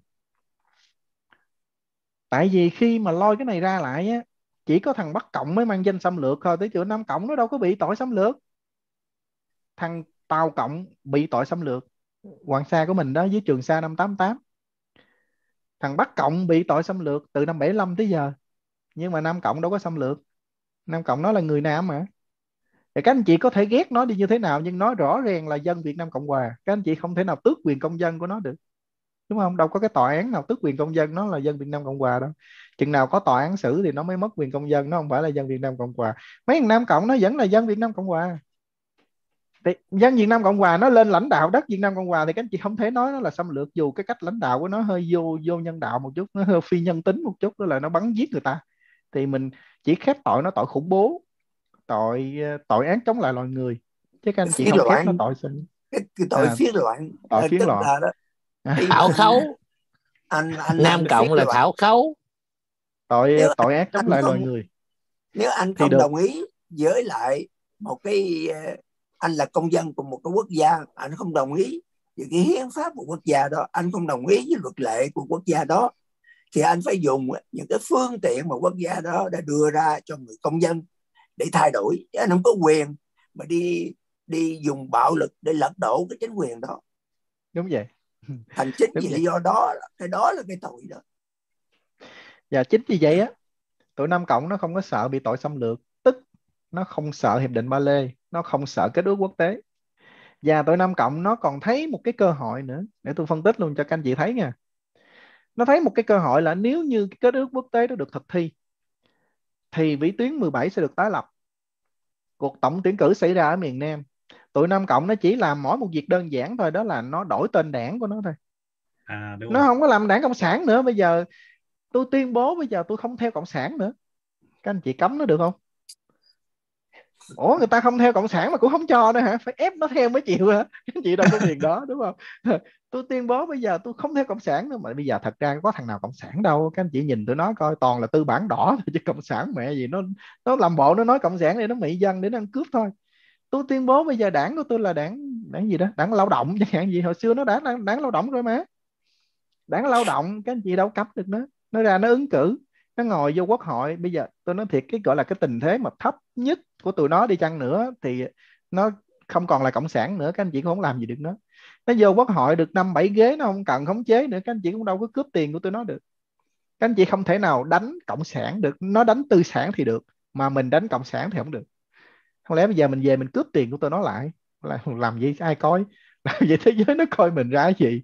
Tại vì khi mà lôi cái này ra lại á, chỉ có thằng Bắc Cộng mới mang danh xâm lược thôi, tới chỗ Nam Cộng nó đâu có bị tội xâm lược. Thằng Tàu Cộng bị tội xâm lược, Hoàng Sa của mình đó, dưới Trường Sa năm tám tám. Thằng Bắc Cộng bị tội xâm lược từ năm bảy lăm tới giờ, nhưng mà Nam Cộng đâu có xâm lược. Nam Cộng nó là người Nam mà. Thì các anh chị có thể ghét nó đi như thế nào, nhưng nó rõ ràng là dân Việt Nam Cộng Hòa. Các anh chị không thể nào tước quyền công dân của nó được, đúng không? Đâu có cái tòa án nào tước quyền công dân nó là dân Việt Nam Cộng Hòa đâu. Chừng nào có tòa án xử thì nó mới mất quyền công dân, nó không phải là dân Việt Nam Cộng Hòa. Mấy thằng Nam Cộng nó vẫn là dân Việt Nam Cộng Hòa. Thì dân Việt Nam Cộng Hòa nó lên lãnh đạo đất Việt Nam Cộng Hòa thì các anh chị không thể nói nó là xâm lược, dù cái cách lãnh đạo của nó hơi vô vô nhân đạo một chút, nó hơi phi nhân tính một chút, đó là nó bắn giết người ta. Thì mình chỉ khép tội nó tội khủng bố, tội tội án chống lại loài người, chứ các anh chị không khép nó tội xâm cái, cái tội à, phiến loạn. tội phiến Tức loạn. là đó, Thảo khấu. anh anh Nam Cộng là thảo khấu. Tội nếu tội ác chống lại không, loài người. Nếu anh thì không được. đồng ý với lại một cái, anh là công dân của một cái quốc gia, anh không đồng ý với cái hiến pháp của quốc gia đó, anh không đồng ý với luật lệ của quốc gia đó, thì anh phải dùng những cái phương tiện mà quốc gia đó đã đưa ra cho người công dân để thay đổi. Anh không có quyền mà đi đi dùng bạo lực để lật đổ cái chính quyền đó. Đúng vậy. Thành chính Đúng vì vậy. lý do đó, cái đó là cái tội đó. Và chính vì vậy á, tụi Nam Cộng nó không có sợ bị tội xâm lược, tức nó không sợ hiệp định Ba Lê, nó không sợ kết ước quốc tế. Và tụi Nam Cộng nó còn thấy một cái cơ hội nữa, để tôi phân tích luôn cho các anh chị thấy nha. Nó thấy một cái cơ hội là nếu như cái kết ước quốc tế đó được thực thi thì vĩ tuyến mười bảy sẽ được tái lập. Cuộc tổng tuyển cử xảy ra ở miền Nam, tụi Nam Cộng nó chỉ làm mỗi một việc đơn giản thôi, đó là nó đổi tên đảng của nó thôi. À, đúng nó rồi. không có làm đảng Cộng sản nữa. Bây giờ tôi tuyên bố bây giờ tôi không theo Cộng sản nữa, các anh chị cấm nó được không? Ủa, người ta không theo Cộng sản mà cũng không cho nữa hả? Phải ép nó theo mới chịu hả? Các anh chị đâu có quyền đó, đúng không? Tôi tuyên bố bây giờ tôi không theo Cộng sản nữa. Mà bây giờ thật ra có thằng nào Cộng sản đâu. Các anh chị nhìn tụi nó coi, toàn là tư bản đỏ thôi, chứ Cộng sản mẹ gì. Nó nó làm bộ nó nói Cộng sản để nó mị dân, để nó ăn cướp thôi. Tôi tuyên bố bây giờ đảng của tôi là đảng đảng gì đó, đảng lao động chẳng hạn gì. Hồi xưa nó đã đảng, đảng lao động rồi mà. Đảng lao động, các anh chị đâu cấm được nó. Nó ra nó ứng cử, nó ngồi vô quốc hội. Bây giờ tôi nói thiệt, cái gọi là cái tình thế mà thấp nhất của tụi nó đi chăng nữa thì nó không còn là cộng sản nữa, các anh chị cũng không làm gì được nó. Nó vô quốc hội được năm bảy ghế, nó không cần khống chế nữa, các anh chị cũng đâu có cướp tiền của tụi nó được. Các anh chị không thể nào đánh cộng sản được. Nó đánh tư sản thì được, mà mình đánh cộng sản thì không được. Không lẽ bây giờ mình về mình cướp tiền của tụi nó lại, làm gì ai coi? Làm gì thế giới nó coi mình ra cái gì?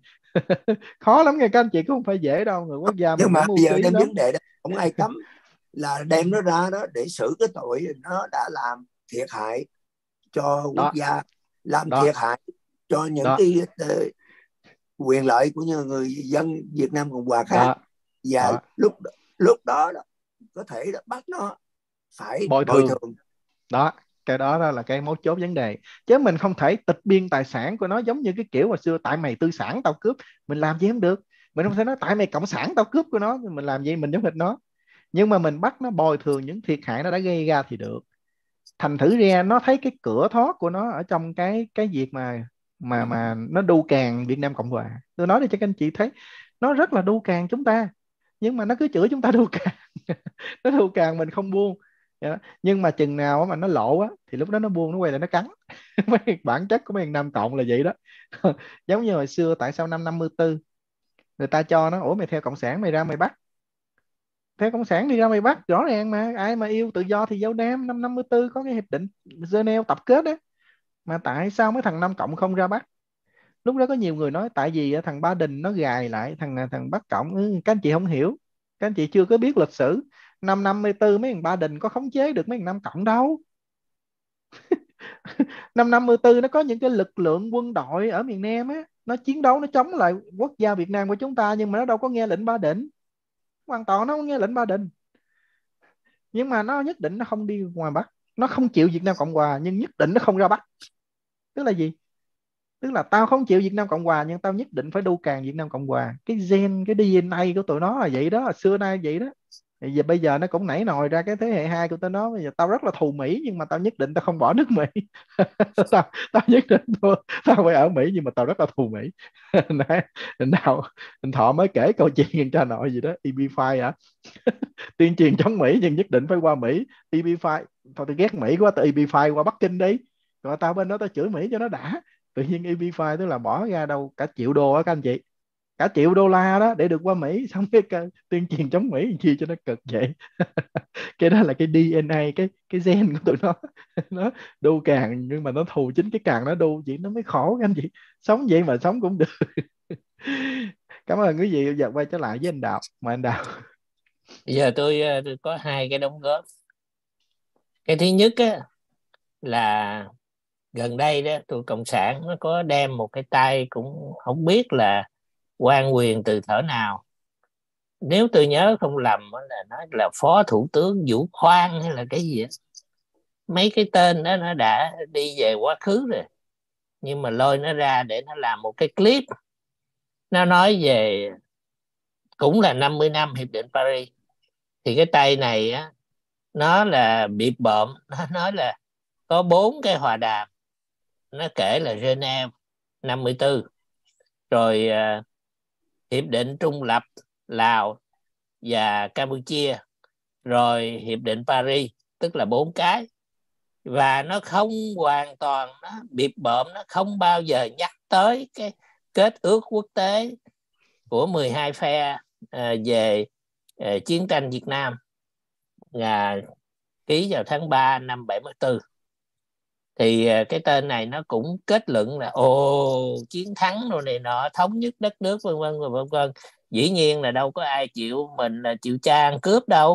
Khó lắm nghe các anh chị, cũng không phải dễ đâu. Người quốc gia mình Nhưng mà phải mưu bây giờ trí đem lắm. vấn đề đó không ai cấm, là đem nó ra đó để xử cái tội nó đã làm thiệt hại cho quốc Đó, gia, làm đó, thiệt hại cho những đó, cái uh, quyền lợi của những người dân Việt Nam Cộng Hòa khác. đó, Và đó. lúc lúc đó, đó có thể đó, bắt nó phải Bồi bồi thường. thường. Đó, cái đó, đó là cái mấu chốt vấn đề. Chứ mình không thể tịch biên tài sản của nó, giống như cái kiểu hồi xưa tại mày tư sản tao cướp. Mình làm gì không được. Mình không thể nói tại mày cộng sản tao cướp của nó. Mình làm gì mình giống hệt nó. Nhưng mà mình bắt nó bồi thường những thiệt hại nó đã gây ra thì được. Thành thử ra nó thấy cái cửa thoát của nó ở trong cái cái việc mà mà mà nó đu càng Việt Nam Cộng Hòa. Tôi nói để cho các anh chị thấy, nó rất là đu càng chúng ta, nhưng mà nó cứ chửi chúng ta đu càng. Nó đu càng mình không buông. Nhưng mà chừng nào mà nó lộ á thì lúc đó nó buông, nó quay lại nó cắn. Bản chất của mấy thằng Nam Cộng là vậy đó. Giống như hồi xưa tại sao năm năm mươi tư người ta cho nó, ủa mày theo Cộng sản mày ra mày bắt. Theo Cộng sản đi ra mày bắt, rõ ràng mà. Ai mà yêu tự do thì giao Nam. Năm năm mươi tư có cái hiệp định Geneva tập kết đó. Mà tại sao mấy thằng Nam Cộng không ra bắt? Lúc đó có nhiều người nói tại vì thằng Ba Đình nó gài lại thằng thằng Bắc Cộng. Ừ, các anh chị không hiểu, các anh chị chưa có biết lịch sử. Năm năm mươi tư mấy thằng Ba Đình có khống chế được mấy thằng Nam Cộng đâu. Năm năm mươi tư nó có những cái lực lượng quân đội ở miền Nam á, nó chiến đấu, nó chống lại quốc gia Việt Nam của chúng ta, nhưng mà nó đâu có nghe lệnh Ba Đình. Hoàn toàn nó không nghe lệnh Ba Đình. Nhưng mà nó nhất định nó không đi ngoài Bắc. Nó không chịu Việt Nam Cộng Hòa, nhưng nhất định nó không ra Bắc. Tức là gì? Tức là tao không chịu Việt Nam Cộng Hòa nhưng tao nhất định phải đu càng Việt Nam Cộng Hòa. Cái gen, cái đê en a của tụi nó là vậy đó, xưa nay vậy đó. Thì giờ bây giờ nó cũng nảy nồi ra cái thế hệ hai của tụi nó. Bây giờ tao rất là thù Mỹ nhưng mà tao nhất định tao không bỏ nước Mỹ. tao tao nhất định tao, tao phải ở Mỹ nhưng mà tao rất là thù Mỹ. Nào anh Thọ mới kể câu chuyện cha nội gì đó, e bê năm hả? Tuyên truyền chống Mỹ nhưng nhất định phải qua Mỹ. e bê năm thôi, tôi ghét Mỹ quá, tao e bê năm qua Bắc Kinh đi, rồi tao bên đó tao chửi Mỹ cho nó đã. Tự nhiên e bê năm tức là bỏ ra đâu cả triệu đô á các anh chị, cả triệu đô la đó để được qua Mỹ, xong cái tuyên truyền chống Mỹ chi cho nó cực vậy. Cái đó là cái đê en a, cái cái gen của tụi nó. Nó đu càng nhưng mà nó thù chính cái càng nó đu, chị nó mới khổ các anh chị. Sống vậy mà sống cũng được. Cảm ơn quý vị. Giờ quay trở lại với anh Đạo. Mời anh Đạo. Bây giờ tôi, tôi có hai cái đóng góp. Cái thứ nhất á, là gần đây đó tụi cộng sản nó có đem một cái tay cũng không biết là quan quyền từ thở nào. Nếu tôi nhớ không lầm là nó là Phó Thủ tướng Vũ Khoan hay là cái gì á. Mấy cái tên đó nó đã đi về quá khứ rồi, nhưng mà lôi nó ra để nó làm một cái clip. Nó nói về cũng là năm mươi năm Hiệp định Paris. Thì cái tay này á, nó là bịp bợm. Nó nói là có bốn cái hòa đàm. Nó kể là Geneva năm mươi tư, rồi uh, Hiệp định Trung Lập Lào và Campuchia, rồi Hiệp định Paris, tức là bốn cái. Và nó không hoàn toàn, nó bịp bợm, nó không bao giờ nhắc tới cái kết ước quốc tế của mười hai phe uh, về uh, chiến tranh Việt Nam là ký vào tháng ba năm bảy mươi tư. Thì cái tên này nó cũng kết luận là ồ, chiến thắng rồi này nọ, thống nhất đất nước vân vân vân vân. Dĩ nhiên là đâu có ai chịu mình là chịu cha ăn cướp đâu.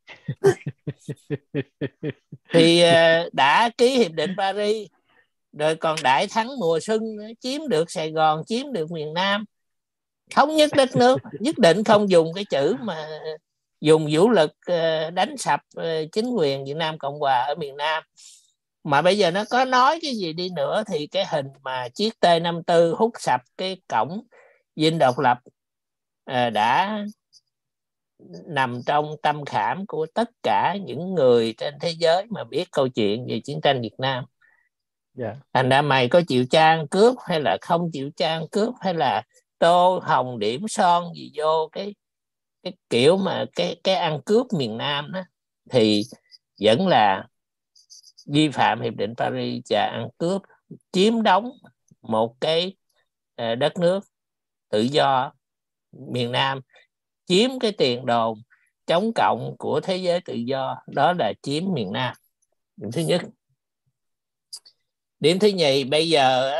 Thì đã ký Hiệp định Paris rồi còn đại thắng mùa xuân, chiếm được Sài Gòn, chiếm được miền Nam, thống nhất đất nước, nhất định không dùng cái chữ mà dùng vũ lực đánh sập chính quyền Việt Nam Cộng Hòa ở miền Nam. Mà bây giờ nó có nói cái gì đi nữa thì cái hình mà chiếc T năm mươi tư hút sập cái cổng Dinh Độc Lập à, đã nằm trong tâm khảm của tất cả những người trên thế giới mà biết câu chuyện về chiến tranh Việt Nam. Yeah. Thành ra mày có chịu trang cướp hay là không chịu trang cướp, hay là tô hồng điểm son gì vô cái cái kiểu mà cái cái ăn cướp miền Nam đó, thì vẫn là vi phạm Hiệp định Paris và ăn cướp, chiếm đóng một cái đất nước tự do miền Nam, chiếm cái tiền đồn chống cộng của thế giới tự do, đó là chiếm miền Nam. Điểm thứ nhất. Điểm thứ nhì, bây giờ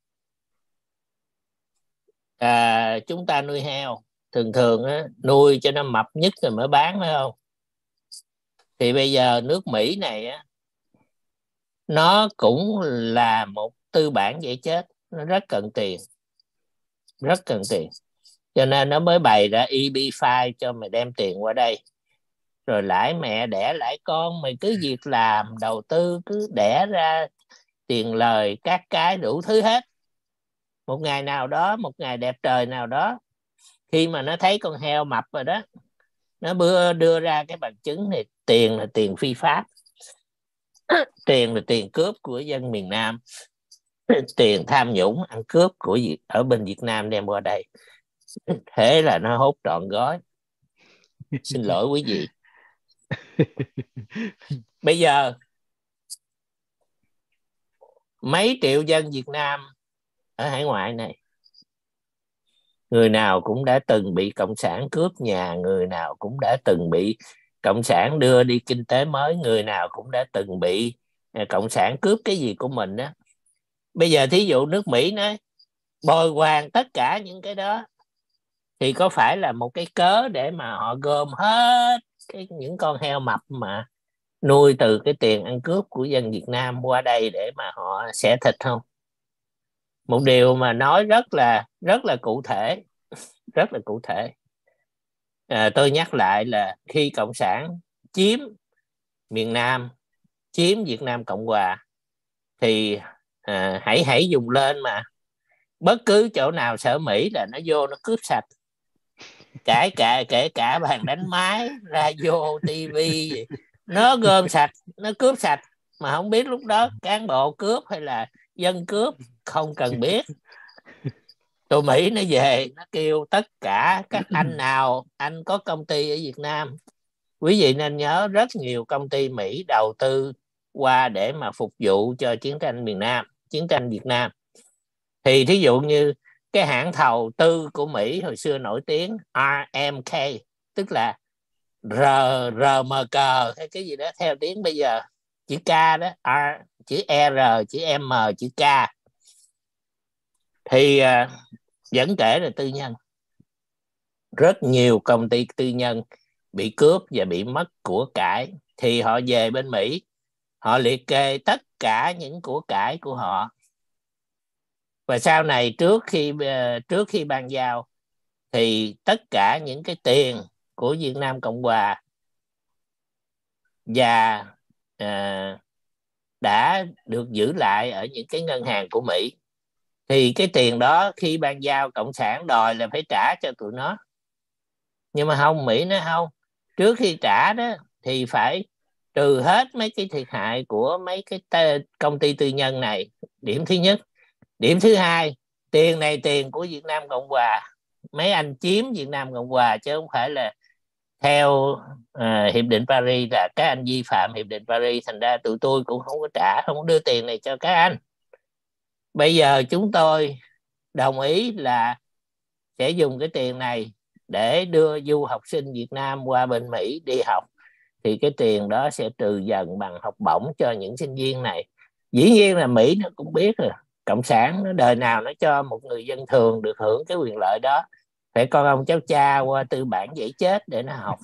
à, chúng ta nuôi heo, thường thường á, nuôi cho nó mập nhất rồi mới bán, phải không? Thì bây giờ nước Mỹ này á, nó cũng là một tư bản dễ chết, nó rất cần tiền, rất cần tiền, cho nên nó mới bày ra e bê năm cho mày đem tiền qua đây, rồi lãi mẹ đẻ lãi con, mày cứ việc làm đầu tư cứ đẻ ra tiền lời các cái đủ thứ hết. Một ngày nào đó, một ngày đẹp trời nào đó, khi mà nó thấy con heo mập rồi đó, nó đưa, đưa ra cái bằng chứng này, tiền là tiền phi pháp, tiền là tiền cướp của dân miền Nam, tiền tham nhũng ăn cướp của ở bên Việt Nam đem qua đây, thế là nó hốt trọn gói. Xin lỗi quý vị. Bây giờ mấy triệu dân Việt Nam ở hải ngoại này, người nào cũng đã từng bị cộng sản cướp nhà, người nào cũng đã từng bị cộng sản đưa đi kinh tế mới, người nào cũng đã từng bị cộng sản cướp cái gì của mình đó. Bây giờ thí dụ nước Mỹ nói bồi hoàn tất cả những cái đó, thì có phải là một cái cớ để mà họ gom hết cái, những con heo mập mà nuôi từ cái tiền ăn cướp của dân Việt Nam qua đây để mà họ xẻ thịt không? Một điều mà nói rất là rất là cụ thể, rất là cụ thể. À, tôi nhắc lại là khi cộng sản chiếm miền Nam, chiếm Việt Nam Cộng Hòa, thì à, hãy hãy dùng lên mà bất cứ chỗ nào sợ Mỹ là nó vô nó cướp sạch, kể cả kể cả bàn đánh máy, radio, tivi gì, nó gom sạch, nó cướp sạch, mà không biết lúc đó cán bộ cướp hay là dân cướp, không cần biết. Tụi Mỹ nó về nó kêu tất cả các anh nào anh có công ty ở Việt Nam, quý vị nên nhớ rất nhiều công ty Mỹ đầu tư qua để mà phục vụ cho chiến tranh miền Nam, chiến tranh Việt Nam. Thì thí dụ như cái hãng thầu tư của Mỹ hồi xưa nổi tiếng R M K, tức là R R M K hay cái gì đó theo tiếng bây giờ, chữ K đó, R, chữ R, chữ M, chữ K, thì uh, vẫn kể là tư nhân. Rất nhiều công ty tư nhân bị cướp và bị mất của cải, thì họ về bên Mỹ, họ liệt kê tất cả những của cải của họ. Và sau này trước khi trước khi bàn giao thì tất cả những cái tiền của Việt Nam Cộng Hòa và à, đã được giữ lại ở những cái ngân hàng của Mỹ. Thì cái tiền đó khi bàn giao, Cộng sản đòi là phải trả cho tụi nó. Nhưng mà không, Mỹ nói không, trước khi trả đó thì phải trừ hết mấy cái thiệt hại của mấy cái t- công ty tư nhân này. Điểm thứ nhất. Điểm thứ hai, tiền này tiền của Việt Nam Cộng Hòa, mấy anh chiếm Việt Nam Cộng Hòa chứ không phải là theo uh, Hiệp định Paris là các anh vi phạm Hiệp định Paris, thành ra tụi tôi cũng không có trả, không có đưa tiền này cho các anh. Bây giờ chúng tôi đồng ý là sẽ dùng cái tiền này để đưa du học sinh Việt Nam qua bên Mỹ đi học, thì cái tiền đó sẽ trừ dần bằng học bổng cho những sinh viên này. Dĩ nhiên là Mỹ nó cũng biết rồi, Cộng sản nó đời nào nó cho một người dân thường được hưởng cái quyền lợi đó, phải con ông cháu cha qua tư bản dễ chết để nó học.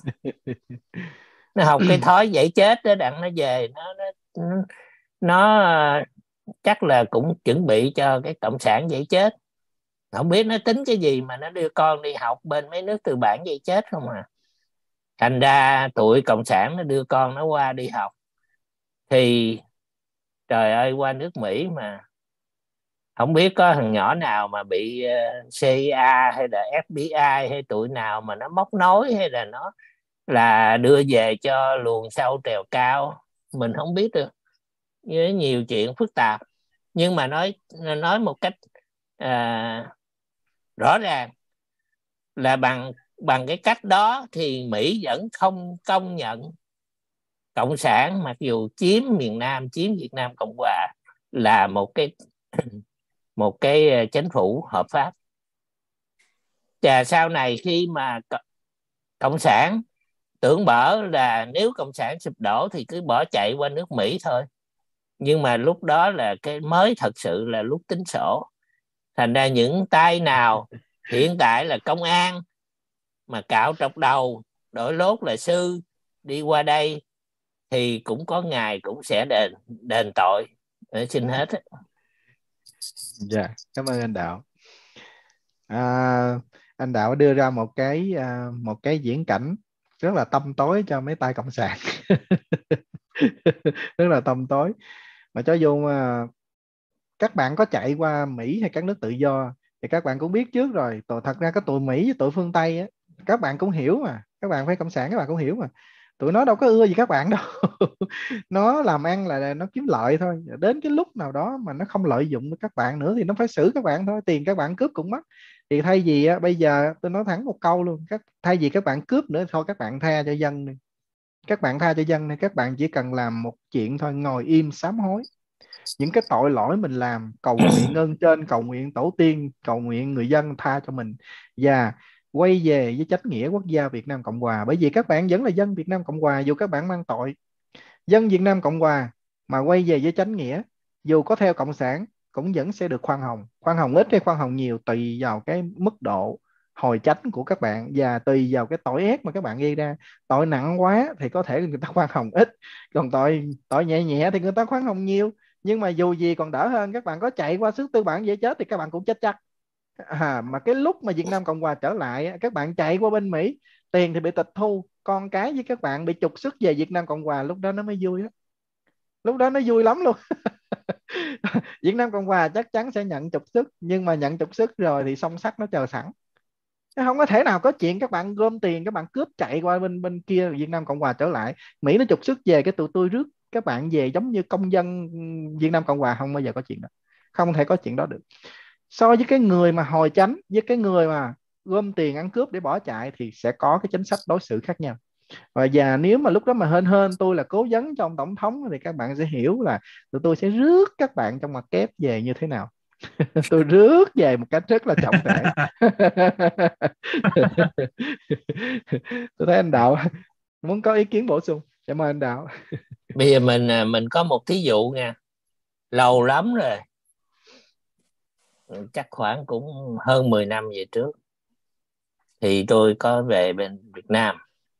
Nó học cái thói dễ chết đó, đặng nó về nó nó, nó, nó chắc là cũng chuẩn bị cho cái Cộng sản dễ chết. Không biết nó tính cái gì mà nó đưa con đi học bên mấy nước tư bản dễ chết không à. Thành ra tụi Cộng sản nó đưa con nó qua đi học. Thì trời ơi, qua nước Mỹ mà không biết có thằng nhỏ nào mà bị C I A hay là F B I hay tụi nào mà nó móc nối hay là nó là đưa về cho luồng sâu trèo cao, mình không biết được. Với nhiều chuyện phức tạp. Nhưng mà nói nói một cách à, rõ ràng là bằng bằng cái cách đó thì Mỹ vẫn không công nhận Cộng sản, mặc dù chiếm miền Nam, chiếm Việt Nam Cộng Hòa, là một cái một cái chính phủ hợp pháp. Và sau này khi mà Cộng sản tưởng bở là nếu Cộng sản sụp đổ thì cứ bỏ chạy qua nước Mỹ thôi. Nhưng mà lúc đó là cái mới thật sự là lúc tính sổ. Thành ra những tay nào hiện tại là công an mà cạo trọc đầu, đổi lốt là sư đi qua đây thì cũng có ngày cũng sẽ đền đền tội. Để xin hết. Dạ, yeah, cảm ơn anh Đạo. À, anh Đạo đưa ra một cái uh, một cái diễn cảnh rất là tăm tối cho mấy tay cộng sản. Rất là tăm tối. Mà cho dù mà các bạn có chạy qua Mỹ hay các nước tự do thì các bạn cũng biết trước rồi. Tụi thật ra cái tụi Mỹ với tụi phương Tây á, các bạn cũng hiểu mà. Các bạn phải cộng sản các bạn cũng hiểu mà. Tụi nó đâu có ưa gì các bạn đâu. Nó làm ăn là nó kiếm lợi thôi. Đến cái lúc nào đó mà nó không lợi dụng với các bạn nữa thì nó phải xử các bạn thôi. Tiền các bạn cướp cũng mất. Thì thay vì á, bây giờ tôi nói thẳng một câu luôn, các thay vì các bạn cướp nữa thôi, các bạn tha cho dân đi. Các bạn tha cho dân này, các bạn chỉ cần làm một chuyện thôi, ngồi im sám hối những cái tội lỗi mình làm, cầu nguyện ơn trên, cầu nguyện tổ tiên, cầu nguyện người dân tha cho mình và quay về với chánh nghĩa quốc gia Việt Nam Cộng Hòa. Bởi vì các bạn vẫn là dân Việt Nam Cộng Hòa, dù các bạn mang tội. Dân Việt Nam Cộng Hòa mà quay về với chánh nghĩa, dù có theo cộng sản cũng vẫn sẽ được khoan hồng. Khoan hồng ít hay khoan hồng nhiều tùy vào cái mức độ hồi chánh của các bạn và tùy vào cái tội ác mà các bạn gây ra. Tội nặng quá thì có thể người ta khoan hồng ít, còn tội tội nhẹ nhẹ thì người ta khoan hồng nhiều. Nhưng mà dù gì còn đỡ hơn các bạn có chạy qua xứ tư bản dễ chết thì các bạn cũng chết chắc. À, mà cái lúc mà Việt Nam Cộng Hòa trở lại, các bạn chạy qua bên Mỹ, tiền thì bị tịch thu, con cái với các bạn bị trục xuất về Việt Nam Cộng Hòa, lúc đó nó mới vui đó. Lúc đó nó vui lắm luôn. Việt Nam Cộng Hòa chắc chắn sẽ nhận trục xuất, nhưng mà nhận trục xuất rồi thì song sắt nó chờ sẵn. Không có thể nào có chuyện các bạn gom tiền, các bạn cướp chạy qua bên bên kia Việt Nam Cộng Hòa trở lại. Mỹ nó trục xuất về cái tụi tôi rước các bạn về giống như công dân Việt Nam Cộng Hòa, không bao giờ có chuyện đó. Không thể có chuyện đó được. So với cái người mà hồi tránh với cái người mà gom tiền ăn cướp để bỏ chạy thì sẽ có cái chính sách đối xử khác nhau. Và, và nếu mà lúc đó mà hên hên tôi là cố vấn cho ông tổng thống thì các bạn sẽ hiểu là tụi tôi sẽ rước các bạn trong mặt kép về như thế nào. Tôi rước về một cách rất là trọng thể. Tôi thấy anh Đạo muốn có ý kiến bổ sung. Cảm ơn anh Đạo. Bây giờ mình mình có một thí dụ nha, lâu lắm rồi, chắc khoảng cũng hơn mười năm về trước, thì tôi có về bên Việt Nam.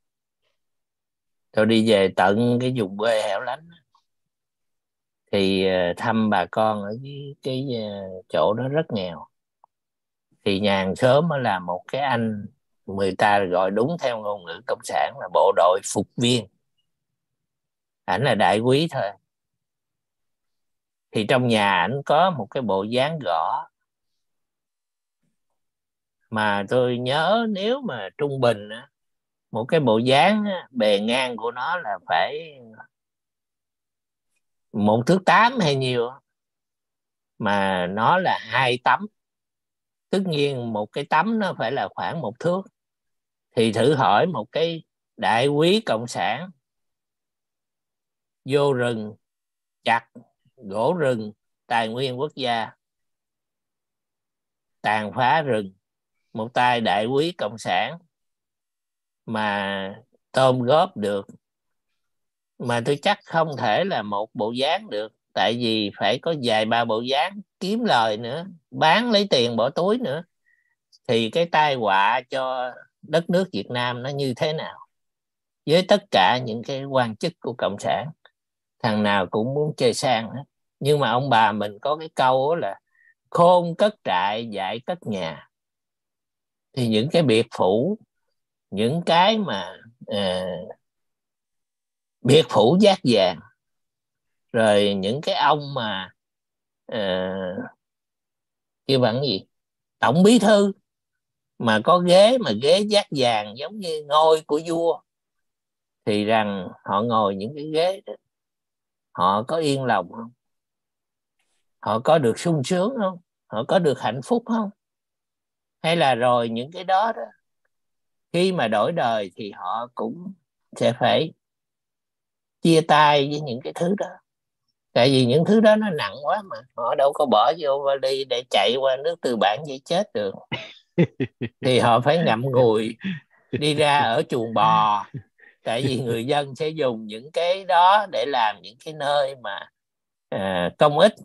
Tôi đi về tận cái vùng quê hẻo lánh, thì thăm bà con ở cái, cái chỗ đó rất nghèo. Thì nhà hàng xóm là một cái anh, người ta gọi đúng theo ngôn ngữ cộng sản là bộ đội phục viên, ảnh là đại quý thôi. Thì trong nhà ảnh có một cái bộ dáng gõ, mà tôi nhớ nếu mà trung bình một cái bộ dáng bề ngang của nó là phải một thước tám hay nhiều, mà nó là hai tấm, tất nhiên một cái tấm nó phải là khoảng một thước. Thì thử hỏi một cái đại quý cộng sản vô rừng chặt gỗ rừng, tài nguyên quốc gia, tàn phá rừng, một tay đại quý cộng sản mà tôm góp được, mà tôi chắc không thể là một bộ dáng được, tại vì phải có vài ba bộ dáng kiếm lời nữa, bán lấy tiền bỏ túi nữa. Thì cái tai họa cho đất nước Việt Nam nó như thế nào với tất cả những cái quan chức của cộng sản, thằng nào cũng muốn chơi sang hết. Nhưng mà ông bà mình có cái câu là khôn cất trại dại cất nhà. Thì những cái biệt phủ, những cái mà uh, biệt phủ giác vàng, rồi những cái ông mà uh, kêu bằng gì, tổng bí thư mà có ghế, mà ghế giác vàng giống như ngôi của vua, thì rằng họ ngồi những cái ghế đó, họ có yên lòng không? Họ có được sung sướng không? Họ có được hạnh phúc không? Hay là rồi những cái đó đó, khi mà đổi đời thì họ cũng sẽ phải chia tay với những cái thứ đó. Tại vì những thứ đó nó nặng quá mà, họ đâu có bỏ vô vali để chạy qua nước Tư Bản vậy chết được. Thì họ phải ngậm ngùi đi ra ở chuồng bò. Tại vì người dân sẽ dùng những cái đó để làm những cái nơi mà à, công ích,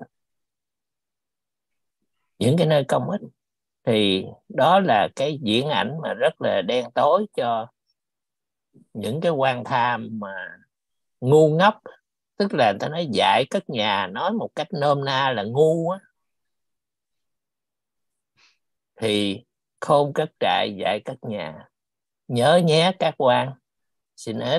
những cái nơi công ích. Thì đó là cái diễn ảnh mà rất là đen tối cho những cái quan tham mà ngu ngốc. Tức là ta nói dại cất nhà, nói một cách nôm na là ngu á. Thì khôn cất trại dại cất nhà. Nhớ nhé các quan. Xin hết.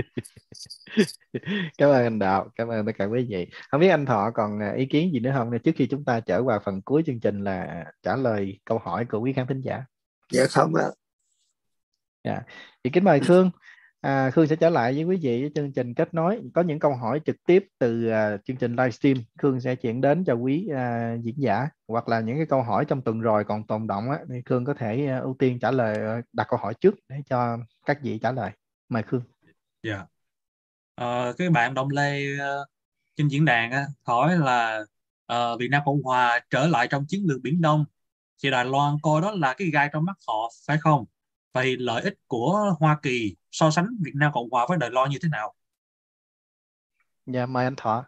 Cảm ơn anh Đạo, cảm ơn tất cả quý vị. Không biết anh Thọ còn ý kiến gì nữa không, trước khi chúng ta trở vào phần cuối chương trình là trả lời câu hỏi của quý khán thính giả? Dạ không ạ. Dạ. Thì kính mời Khương. À, Khương sẽ trở lại với quý vị với chương trình kết nối. Có những câu hỏi trực tiếp từ uh, chương trình livestream, Khương sẽ chuyển đến cho quý uh, diễn giả, hoặc là những cái câu hỏi trong tuần rồi còn tồn động á, thì Khương có thể uh, ưu tiên trả lời, uh, đặt câu hỏi trước để cho các vị trả lời. Mời Khương. Dạ. Yeah. Uh, cái bạn Đồng Lê uh, trên diễn đàn á, hỏi là uh, Việt Nam Cộng Hòa trở lại trong chiến lược Biển Đông, thì Đài Loan coi đó là cái gai trong mắt họ, phải không? Vậy lợi ích của Hoa Kỳ so sánh Việt Nam Cộng Hòa với Đài Loan như thế nào? Dạ, mời anh Thọ.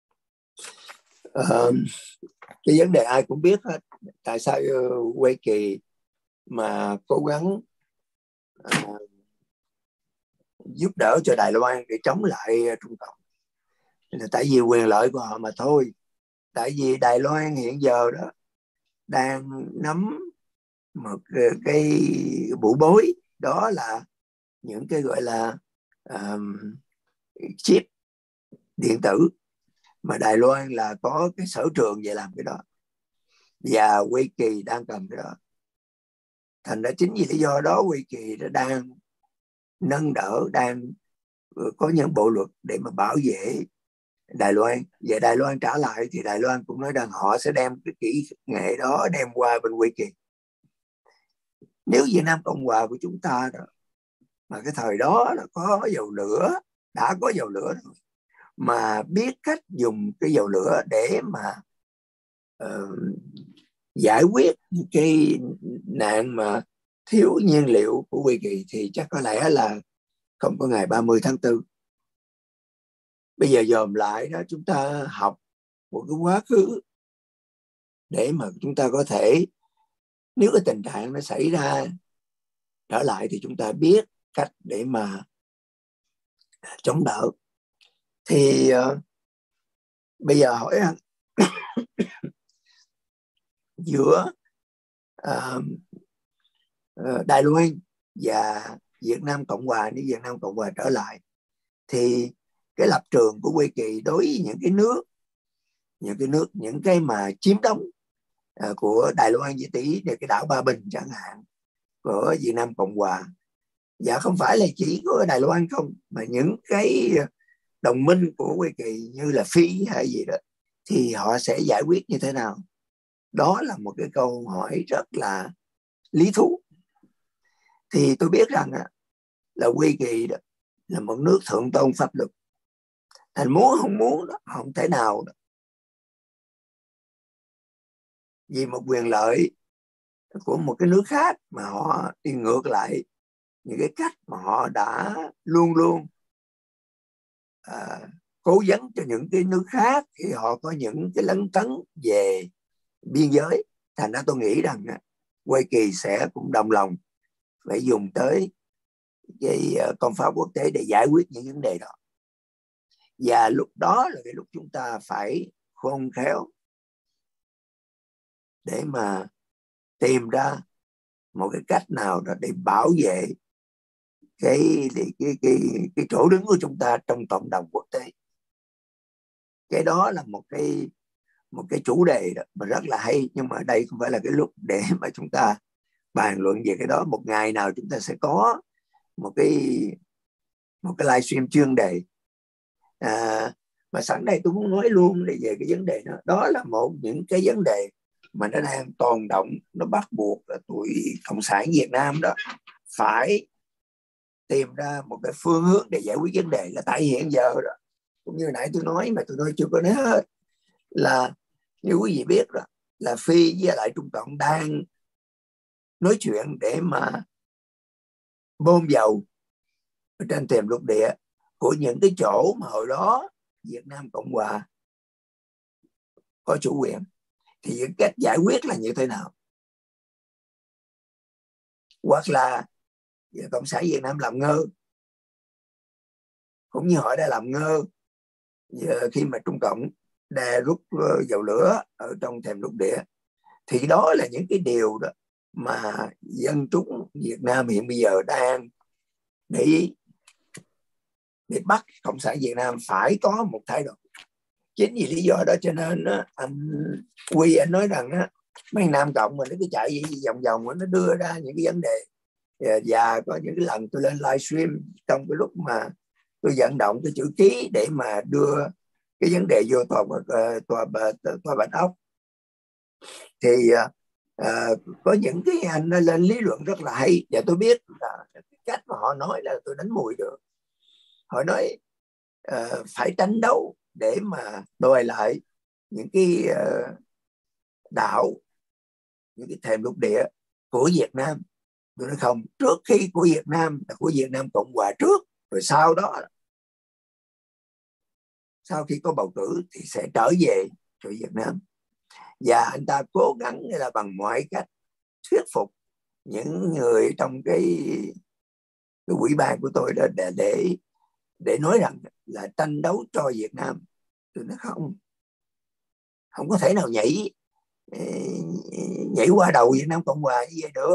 Uh, cái vấn đề ai cũng biết hết. Tại sao uh, Hoa Kỳ mà cố gắng uh, giúp đỡ cho Đài Loan để chống lại Trung Cộng? Là tại vì quyền lợi của họ mà thôi. Tại vì Đài Loan hiện giờ đó đang nắm một cái bụ bối, đó là những cái gọi là um, chip điện tử, mà Đài Loan là có cái sở trường về làm cái đó, và Huy Kỳ đang cầm cái đó. Thành ra chính vì lý do đó Huy Kỳ đã đang nâng đỡ, đang có những bộ luật để mà bảo vệ Đài Loan. Và Đài Loan trả lại thì Đài Loan cũng nói rằng họ sẽ đem cái kỹ nghệ đó đem qua bên Huy Kỳ. Nếu Việt Nam Cộng Hòa của chúng ta đó, mà cái thời đó là có dầu lửa, đã có dầu lửa rồi, mà biết cách dùng cái dầu lửa để mà uh, giải quyết cái nạn mà thiếu nhiên liệu của Huy Kỳ, thì chắc có lẽ là không có ngày ba mươi tháng tư. Bây giờ dòm lại đó, chúng ta học một cái quá khứ để mà chúng ta có thể, nếu cái tình trạng nó xảy ra trở lại thì chúng ta biết cách để mà chống đỡ. Thì uh, bây giờ hỏi giữa uh, uh, Đài Loan và Việt Nam Cộng Hòa, nếu Việt Nam Cộng Hòa trở lại thì cái lập trường của Huy Kỳ đối với những cái nước những cái nước những cái mà chiếm đóng uh, của Đài Loan, với tỷ để cái đảo Ba Bình chẳng hạn của Việt Nam Cộng Hòa, và không phải là chỉ của Đài Loan không, mà những cái đồng minh của Huy Kỳ như là Phi hay gì đó, thì họ sẽ giải quyết như thế nào? Đó là một cái câu hỏi rất là lý thú. Thì tôi biết rằng là Huy Kỳ đó là một nước thượng tôn pháp luật, thành muốn không muốn đó, không thể nào đó. Vì một quyền lợi của một cái nước khác mà họ đi ngược lại những cái cách mà họ đã luôn luôn à, cố vấn cho những cái nước khác khi họ có những cái lấn cấn về biên giới. Thành ra tôi nghĩ rằng Huy Kỳ sẽ cũng đồng lòng phải dùng tới cái công pháp quốc tế để giải quyết những vấn đề đó. Và lúc đó là cái lúc chúng ta phải khôn khéo để mà tìm ra một cái cách nào đó để bảo vệ cái cái cái cái, cái chỗ đứng của chúng ta trong cộng đồng quốc tế. Cái đó là một cái một cái chủ đề đó mà rất là hay, nhưng mà đây không phải là cái lúc để mà chúng ta bàn luận về cái đó. Một ngày nào chúng ta sẽ có một cái một cái livestream chuyên đề. À, mà sẵn đây tôi muốn nói luôn về cái vấn đề đó. Đó là một những cái vấn đề mà nó đang tồn động, nó bắt buộc là tụi cộng sản Việt Nam đó phải tìm ra một cái phương hướng để giải quyết vấn đề. Là tại hiện giờ đó, cũng như nãy tôi nói mà tôi nói chưa có nói hết, là như quý vị biết đó, là Phi với lại Trung Cộng đang nói chuyện để mà bơm dầu ở trên thềm lục địa của những cái chỗ mà hồi đó Việt Nam Cộng Hòa có chủ quyền. Thì cách giải quyết là như thế nào? Hoặc là cộng sản Việt Nam làm ngơ, cũng như họ đã làm ngơ giờ khi mà Trung Cộng đè rút dầu lửa ở trong thềm lục địa. Thì đó là những cái điều đó mà dân chúng Việt Nam hiện bây giờ đang để ý, để bắt cộng sản Việt Nam phải có một thái độ. Chính vì lý do đó cho nên anh Huy anh nói rằng mấy Nam Cộng mà nó cứ chạy vòng vòng nó đưa ra những cái vấn đề. Và có những cái lần tôi lên livestream trong cái lúc mà tôi vận động cái chữ ký để mà đưa cái vấn đề vô tòa tòa tòa, tòa Bạch Ốc, thì uh, có những cái anh lên lý luận rất là hay, và tôi biết là cái cách mà họ nói là tôi đánh mùi được. Họ nói uh, phải tranh đấu để mà đòi lại những cái uh, đảo, những cái thềm lục địa của Việt Nam. Tôi nói không, trước khi của Việt Nam là của Việt Nam Cộng Hòa trước, rồi sau đó sau khi có bầu cử thì sẽ trở về cho Việt Nam. Và anh ta cố gắng là bằng mọi cách thuyết phục những người trong cái, cái ủy ban của tôi đó để, để để nói rằng là tranh đấu cho Việt Nam. Tôi nói không, không có thể nào nhảy nhảy qua đầu Việt Nam Cộng Hòa như vậy được.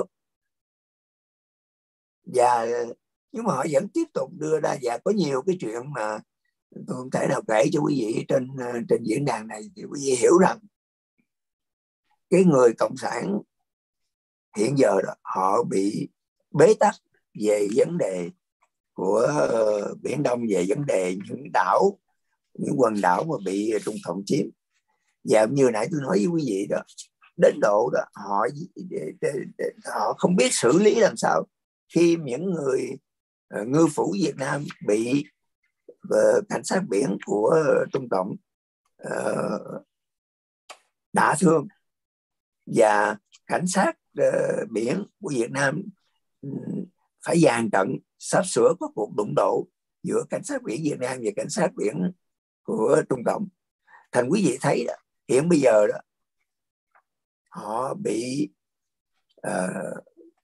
Và nhưng mà họ vẫn tiếp tục đưa ra, và có nhiều cái chuyện mà tôi không thể nào kể cho quý vị trên trên diễn đàn này, thì quý vị hiểu rằng cái người cộng sản hiện giờ đó, họ bị bế tắc về vấn đề của uh, Biển Đông, về vấn đề những đảo, những quần đảo mà bị Trung Cộng chiếm. Và như nãy tôi nói với quý vị đó, đến độ đó họ họ không biết xử lý làm sao khi những người uh, ngư phủ Việt Nam bị uh, cảnh sát biển của Trung Cộng uh, đả thương, và cảnh sát uh, biển của Việt Nam um, phải dàn trận, sắp sửa có cuộc đụng độ giữa cảnh sát biển Việt Nam và cảnh sát biển của Trung Cộng. Thành quý vị thấy đó, hiện bây giờ đó họ bị uh,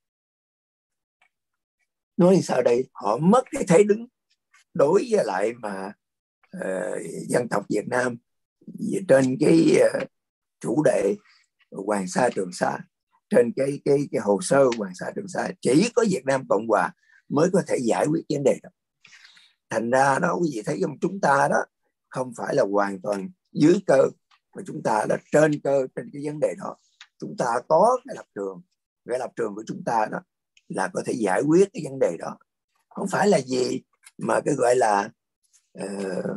nói sao đây, họ mất cái thế đứng đối với lại mà uh, dân tộc Việt Nam trên cái uh, chủ đề Hoàng Sa Trường Sa, trên cái cái cái hồ sơ Hoàng Sa Trường Sa, chỉ có Việt Nam Cộng Hòa mới có thể giải quyết vấn đề đó. Thành ra đó quý vị thấy không, chúng ta đó không phải là hoàn toàn dưới cơ, mà chúng ta là trên cơ trên cái vấn đề đó. Chúng ta có cái lập trường, cái lập trường của chúng ta đó là có thể giải quyết cái vấn đề đó. Không phải là gì mà cái gọi là uh,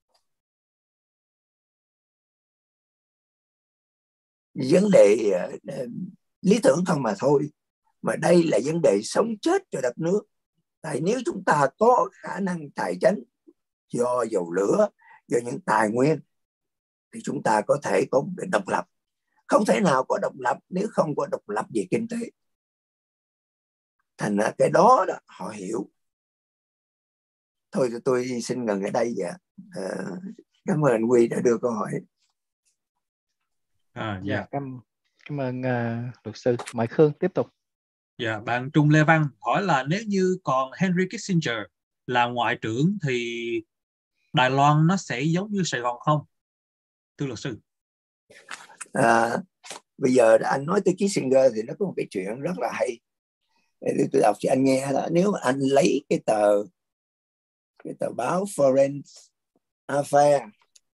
vấn đề uh, lý tưởng không mà thôi, mà đây là vấn đề sống chết cho đất nước. Tại nếu chúng ta có khả năng tài chính do dầu lửa, do những tài nguyên, thì chúng ta có thể có độc lập. Không thể nào có độc lập nếu không có độc lập về kinh tế. Thành ra cái đó, đó họ hiểu. Thôi tôi xin ngừng ở đây vậy. À, cảm ơn anh Huy đã đưa câu hỏi. À, dạ. dạ. Cảm, cảm ơn uh, luật sư. Mời Khương tiếp tục. Dạ, bạn Trung Lê Văn hỏi là nếu như còn Henry Kissinger là ngoại trưởng thì Đài Loan nó sẽ giống như Sài Gòn không? Thưa luật sư. À, bây giờ anh nói tới Kissinger thì nó có một cái chuyện rất là hay. Để tôi đọc cho anh nghe đó. Nếu mà anh lấy cái tờ cái tờ báo Foreign Affairs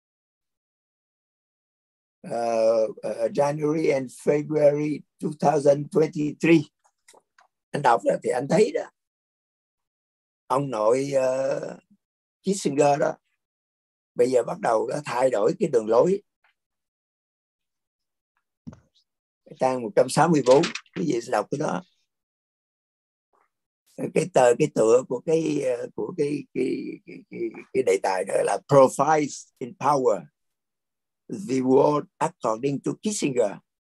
uh, uh, January and February twenty twenty-three, anh đọc đó thì anh thấy đó, ông nội uh, Kissinger đó bây giờ bắt đầu đã thay đổi cái đường lối. Trang một trăm sáu mươi tư, cái gì đọc cái đó. Cái tờ cái tựa của cái của cái cái cái, cái, cái đề tài đó là Profiles in Power, the World According to Kissinger.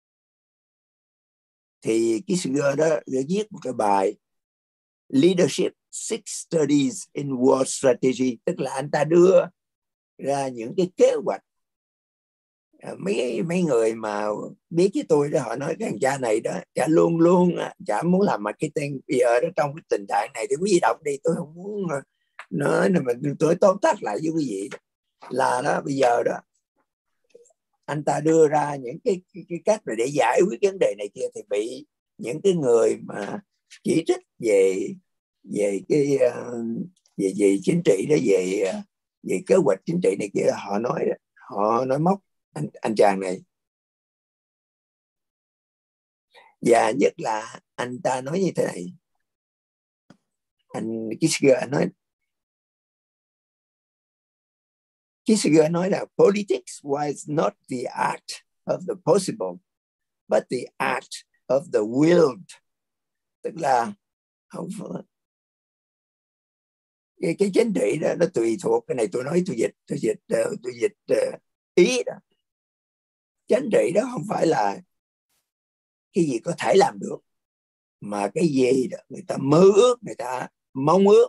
Thì Kissinger đó đã viết một cái bài Leadership Six Studies in World Strategy, tức là anh ta đưa ra những cái kế hoạch. Mấy mấy người mà biết với tôi đó, họ nói cái thằng cha này đó, chả luôn luôn chả muốn làm marketing. Bây giờ đó, trong cái tình trạng này thì quý vị đọc đi, tôi không muốn nói, mà tôi tóm tắt lại với quý vị là đó, bây giờ đó anh ta đưa ra những cái, cái, cái cách để giải quyết vấn đề này kia, thì bị những cái người mà chỉ trích về về cái về về chính trị đó, về về kế hoạch chính trị này kia, họ nói họ nói móc anh, anh chàng này. Và nhất là anh ta nói như thế này, anh Kissinger anh nói Kissinger nói là politics was not the art of the possible, but the art of the willed. Tức là không phải cái, cái chính trị đó nó tùy thuộc, cái này tôi nói tôi dịch tôi dịch tôi dịch ý đó. Chính trị đó không phải là cái gì có thể làm được, mà cái gì đó người ta mơ ước, người ta mong ước.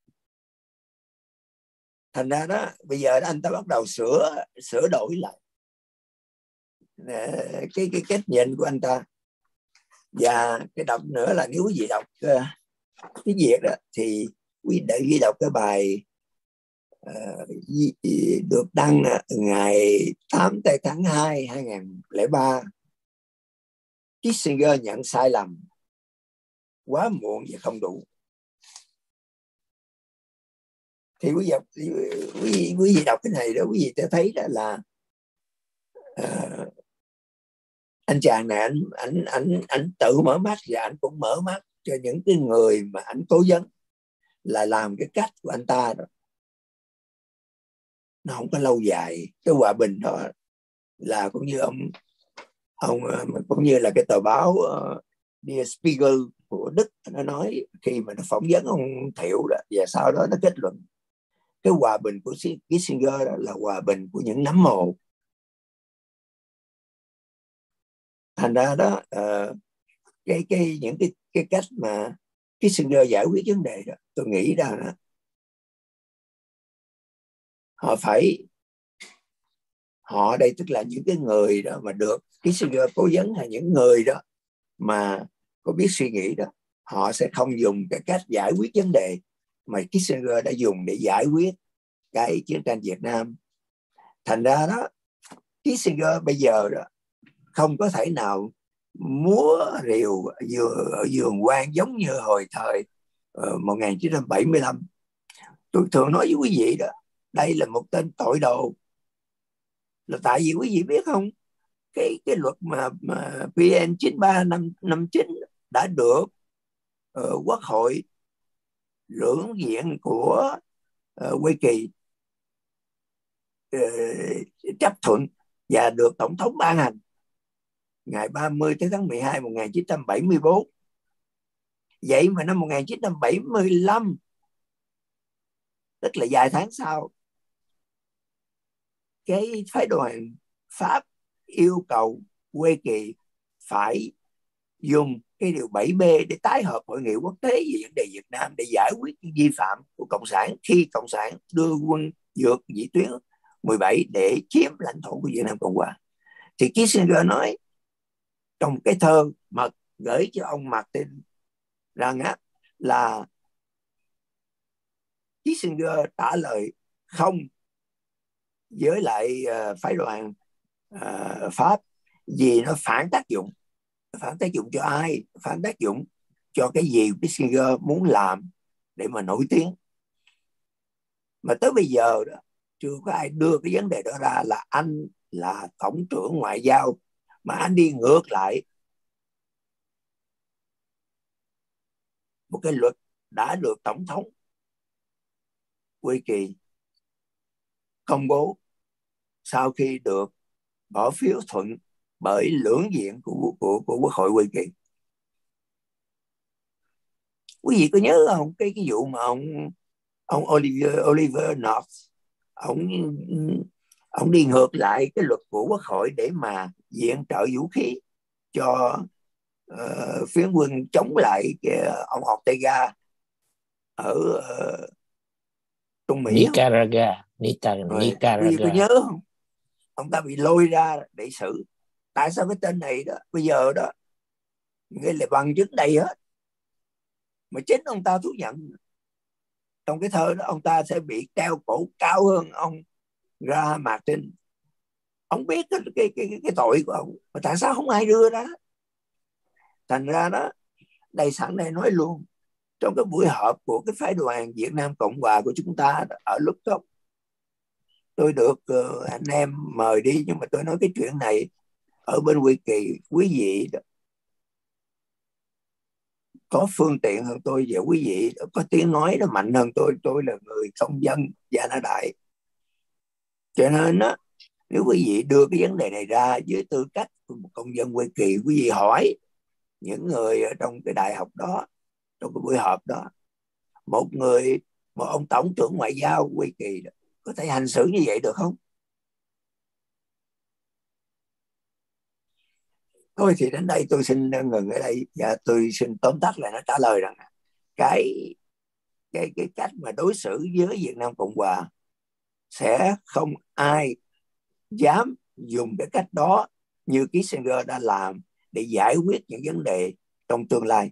Thành ra đó bây giờ đó, anh ta bắt đầu sửa sửa đổi lại cái cái cách nhìn của anh ta. Và cái đọc nữa là nếu quý vị đọc uh, cái Việt đó thì quý vị ghi đọc cái bài uh, được đăng ngày tám tháng hai hai nghìn lẻ ba. Kissinger nhận sai lầm, quá muộn và không đủ. Thì quý vị, quý vị, quý vị đọc cái này đó, quý vị sẽ thấy đó là uh, anh chàng này anh anh anh anh tự mở mắt và anh cũng mở mắt cho những cái người mà anh cố vấn là làm cái cách của anh ta đó. Nó không có lâu dài. Cái hòa bình đó là cũng như ông ông cũng như là cái tờ báo uh, Der Spiegel của Đức nó nói khi mà nó phỏng vấn ông Thiệu đó, và sau đó nó kết luận cái hòa bình của Kissinger đó là hòa bình của những nấm mồ. Thành ra đó uh, cái cái những cái cái cách mà Kissinger giải quyết vấn đề đó, tôi nghĩ rằng đó, họ phải họ đây tức là những cái người đó mà được Kissinger cố vấn, hay những người đó mà có biết suy nghĩ đó, họ sẽ không dùng cái cách giải quyết vấn đề mà Kissinger đã dùng để giải quyết cái chiến tranh Việt Nam. Thành ra đó Kissinger bây giờ đó không có thể nào múa rìu ở vườn quan giống như hồi thời uh, một nghìn chín trăm bảy mươi lăm. Tôi thường nói với quý vị đó, đây là một tên tội đồ. Là tại vì quý vị biết không, cái cái luật mà, mà P N chín ba năm chín đã được uh, Quốc hội lưỡng viện của uh, Hoa Kỳ uh, chấp thuận và được Tổng thống ban hành ngày ba mươi tháng mười hai năm một nghìn chín trăm bảy mươi tư. Vậy mà năm một nghìn chín trăm bảy mươi lăm, tức là vài tháng sau, cái phái đoàn Pháp yêu cầu Hoa Kỳ phải dùng cái điều bảy B để tái hợp hội nghị quốc tế về vấn đề Việt Nam để giải quyết những vi phạm của Cộng sản khi Cộng sản đưa quân vượt vĩ tuyến mười bảy để chiếm lãnh thổ của Việt Nam Cộng Hòa. Thì Kissinger nói trong cái thơ mật gửi cho ông Martin rằng á, là Kissinger trả lời không với lại uh, phái đoàn uh, Pháp vì nó phản tác dụng. Phản tác dụng cho ai? Phản tác dụng cho cái gì Kissinger muốn làm để mà nổi tiếng. Mà tới bây giờ đó chưa có ai đưa cái vấn đề đó ra, là anh là tổng trưởng ngoại giao mà anh đi ngược lại một cái luật đã được Tổng thống Hoa Kỳ công bố sau khi được bỏ phiếu thuận bởi lưỡng viện của, của, của Quốc hội Hoa Kỳ. Quý vị có nhớ không, cái cái vụ mà ông ông Oliver Oliver North, ông ông đi ngược lại cái luật của Quốc hội để mà viện trợ vũ khí cho uh, phiến quân chống lại cái, ông Ortega ở uh, Trung Mỹ. Nicaragua. Rồi, Nicaragua. quý vị có nhớ không? Ông ta bị lôi ra để xử. Tại sao cái tên này đó bây giờ đó nghĩa là bằng chứng đầy hết, mà chính ông ta thú nhận trong cái thơ đó ông ta sẽ bị treo cổ cao hơn ông Graham Martin. Ông biết cái, cái, cái, cái tội của ông, mà tại sao không ai đưa ra? Thành ra đó, đây sẵn đây nói luôn, trong cái buổi họp của cái phái đoàn Việt Nam Cộng Hòa của chúng ta ở lúc đó, tôi được uh, anh em mời đi, nhưng mà tôi nói cái chuyện này ở bên Hoa Kỳ, quý vị đó, có phương tiện hơn tôi, và quý vị có tiếng nói nó mạnh hơn tôi. Tôi là người công dân Gia Na Đại, cho nên đó, nếu quý vị đưa cái vấn đề này ra với tư cách của một công dân Hoa Kỳ, quý vị hỏi những người ở trong cái đại học đó, trong cái buổi họp đó, một người, một ông tổng trưởng ngoại giao Hoa Kỳ đó, có thể hành xử như vậy được không? Thôi thì đến đây tôi xin ngừng ở đây, và tôi xin tóm tắt lại nó trả lời rằng cái cái cái cách mà đối xử với Việt Nam Cộng Hòa sẽ không ai dám dùng cái cách đó như Kissinger đã làm để giải quyết những vấn đề trong tương lai.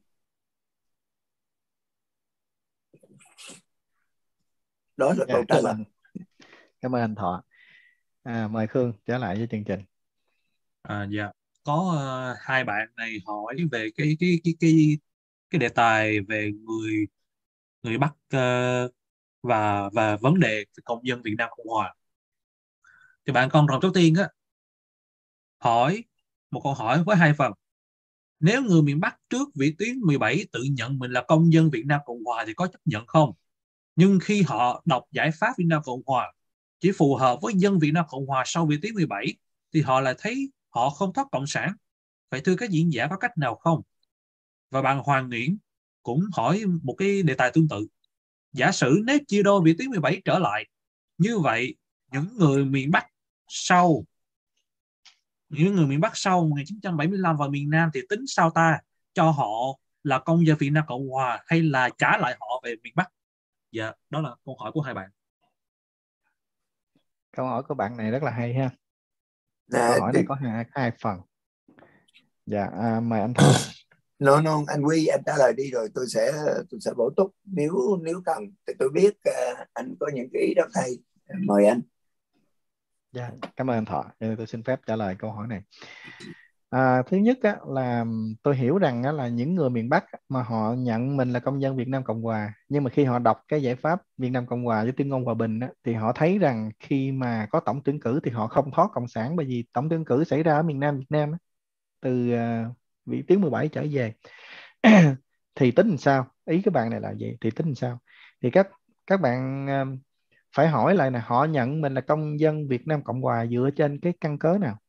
Đó là câu trả lời. Cảm ơn anh Thọ. À, mời Khương trở lại với chương trình. À, dạ, có uh, hai bạn này hỏi về cái cái cái cái cái đề tài về người người Bắc uh, và và vấn đề công dân Việt Nam Cộng Hòa. Thì bạn con Trần Châu Tiên á hỏi một câu hỏi với hai phần. Nếu người miền Bắc trước vĩ tuyến mười bảy tự nhận mình là công dân Việt Nam Cộng Hòa thì có chấp nhận không? Nhưng khi họ đọc giải pháp Việt Nam Cộng Hòa chỉ phù hợp với dân Việt Nam Cộng Hòa sau vĩ tuyến mười bảy thì họ lại thấy họ không thoát cộng sản. Vậy thưa các diễn giả, có cách nào không? Và bạn Hoàng Nguyễn cũng hỏi một cái đề tài tương tự. Giả sử nếu chia đôi vĩ tuyến mười bảy trở lại, như vậy những người miền Bắc sau những người miền Bắc sau một nghìn chín trăm bảy mươi lăm và miền Nam thì tính sao ta? Cho họ là công dân Việt Nam Cộng Hòa hay là trả lại họ về miền Bắc? Dạ, đó là câu hỏi của hai bạn. Câu hỏi của bạn này rất là hay ha. Nè, Câu hỏi thì- này có hai, hai phần. Dạ, à, mời anh Thọ. no, no, anh Huy, anh trả lời đi rồi tôi sẽ tôi sẽ bổ túc nếu nếu cần. Thì tôi biết uh, anh có những cái ý rất hay. Mời anh. Dạ, cảm ơn anh Thọ. Nên tôi xin phép trả lời câu hỏi này. À, thứ nhất á, là tôi hiểu rằng á, là những người miền Bắc mà họ nhận mình là công dân Việt Nam Cộng Hòa, nhưng mà khi họ đọc cái giải pháp Việt Nam Cộng Hòa với tuyên ngôn hòa bình á, thì họ thấy rằng khi mà có tổng tuyển cử thì họ không thoát cộng sản, bởi vì tổng tuyển cử xảy ra ở miền Nam Việt Nam á, từ uh, vĩ tuyến mười bảy trở về. Thì tính làm sao? Ý các bạn này là gì? Thì tính làm sao? Thì các các bạn uh, phải hỏi lại là họ nhận mình là công dân Việt Nam Cộng Hòa dựa trên cái căn cớ nào?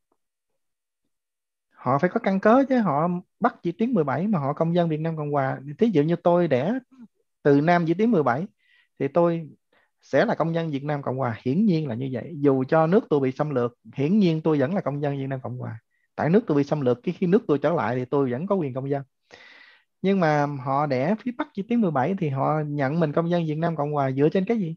Họ phải có căn cớ chứ, họ bắt vĩ tuyến mười bảy mà họ công dân Việt Nam Cộng Hòa. Thí dụ như tôi đẻ từ Nam vĩ tuyến mười bảy thì tôi sẽ là công dân Việt Nam Cộng Hòa, hiển nhiên là như vậy. Dù cho nước tôi bị xâm lược, hiển nhiên tôi vẫn là công dân Việt Nam Cộng Hòa. Tại nước tôi bị xâm lược, cái khi nước tôi trở lại thì tôi vẫn có quyền công dân. Nhưng mà họ đẻ phía Bắc vĩ tuyến mười bảy thì họ nhận mình công dân Việt Nam Cộng Hòa dựa trên cái gì?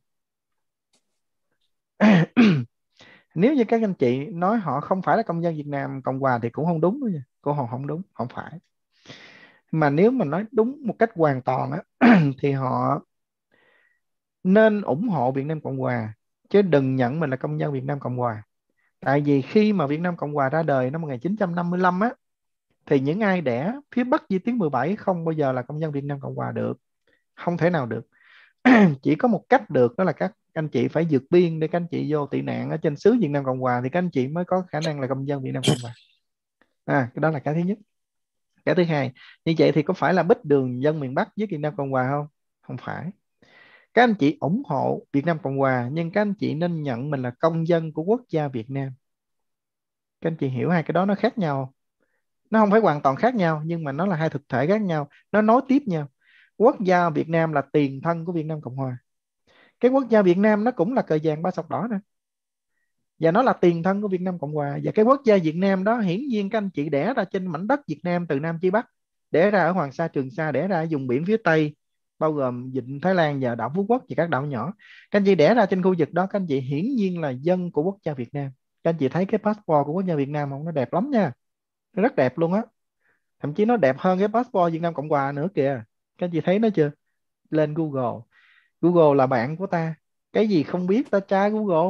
Nếu như các anh chị nói họ không phải là công dân Việt Nam Cộng Hòa thì cũng không đúng nữa nha. Cô Hồng không đúng, không phải. Mà nếu mà nói đúng một cách hoàn toàn á, thì họ nên ủng hộ Việt Nam Cộng Hòa chứ đừng nhận mình là công dân Việt Nam Cộng Hòa. Tại vì khi mà Việt Nam Cộng Hòa ra đời năm một nghìn chín trăm năm mươi lăm á, thì những ai đẻ phía Bắc vĩ tuyến mười bảy không bao giờ là công dân Việt Nam Cộng Hòa được. Không thể nào được. Chỉ có một cách được, đó là các anh chị phải vượt biên để các anh chị vô tị nạn ở trên xứ Việt Nam Cộng Hòa thì các anh chị mới có khả năng là công dân Việt Nam Cộng Hòa. À, cái đó là cái thứ nhất. Cái thứ hai, như vậy thì có phải là bích đường dân miền Bắc với Việt Nam Cộng Hòa không? Không phải. Các anh chị ủng hộ Việt Nam Cộng Hòa nhưng các anh chị nên nhận mình là công dân của quốc gia Việt Nam. Các anh chị hiểu hai cái đó nó khác nhau. Nó không phải hoàn toàn khác nhau nhưng mà nó là hai thực thể khác nhau, nó nối tiếp nhau. Quốc gia Việt Nam là tiền thân của Việt Nam Cộng Hòa. Cái quốc gia Việt Nam nó cũng là cờ vàng ba sọc đỏ nè, và nó là tiền thân của Việt Nam Cộng Hòa. Và cái quốc gia Việt Nam đó hiển nhiên các anh chị đẻ ra trên mảnh đất Việt Nam từ Nam chí Bắc, đẻ ra ở Hoàng Sa, Trường Sa, đẻ ra ở vùng biển phía Tây bao gồm Vịnh Thái Lan và đảo Phú Quốc và các đảo nhỏ. Các anh chị đẻ ra trên khu vực đó, các anh chị hiển nhiên là dân của quốc gia Việt Nam. Các anh chị thấy cái passport của quốc gia Việt Nam không? Nó đẹp lắm nha, nó rất đẹp luôn á, thậm chí nó đẹp hơn cái passport Việt Nam Cộng Hòa nữa kìa. Các anh chị thấy nó chưa? Lên Google, Google là bạn của ta, cái gì không biết ta tra Google.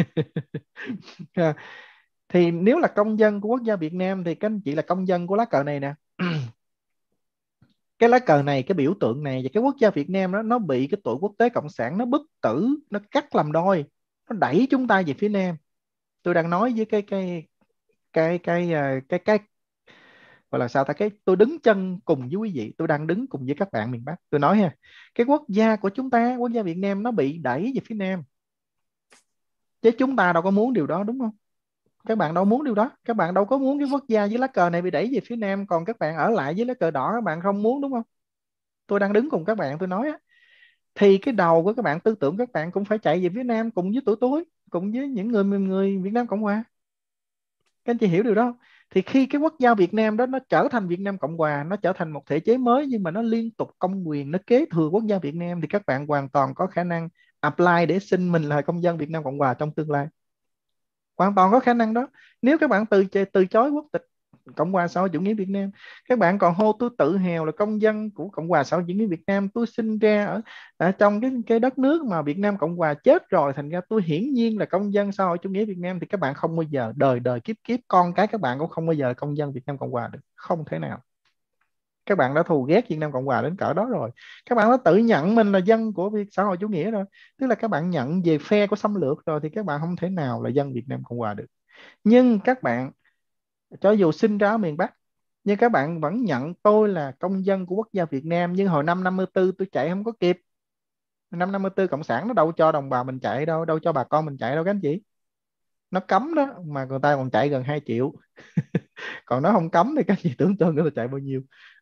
Thì nếu là công dân của quốc gia Việt Nam thì các anh chị là công dân của lá cờ này nè. Cái lá cờ này, cái biểu tượng này và cái quốc gia Việt Nam đó, nó bị cái tụi quốc tế cộng sản nó bức tử, nó cắt làm đôi, nó đẩy chúng ta về phía Nam. Tôi đang nói với cái cái cái cái cái cái, cái gọi là sao ta, cái tôi đứng chân cùng với quý vị, tôi đang đứng cùng với các bạn miền Bắc. Tôi nói ha, cái quốc gia của chúng ta, quốc gia Việt Nam nó bị đẩy về phía Nam, chứ chúng ta đâu có muốn điều đó, đúng không? Các bạn đâu muốn điều đó, các bạn đâu có muốn cái quốc gia với lá cờ này bị đẩy về phía Nam, còn các bạn ở lại với lá cờ đỏ các bạn không muốn, đúng không? Tôi đang đứng cùng các bạn, tôi nói á, thì cái đầu của các bạn, tư tưởng các bạn cũng phải chạy về phía Nam cùng với tụi tôi, cùng với những người người Việt Nam Cộng Hòa. Các anh chị hiểu điều đó không? Thì khi cái quốc gia Việt Nam đó nó trở thành Việt Nam Cộng Hòa, nó trở thành một thể chế mới nhưng mà nó liên tục công quyền, nó kế thừa quốc gia Việt Nam, thì các bạn hoàn toàn có khả năng apply để xin mình là công dân Việt Nam Cộng Hòa trong tương lai. Hoàn toàn có khả năng đó. Nếu các bạn từ từ chối quốc tịch Cộng hòa xã hội chủ nghĩa Việt Nam, các bạn còn hô tôi tự hào là công dân của Cộng hòa xã hội chủ nghĩa Việt Nam, tôi sinh ra ở, ở trong cái cái đất nước mà Việt Nam Cộng Hòa chết rồi, thành ra tôi hiển nhiên là công dân xã hội chủ nghĩa Việt Nam, thì các bạn không bao giờ, đời đời kiếp kiếp con cái các bạn cũng không bao giờ là công dân Việt Nam Cộng Hòa được, không thể nào. Các bạn đã thù ghét Việt Nam Cộng Hòa đến cỡ đó rồi. Các bạn đã tự nhận mình là dân của Việt xã hội chủ nghĩa rồi. Tức là các bạn nhận về phe của xâm lược rồi, thì các bạn không thể nào là dân Việt Nam Cộng Hòa được. Nhưng các bạn, cho dù sinh ra ở miền Bắc, nhưng các bạn vẫn nhận tôi là công dân của quốc gia Việt Nam. Nhưng hồi năm năm mươi tư tôi chạy không có kịp. Năm năm mươi tư Cộng sản nó đâu cho đồng bào mình chạy đâu, đâu cho bà con mình chạy đâu các anh chị. Nó cấm đó, mà người ta còn chạy gần hai triệu. Còn nó không cấm thì các anh chị tưởng tượng người ta chạy bao nhiêu.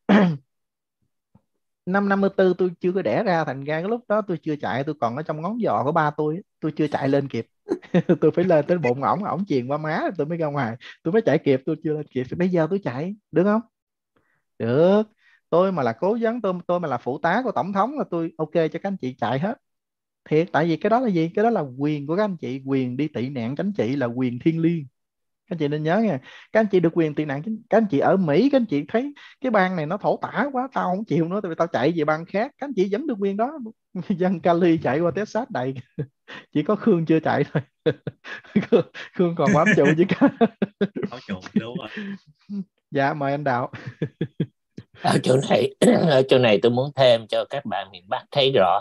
Năm năm mươi tư tôi chưa có đẻ ra, thành ra cái lúc đó tôi chưa chạy, tôi còn ở trong ngón giò của ba tôi, tôi chưa chạy lên kịp. Tôi phải lên tới bụng ổng, ổng truyền qua má tôi mới ra ngoài, tôi mới chạy kịp, tôi chưa lên kịp. Bây giờ tôi chạy được không? Được. Tôi mà là cố vấn, tôi tôi mà là phụ tá của tổng thống là tôi ok cho các anh chị chạy hết. Thiệt, tại vì cái đó là gì? Cái đó là quyền của các anh chị, quyền đi tị nạn chính trị là quyền thiêng liêng. Các anh chị nên nhớ nha, các anh chị được quyền tị nạn. Các anh chị ở Mỹ, các anh chị thấy cái bang này nó thổ tả quá, tao không chịu nữa, tại vì tao chạy về bang khác. Các anh chị vẫn được quyền đó. Dân Cali chạy qua Texas đầy, chỉ có Khương chưa chạy thôi. Khương còn bám trụ chứ. Bám trụ đúng rồi. Dạ mời anh Đạo. Ở chỗ này, ở chỗ này tôi muốn thêm cho các bạn miền Bắc thấy rõ.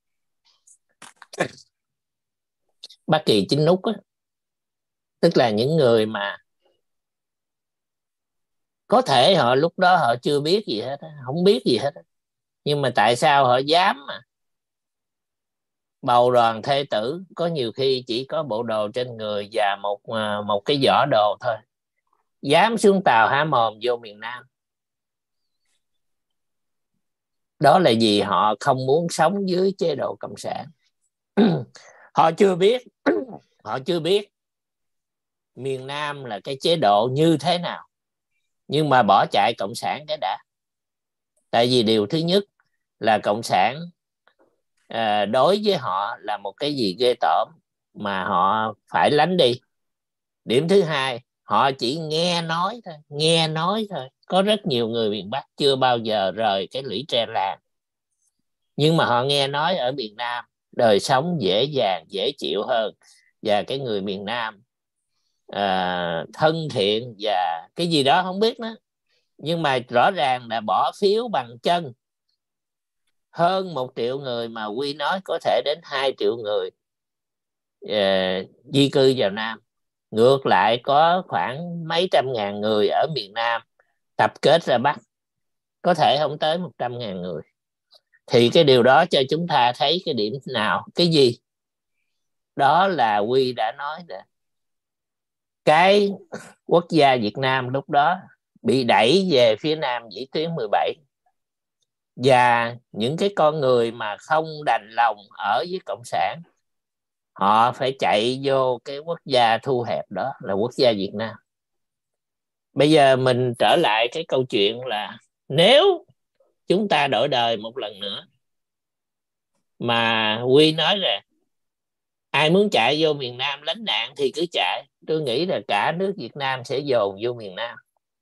Bắc Kỳ Chính Núc á, tức là những người mà có thể họ lúc đó họ chưa biết gì hết, không biết gì hết, nhưng mà tại sao họ dám mà bầu đoàn thê tử, có nhiều khi chỉ có bộ đồ trên người và một một cái giỏ đồ thôi, dám xuống tàu há mồm vô miền Nam. Đó là vì họ không muốn sống dưới chế độ cộng sản. Họ chưa biết họ chưa biết miền Nam là cái chế độ như thế nào, nhưng mà bỏ chạy cộng sản cái đã. Tại vì điều thứ nhất là cộng sản à, đối với họ là một cái gì ghê tởm mà họ phải lánh đi. Điểm thứ hai, họ chỉ nghe nói thôi, nghe nói thôi. Có rất nhiều người miền Bắc chưa bao giờ rời cái lũy tre làng, nhưng mà họ nghe nói ở miền Nam đời sống dễ dàng, dễ chịu hơn, và cái người miền Nam à, thân thiện và cái gì đó không biết nữa. Nhưng mà rõ ràng là bỏ phiếu bằng chân. Hơn một triệu người mà Quy nói có thể đến hai triệu người uh, di cư vào Nam. Ngược lại có khoảng mấy trăm ngàn người ở miền Nam tập kết ra Bắc, có thể không tới một trăm ngàn người. Thì cái điều đó cho chúng ta thấy cái điểm nào, cái gì? Đó là Quy đã nói là cái quốc gia Việt Nam lúc đó bị đẩy về phía Nam vĩ tuyến mười bảy. Và những cái con người mà không đành lòng ở với cộng sản, họ phải chạy vô cái quốc gia thu hẹp đó là quốc gia Việt Nam. Bây giờ mình trở lại cái câu chuyện là nếu chúng ta đổi đời một lần nữa, mà Quy nói là ai muốn chạy vô miền Nam lánh nạn thì cứ chạy, tôi nghĩ là cả nước Việt Nam sẽ dồn vô miền Nam.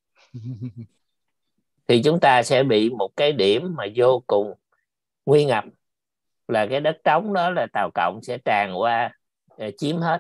Thì chúng ta sẽ bị một cái điểm mà vô cùng nguy ngập, là cái đất trống đó là Tàu Cộng sẽ tràn qua chiếm hết.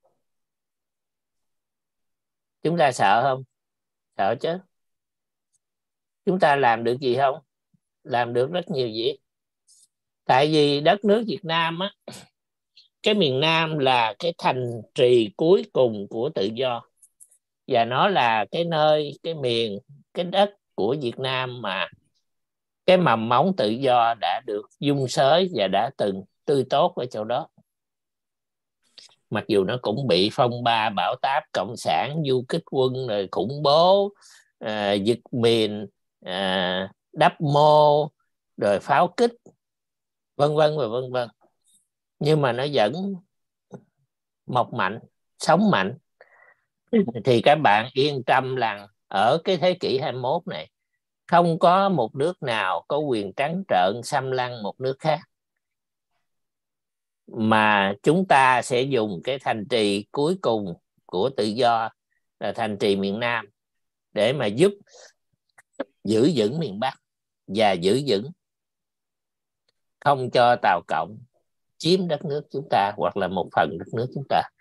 Chúng ta sợ không? Sợ chứ. Chúng ta làm được gì không? Làm được rất nhiều việc. Tại vì đất nước Việt Nam á, cái miền Nam là cái thành trì cuối cùng của tự do, và nó là cái nơi, cái miền, cái đất của Việt Nam mà cái mầm móng tự do đã được dung xới và đã từng tươi tốt ở chỗ đó. Mặc dù nó cũng bị phong ba bão táp cộng sản, du kích quân, rồi khủng bố, à, giật miền, à, đắp mô, rồi pháo kích, vân vân và vân vân, nhưng mà nó vẫn mọc mạnh, sống mạnh. Thì các bạn yên tâm rằng ở cái thế kỷ hai mươi mốt này, không có một nước nào có quyền trắng trợn xâm lăng một nước khác, mà chúng ta sẽ dùng cái thành trì cuối cùng của tự do là thành trì miền Nam để mà giúp giữ vững miền Bắc và giữ vững không cho Tàu Cộng chiếm đất nước chúng ta hoặc là một phần đất nước chúng ta.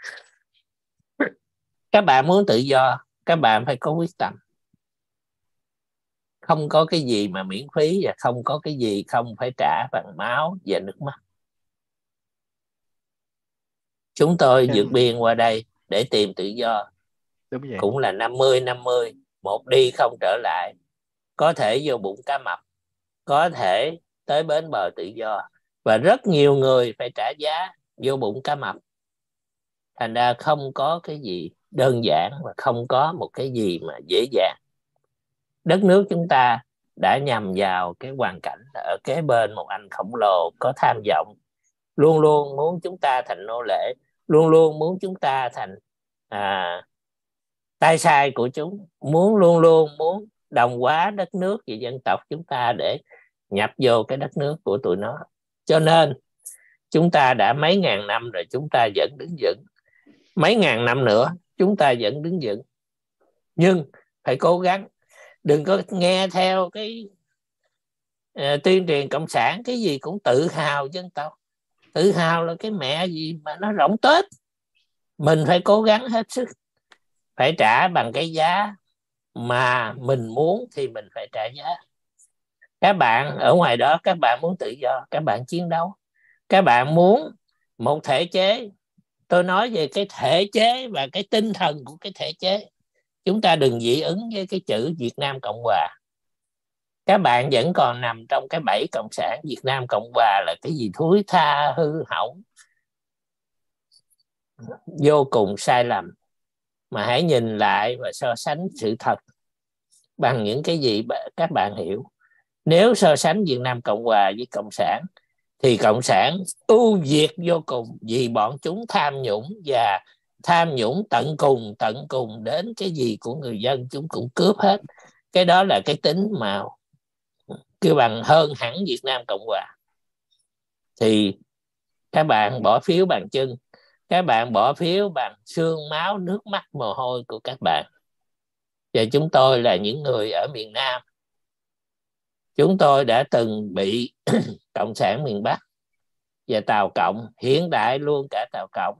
Các bạn muốn tự do, các bạn phải có quyết tâm. Không có cái gì mà miễn phí, và không có cái gì không phải trả bằng máu và nước mắt. Chúng tôi Dạ. vượt biên qua đây để tìm tự do. Đúng vậy. Cũng là năm mươi năm mươi, một đi không trở lại. Có thể vô bụng cá mập, có thể tới bến bờ tự do, và rất nhiều người phải trả giá vô bụng cá mập. Thành ra không có cái gì đơn giản, và không có một cái gì mà dễ dàng. Đất nước chúng ta đã nhằm vào cái hoàn cảnh ở kế bên một anh khổng lồ có tham vọng, luôn luôn muốn chúng ta thành nô lệ, luôn luôn muốn chúng ta thành à, tay sai của chúng, muốn luôn luôn muốn đồng hóa đất nước và dân tộc chúng ta để nhập vô cái đất nước của tụi nó. Cho nên chúng ta đã mấy ngàn năm rồi, chúng ta vẫn đứng vững. Mấy ngàn năm nữa chúng ta vẫn đứng vững, nhưng phải cố gắng. Đừng có nghe theo cái uh, tuyên truyền cộng sản, cái gì cũng tự hào dân tộc. Tự hào là cái mẹ gì mà nó rỗng tết. Mình phải cố gắng hết sức, phải trả bằng cái giá mà mình muốn thì mình phải trả giá. Các bạn ở ngoài đó, các bạn muốn tự do, các bạn chiến đấu. Các bạn muốn một thể chế, tôi nói về cái thể chế và cái tinh thần của cái thể chế. Chúng ta đừng dị ứng với cái chữ Việt Nam Cộng Hòa. Các bạn vẫn còn nằm trong cái bẫy cộng sản. Việt Nam Cộng Hòa là cái gì thối tha, hư hỏng, vô cùng sai lầm. Mà hãy nhìn lại và so sánh sự thật bằng những cái gì các bạn hiểu. Nếu so sánh Việt Nam Cộng Hòa với cộng sản thì cộng sản ưu việt vô cùng, vì bọn chúng tham nhũng, và tham nhũng tận cùng, tận cùng đến cái gì của người dân chúng cũng cướp hết. Cái đó là cái tính mà kêu bằng hơn hẳn Việt Nam Cộng Hòa. Thì các bạn bỏ phiếu bằng chân, các bạn bỏ phiếu bằng xương máu, nước mắt, mồ hôi của các bạn. Và chúng tôi là những người ở miền Nam, chúng tôi đã từng bị cộng sản miền Bắc và Tàu Cộng, hiện đại luôn cả Tàu Cộng,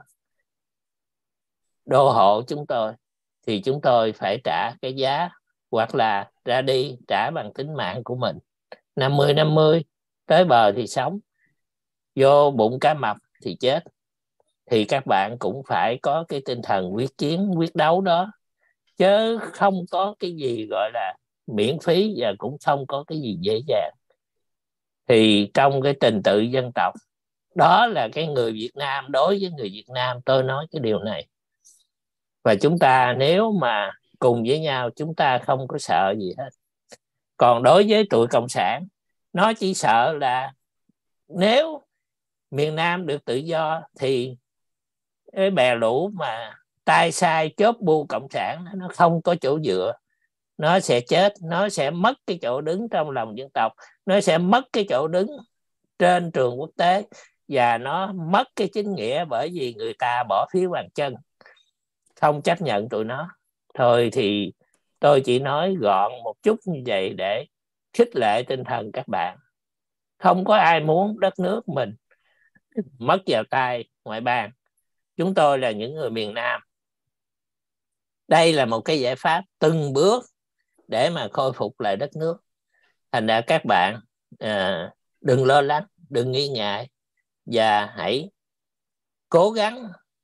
đô hộ chúng tôi. Thì chúng tôi phải trả cái giá, hoặc là ra đi trả bằng tính mạng của mình. năm mươi năm mươi, tới bờ thì sống, vô bụng cá mập thì chết. Thì các bạn cũng phải có cái tinh thần quyết chiến, quyết đấu đó. Chứ không có cái gì gọi là miễn phí, và cũng không có cái gì dễ dàng. Thì trong cái tình tự dân tộc, đó là cái người Việt Nam, đối với người Việt Nam tôi nói cái điều này. Và chúng ta nếu mà cùng với nhau, chúng ta không có sợ gì hết. Còn đối với tụi cộng sản, nó chỉ sợ là nếu miền Nam được tự do thì cái bè lũ mà tay sai chóp bu cộng sản nó không có chỗ dựa, nó sẽ chết, nó sẽ mất cái chỗ đứng trong lòng dân tộc, nó sẽ mất cái chỗ đứng trên trường quốc tế, và nó mất cái chính nghĩa, bởi vì người ta bỏ phiếu bằng chân, không chấp nhận tụi nó. Thôi thì tôi chỉ nói gọn một chút như vậy để khích lệ tinh thần các bạn. Không có ai muốn đất nước mình mất vào tay ngoại bang. Chúng tôi là những người miền Nam. Đây là một cái giải pháp từng bước để mà khôi phục lại đất nước. Thành ra các bạn à, đừng lo lắng, đừng nghi ngại, và hãy cố gắng.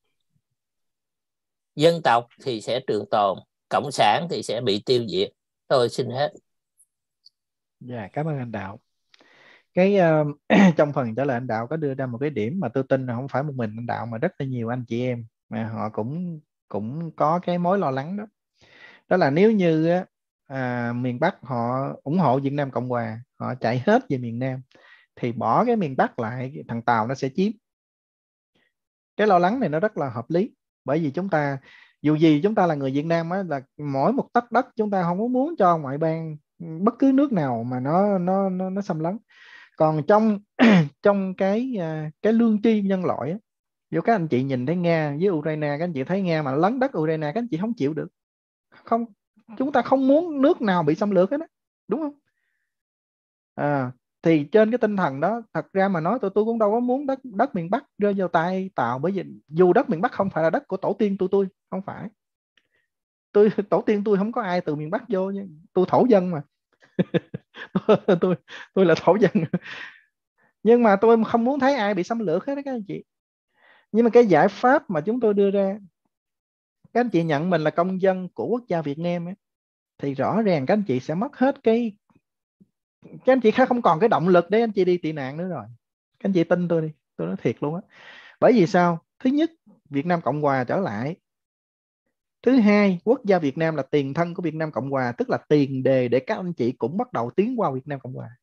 Dân tộc thì sẽ trường tồn, cộng sản thì sẽ bị tiêu diệt. Tôi xin hết. Dạ, cảm ơn anh Đạo. Cái uh, trong phần trả lời anh Đạo có đưa ra một cái điểm mà tôi tin là không phải một mình anh Đạo mà rất là nhiều anh chị em mà họ cũng cũng có cái mối lo lắng đó. Đó là nếu như à, miền Bắc họ ủng hộ Việt Nam Cộng Hòa, họ chạy hết về miền Nam thì bỏ cái miền Bắc lại, thằng Tàu nó sẽ chiếm. Cái lo lắng này nó rất là hợp lý, bởi vì chúng ta dù gì chúng ta là người Việt Nam á, là mỗi một tấc đất chúng ta không có muốn cho ngoại bang bất cứ nước nào mà nó nó nó, nó xâm lấn. Còn trong trong cái cái lương tri nhân loại á, nếu các anh chị nhìn thấy Nga với Ukraine, các anh chị thấy Nga mà lấn đất Ukraine, các anh chị không chịu được. Không, chúng ta không muốn nước nào bị xâm lược hết đó, đúng không? À, thì trên cái tinh thần đó, thật ra mà nói tôi tôi cũng đâu có muốn đất đất miền Bắc rơi vào tay Tàu, bởi vì dù đất miền Bắc không phải là đất của tổ tiên tôi tôi không phải. Tôi tổ tiên tôi không có ai từ miền Bắc vô, tôi thổ dân mà. tôi, tôi tôi là thổ dân, nhưng mà tôi không muốn thấy ai bị xâm lược hết đó các anh chị. Nhưng mà cái giải pháp mà chúng tôi đưa ra, các anh chị nhận mình là công dân của quốc gia Việt Nam ấy, thì rõ ràng các anh chị sẽ mất hết cái, các anh chị không còn cái động lực để anh chị đi tị nạn nữa rồi. Các anh chị tin tôi đi, tôi nói thiệt luôn á. Bởi vì sao? Thứ nhất, Việt Nam Cộng Hòa trở lại. Thứ hai, quốc gia Việt Nam là tiền thân của Việt Nam Cộng Hòa, tức là tiền đề để các anh chị cũng bắt đầu tiến qua Việt Nam Cộng Hòa.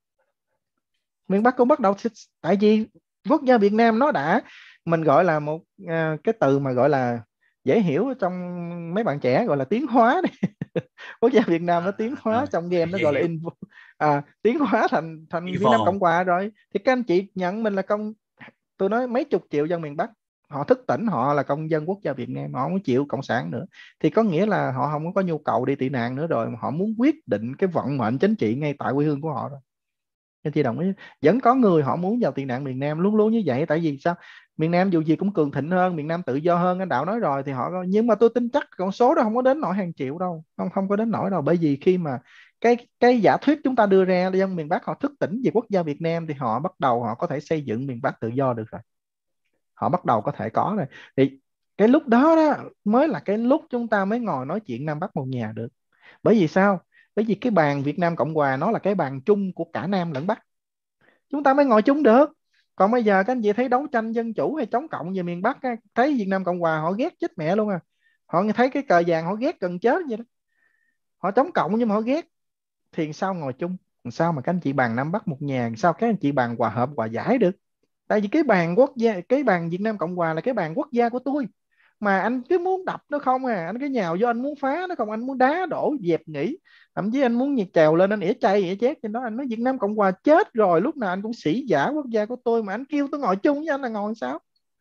Miền Bắc cũng bắt đầu, tại vì quốc gia Việt Nam nó đã, mình gọi là một uh, cái từ mà gọi là dễ hiểu trong mấy bạn trẻ gọi là tiến hóa đi. Quốc gia Việt Nam nó tiến hóa à, trong game nó gọi là in, à, tiến hóa thành thành Việt Nam Cộng Hòa rồi. Thì các anh chị nhận mình là công, tôi nói mấy chục triệu dân miền Bắc họ thức tỉnh, họ là công dân quốc gia Việt Nam, họ không chịu cộng sản nữa, thì có nghĩa là họ không có nhu cầu đi tị nạn nữa rồi, mà họ muốn quyết định cái vận mệnh chính trị ngay tại quê hương của họ rồi. Anh chị đồng ý? Vẫn có người họ muốn vào tị nạn miền Nam luôn luôn như vậy. Tại vì sao? Miền Nam dù gì cũng cường thịnh hơn, miền Nam tự do hơn, anh Đạo nói rồi, thì họ, nhưng mà tôi tin chắc con số đó không có đến nỗi hàng triệu đâu, không không có đến nỗi đâu. Bởi vì khi mà cái cái giả thuyết chúng ta đưa ra, dân miền Bắc họ thức tỉnh về quốc gia Việt Nam, thì họ bắt đầu họ có thể xây dựng miền Bắc tự do được rồi, họ bắt đầu có thể có rồi. Thì cái lúc đó đó mới là cái lúc chúng ta mới ngồi nói chuyện Nam Bắc một nhà được. Bởi vì sao? Bởi vì cái bàn Việt Nam Cộng Hòa nó là cái bàn chung của cả Nam lẫn Bắc, chúng ta mới ngồi chung được. Còn bây giờ các anh chị thấy đấu tranh dân chủ hay chống cộng về miền Bắc, thấy Việt Nam Cộng Hòa họ ghét chết mẹ luôn à. Họ thấy cái cờ vàng họ ghét gần chết vậy đó. Họ chống cộng nhưng mà họ ghét, thì sao ngồi chung? Sao mà các anh chị bàn Nam Bắc một nhà, sao các anh chị bàn hòa hợp hòa giải được? Tại vì cái bàn quốc gia, cái bàn Việt Nam Cộng Hòa là cái bàn quốc gia của tôi, mà anh cứ muốn đập nó không à, anh cứ nhào vô, anh muốn phá nó không, anh muốn đá đổ dẹp nghỉ, thậm chí anh muốn nhiệt trèo lên anh ỉa chay ỉa chét trên đó. Anh nói Việt Nam Cộng Hòa chết rồi, lúc nào anh cũng sĩ giả quốc gia của tôi, mà anh kêu tôi ngồi chung với anh là ngồi sao?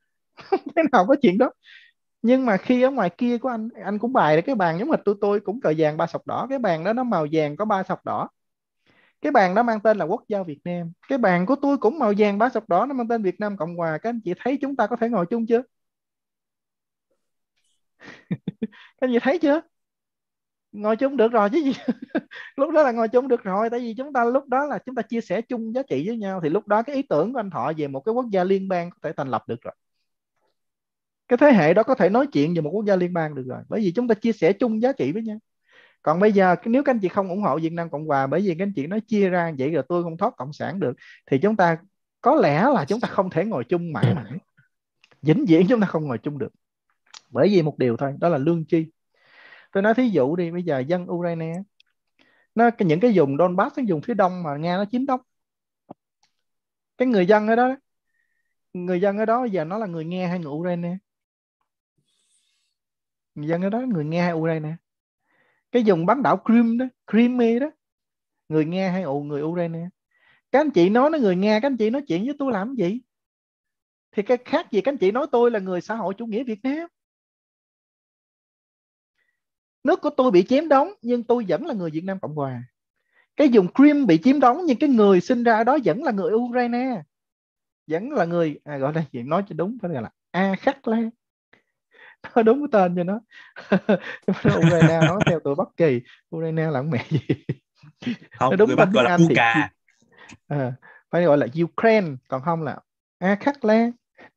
Thế nào có chuyện đó. Nhưng mà khi ở ngoài kia của anh, anh cũng bài được cái bàn giống hệt tôi, tôi cũng cờ vàng ba sọc đỏ, cái bàn đó nó màu vàng có ba sọc đỏ, cái bàn đó mang tên là quốc gia Việt Nam. Cái bàn của tôi cũng màu vàng ba sọc đỏ, nó mang tên Việt Nam Cộng Hòa. Các anh chị thấy chúng ta có thể ngồi chung chưa? Các anh chị thấy chưa? Ngồi chung được rồi chứ gì. Lúc đó là ngồi chung được rồi, tại vì chúng ta lúc đó là chúng ta chia sẻ chung giá trị với nhau. Thì lúc đó cái ý tưởng của anh Thọ về một cái quốc gia liên bang có thể thành lập được rồi. Cái thế hệ đó có thể nói chuyện về một quốc gia liên bang được rồi, bởi vì chúng ta chia sẻ chung giá trị với nhau. Còn bây giờ nếu các anh chị không ủng hộ Việt Nam Cộng Hòa, bởi vì các anh chị nói chia ra vậy rồi tôi không thoát cộng sản được, thì chúng ta có lẽ là chúng ta không thể ngồi chung mãi mãi, vĩnh viễn chúng ta không ngồi chung được. Bởi vì một điều thôi, đó là lương tri. Tôi nói thí dụ đi, bây giờ dân Ukraine nó, những cái vùng Donbass, cái vùng phía đông mà Nga nó chiếm đóng, cái người dân ở đó, người dân ở đó bây giờ nó là người Nga hay người Ukraine? Người dân ở đó người Nga hay Ukraine? Cái vùng bán đảo Crimea đó, Crimea đó, người Nga hay người Ukraine? Các anh chị nói nó người Nga, các anh chị nói chuyện với tôi làm gì? Thì cái khác gì các anh chị nói tôi là người xã hội chủ nghĩa Việt Nam? Nước của tôi bị chiếm đóng nhưng tôi vẫn là người Việt Nam Cộng Hòa. Cái vùng Crimea bị chiếm đóng nhưng cái người sinh ra ở đó vẫn là người Ukraine, vẫn là người, à, gọi là chuyện nói cho đúng phải là A Khắc Lan, nó đúng cái tên cho nó. Ukraine nói theo tụi Bắc Kỳ, Ukraine là mẹ gì? Không, nó đúng người Bắc gọi là Uka, à, phải gọi là Ukraine, còn không là A Khắc Lan.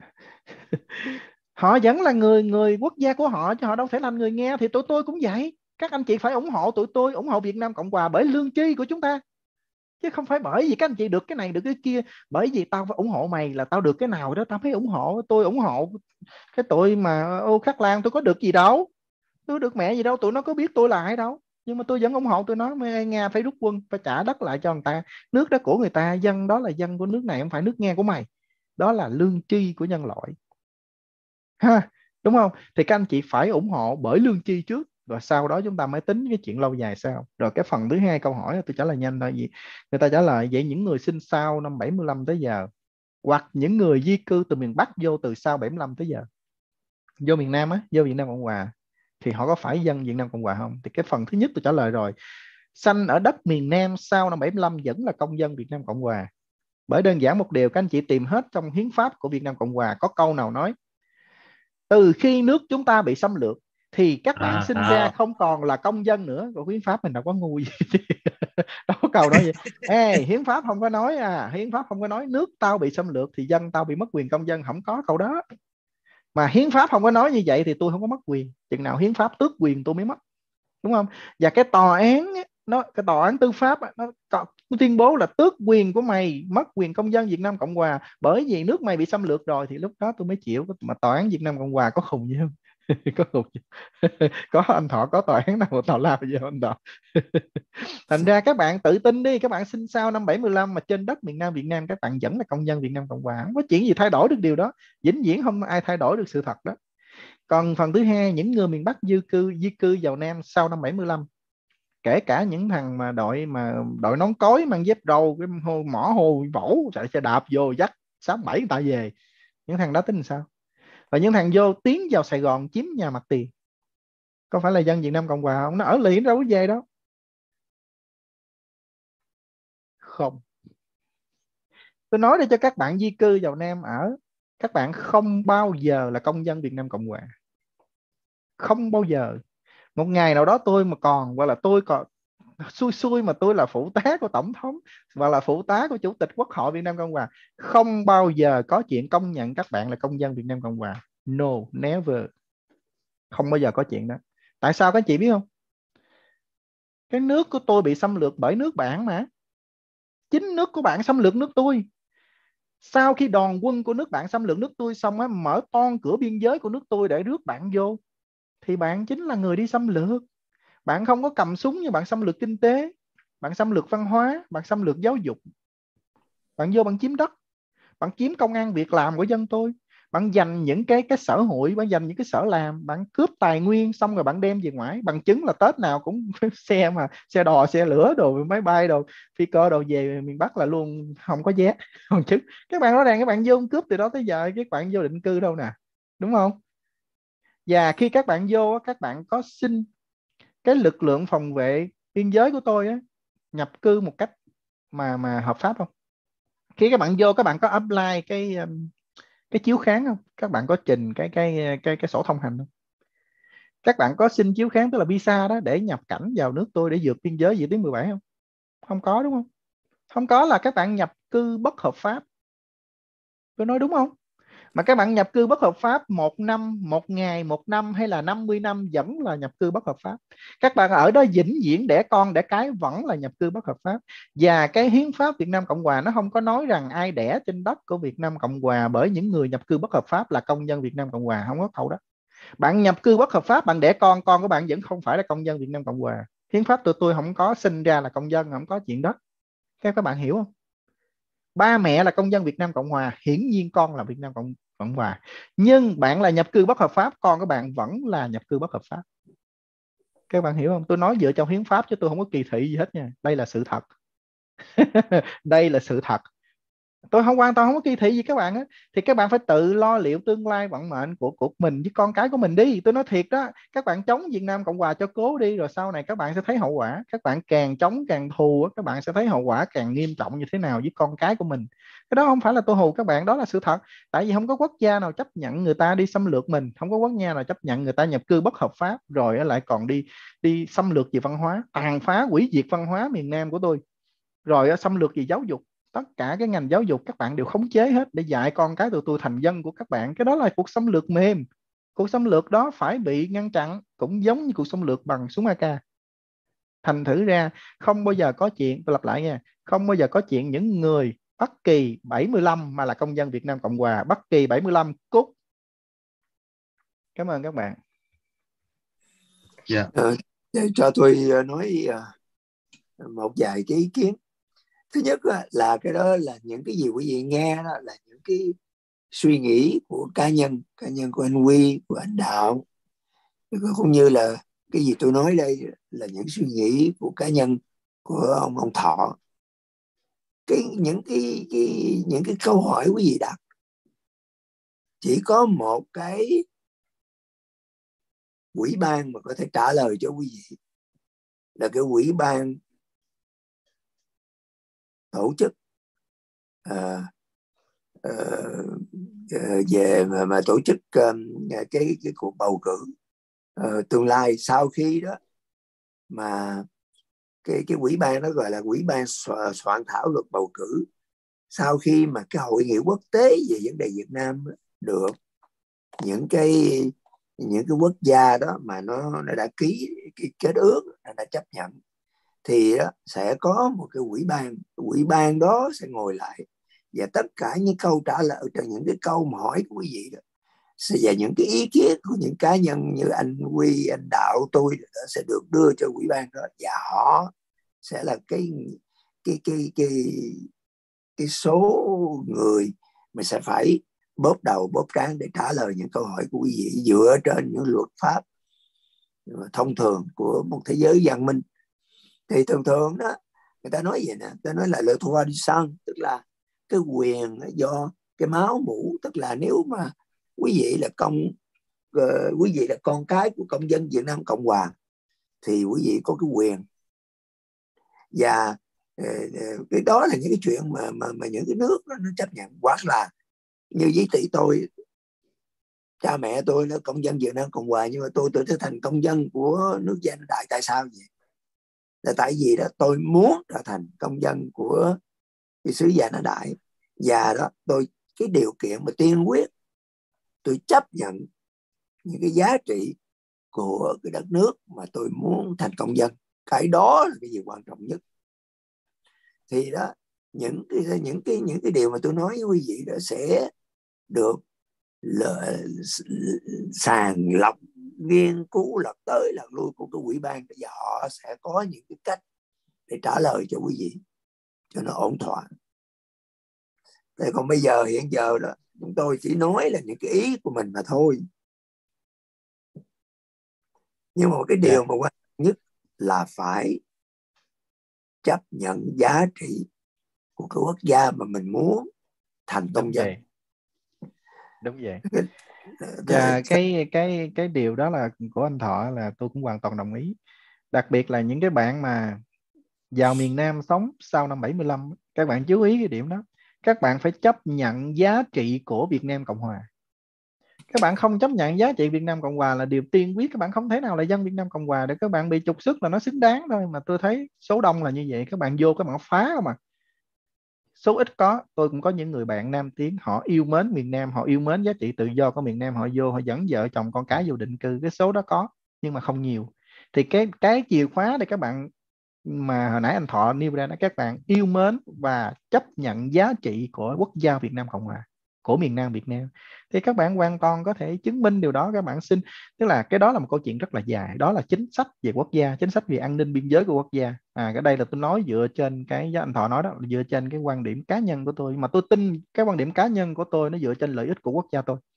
Họ vẫn là người người quốc gia của họ chứ họ đâu phải làm người Nga. Thì tụi tôi cũng vậy, các anh chị phải ủng hộ tụi tôi, ủng hộ Việt Nam Cộng Hòa bởi lương tri của chúng ta, chứ không phải bởi vì các anh chị được cái này được cái kia. Bởi vì tao phải ủng hộ mày là tao được cái nào đó tao mới ủng hộ. Tôi ủng hộ cái tụi mà ô Khắc Lan, tôi có được gì đâu, tôi được mẹ gì đâu, tụi nó có biết tôi là ai đâu, nhưng mà tôi vẫn ủng hộ tụi nó. Nga phải rút quân, phải trả đất lại cho người ta, nước đó của người ta, dân đó là dân của nước này, không phải nước Nga của mày. Đó là lương tri của nhân loại ha, đúng không? Thì các anh chị phải ủng hộ bởi lương tri trước, rồi sau đó chúng ta mới tính cái chuyện lâu dài sau. Rồi cái phần thứ hai câu hỏi tôi trả lời nhanh thôi. Gì người ta trả lời vậy, những người sinh sau năm bảy mươi lăm tới giờ, hoặc những người di cư từ miền Bắc vô từ sau bảy mươi lăm tới giờ, vô miền Nam á, vô Việt Nam Cộng Hòa, thì họ có phải dân Việt Nam Cộng Hòa không? Thì cái phần thứ nhất tôi trả lời rồi, sanh ở đất miền Nam sau năm bảy mươi lăm vẫn là công dân Việt Nam Cộng Hòa. Bởi đơn giản một điều, các anh chị tìm hết trong hiến pháp của Việt Nam Cộng Hòa, có câu nào nói từ khi nước chúng ta bị xâm lược thì các bạn À, sinh à. ra không còn là công dân nữa. Còn hiến pháp mình đâu có ngu gì. Đâu có câu nói vậy. Ê, hiến pháp không có nói à, hiến pháp không có nói nước tao bị xâm lược thì dân tao bị mất quyền công dân, không có câu đó. Mà hiến pháp không có nói như vậy thì tôi không có mất quyền. Chừng nào hiến pháp tước quyền tôi mới mất, đúng không? Và cái tòa án nó, cái tòa án tư pháp nó, nó tuyên bố là tước quyền của mày, mất quyền công dân Việt Nam Cộng Hòa bởi vì nước mày bị xâm lược rồi, thì lúc đó tôi mới chịu. Mà tòa án Việt Nam Cộng Hòa có khùng gì không? Có khùng gì? Có anh Thọ, có tòa án nào mà tào lao gì không anh Thọ? Thành ra các bạn tự tin đi, các bạn sinh sau năm bảy mươi lăm mà trên đất miền Nam Việt Nam các bạn vẫn là công dân Việt Nam Cộng Hòa, không có chuyện gì thay đổi được điều đó, vĩnh viễn không ai thay đổi được sự thật đó. Còn phần thứ hai, những người miền Bắc di cư di cư vào Nam sau năm bảy mươi lăm, kể cả những thằng mà đội mà đội nón cối mang dép râu, cái hồ, mỏ hồ vỗ chạy xe đạp vô dắt sáu bảy người ta về, những thằng đó tính sao? Và những thằng vô tiến vào Sài Gòn chiếm nhà mặt tiền, có phải là dân Việt Nam Cộng Hòa không? Nó ở liền đâu có về đâu. Không, tôi nói để cho các bạn di cư vào Nam ở, các bạn không bao giờ là công dân Việt Nam Cộng Hòa, không bao giờ. Một ngày nào đó tôi mà còn, hoặc là tôi còn xui xui mà tôi là phụ tá của tổng thống và là phụ tá của chủ tịch Quốc hội Việt Nam Cộng Hòa, không bao giờ có chuyện công nhận các bạn là công dân Việt Nam Cộng Hòa. No, never. Không bao giờ có chuyện đó. Tại sao các chị biết không? Cái nước của tôi bị xâm lược bởi nước bạn mà. Chính nước của bạn xâm lược nước tôi. Sau khi đoàn quân của nước bạn xâm lược nước tôi xong á, mở toan cửa biên giới của nước tôi để rước bạn vô, thì bạn chính là người đi xâm lược. Bạn không có cầm súng nhưng bạn xâm lược kinh tế, bạn xâm lược văn hóa, bạn xâm lược giáo dục. Bạn vô bạn chiếm đất, bạn chiếm công ăn việc làm của dân tôi, bạn giành những cái cái sở hữu, bạn giành những cái sở làm, bạn cướp tài nguyên xong rồi bạn đem về ngoại. Bằng chứng là Tết nào cũng xe mà xe đò, xe lửa đồ, máy bay đồ, phi cơ đồ về miền Bắc là luôn không có vé. Còn chứ các bạn rõ ràng các bạn vô cướp từ đó tới giờ, các bạn vô định cư đâu nè, đúng không? Và khi các bạn vô, các bạn có xin cái lực lượng phòng vệ biên giới của tôi á, nhập cư một cách mà mà hợp pháp không? Khi các bạn vô, các bạn có apply cái cái chiếu kháng không? Các bạn có trình cái cái cái cái sổ thông hành không? Các bạn có xin chiếu kháng, tức là visa đó, để nhập cảnh vào nước tôi để vượt biên giới giữa tiếng mười bảy không? Không có, đúng không? Không có là các bạn nhập cư bất hợp pháp. Tôi nói đúng không? Mà các bạn nhập cư bất hợp pháp một năm, một ngày, một năm hay là năm mươi năm vẫn là nhập cư bất hợp pháp. Các bạn ở đó vĩnh viễn đẻ con đẻ cái vẫn là nhập cư bất hợp pháp. Và cái hiến pháp Việt Nam Cộng Hòa nó không có nói rằng ai đẻ trên đất của Việt Nam Cộng Hòa bởi những người nhập cư bất hợp pháp là công dân Việt Nam Cộng Hòa, không có câu đó. Bạn nhập cư bất hợp pháp, bạn đẻ con, con của bạn vẫn không phải là công dân Việt Nam Cộng Hòa. Hiến pháp tụi tôi không có sinh ra là công dân, không có chuyện đó. Các bạn hiểu không? Ba mẹ là công dân Việt Nam Cộng Hòa, hiển nhiên con là Việt Nam Cộng Cộng Hòa. Nhưng bạn là nhập cư bất hợp pháp, con của bạn vẫn là nhập cư bất hợp pháp. Các bạn hiểu không? Tôi nói dựa trong hiến pháp chứ tôi không có kỳ thị gì hết nha. Đây là sự thật. Đây là sự thật. Tôi không hoàn toàn không có kỳ thị gì các bạn á. Thì các bạn phải tự lo liệu tương lai vận mệnh của của mình với con cái của mình đi. Tôi nói thiệt đó, các bạn chống Việt Nam Cộng Hòa cho cố đi, rồi sau này các bạn sẽ thấy hậu quả. Các bạn càng chống càng thù, các bạn sẽ thấy hậu quả càng nghiêm trọng như thế nào với con cái của mình. Cái đó không phải là tôi hù các bạn, đó là sự thật. Tại vì không có quốc gia nào chấp nhận người ta đi xâm lược mình, không có quốc gia nào chấp nhận người ta nhập cư bất hợp pháp rồi lại còn đi đi xâm lược về văn hóa, tàn phá hủy diệt văn hóa miền Nam của tôi, rồi xâm lược về giáo dục. Tất cả cái ngành giáo dục các bạn đều khống chế hết để dạy con cái tụi tôi thành dân của các bạn. Cái đó là cuộc xâm lược mềm. Cuộc xâm lược đó phải bị ngăn chặn, cũng giống như cuộc xâm lược bằng súng a ca. Thành thử ra không bao giờ có chuyện, tôi lặp lại nha, không bao giờ có chuyện những người bất kỳ bảy mươi lăm mà là công dân Việt Nam Cộng Hòa, bất kỳ bảy mươi lăm cút. Cảm ơn các bạn. Dạ. Ờ, cho tôi nói một vài cái ý kiến. Thứ nhất là cái đó là những cái gì quý vị nghe đó là những cái suy nghĩ của cá nhân, cá nhân của anh Huy, của anh Đạo, cũng như là cái gì tôi nói đây là những suy nghĩ của cá nhân của ông ông Thọ. Cái những cái, cái những cái câu hỏi quý vị đặt chỉ có một cái ủy ban mà có thể trả lời cho quý vị, là cái ủy ban tổ chức uh, uh, về mà, mà tổ chức um, cái cái cuộc bầu cử uh, tương lai sau khi đó mà cái cái ủy ban đó gọi là ủy ban soạn, soạn thảo luật bầu cử, sau khi mà cái hội nghị quốc tế về vấn đề Việt Nam được những cái những cái quốc gia đó mà nó, nó đã ký cái kết ước, nó đã chấp nhận, thì đó, sẽ có một cái ủy ban, ủy ban đó sẽ ngồi lại và tất cả những câu trả lời cho những cái câu mà hỏi của quý vị đó và những cái ý kiến của những cá nhân như anh Huy, anh Đạo, tôi đó, sẽ được đưa cho ủy ban đó, và họ sẽ là cái cái cái cái cái số người mà sẽ phải bóp đầu bóp trán để trả lời những câu hỏi của quý vị dựa trên những luật pháp thông thường của một thế giới văn minh. Thì thường thường đó người ta nói vậy nè, người ta nói là le droit du sang, tức là cái quyền do cái máu mủ, tức là nếu mà quý vị là công uh, quý vị là con cái của công dân Việt Nam Cộng Hòa thì quý vị có cái quyền, và uh, cái đó là những cái chuyện mà mà mà những cái nước đó, nó chấp nhận. Hoặc là như với tỷ tôi, cha mẹ tôi là công dân Việt Nam Cộng Hòa nhưng mà tôi tôi trở thành công dân của nước Gia Đại. Tại sao vậy? Là tại vì đó tôi muốn trở thành công dân của cái xứ Gia Đại, và đó tôi cái điều kiện mà tiên quyết tôi chấp nhận những cái giá trị của cái đất nước mà tôi muốn thành công dân. Cái đó là cái gì quan trọng nhất. Thì đó những cái những cái những cái điều mà tôi nói với quý vị đó sẽ được là sàng lọc, nghiên cứu lật tới lật lui của cái ủy ban, và họ sẽ có những cái cách để trả lời cho quý vị cho nó ổn thỏa. Thế còn bây giờ hiện giờ đó chúng tôi chỉ nói là những cái ý của mình mà thôi. Nhưng mà một cái điều yeah. mà quan trọng nhất là phải chấp nhận giá trị của cái quốc gia mà mình muốn thành công dân. Đúng vậy. Và cái cái cái điều đó là của anh Thọ là tôi cũng hoàn toàn đồng ý. Đặc biệt là những cái bạn mà vào miền Nam sống sau năm bảy mươi lăm, các bạn chú ý cái điểm đó. Các bạn phải chấp nhận giá trị của Việt Nam Cộng Hòa. Các bạn không chấp nhận giá trị Việt Nam Cộng Hòa là điều tiên quyết. Các bạn không thể nào là dân Việt Nam Cộng Hòa để các bạn bị trục xuất là nó xứng đáng thôi. Mà tôi thấy số đông là như vậy. Các bạn vô các bạn phá mà. Số ít có, tôi cũng có những người bạn nam tiến, họ yêu mến miền Nam, họ yêu mến giá trị tự do của miền Nam, họ vô, họ dẫn vợ chồng con cái vô định cư. Cái số đó có, nhưng mà không nhiều. Thì cái cái chìa khóa để các bạn mà hồi nãy anh Thọ nêu ra là các bạn yêu mến và chấp nhận giá trị của quốc gia Việt Nam Cộng Hòa, của miền Nam Việt Nam, thì các bạn hoàn toàn có thể chứng minh điều đó. Các bạn xin, tức là cái đó là một câu chuyện rất là dài, đó là chính sách về quốc gia, chính sách về an ninh biên giới của quốc gia. À, cái đây là tôi nói dựa trên cái anh Thọ nói đó, là dựa trên cái quan điểm cá nhân của tôi, mà tôi tin cái quan điểm cá nhân của tôi nó dựa trên lợi ích của quốc gia tôi.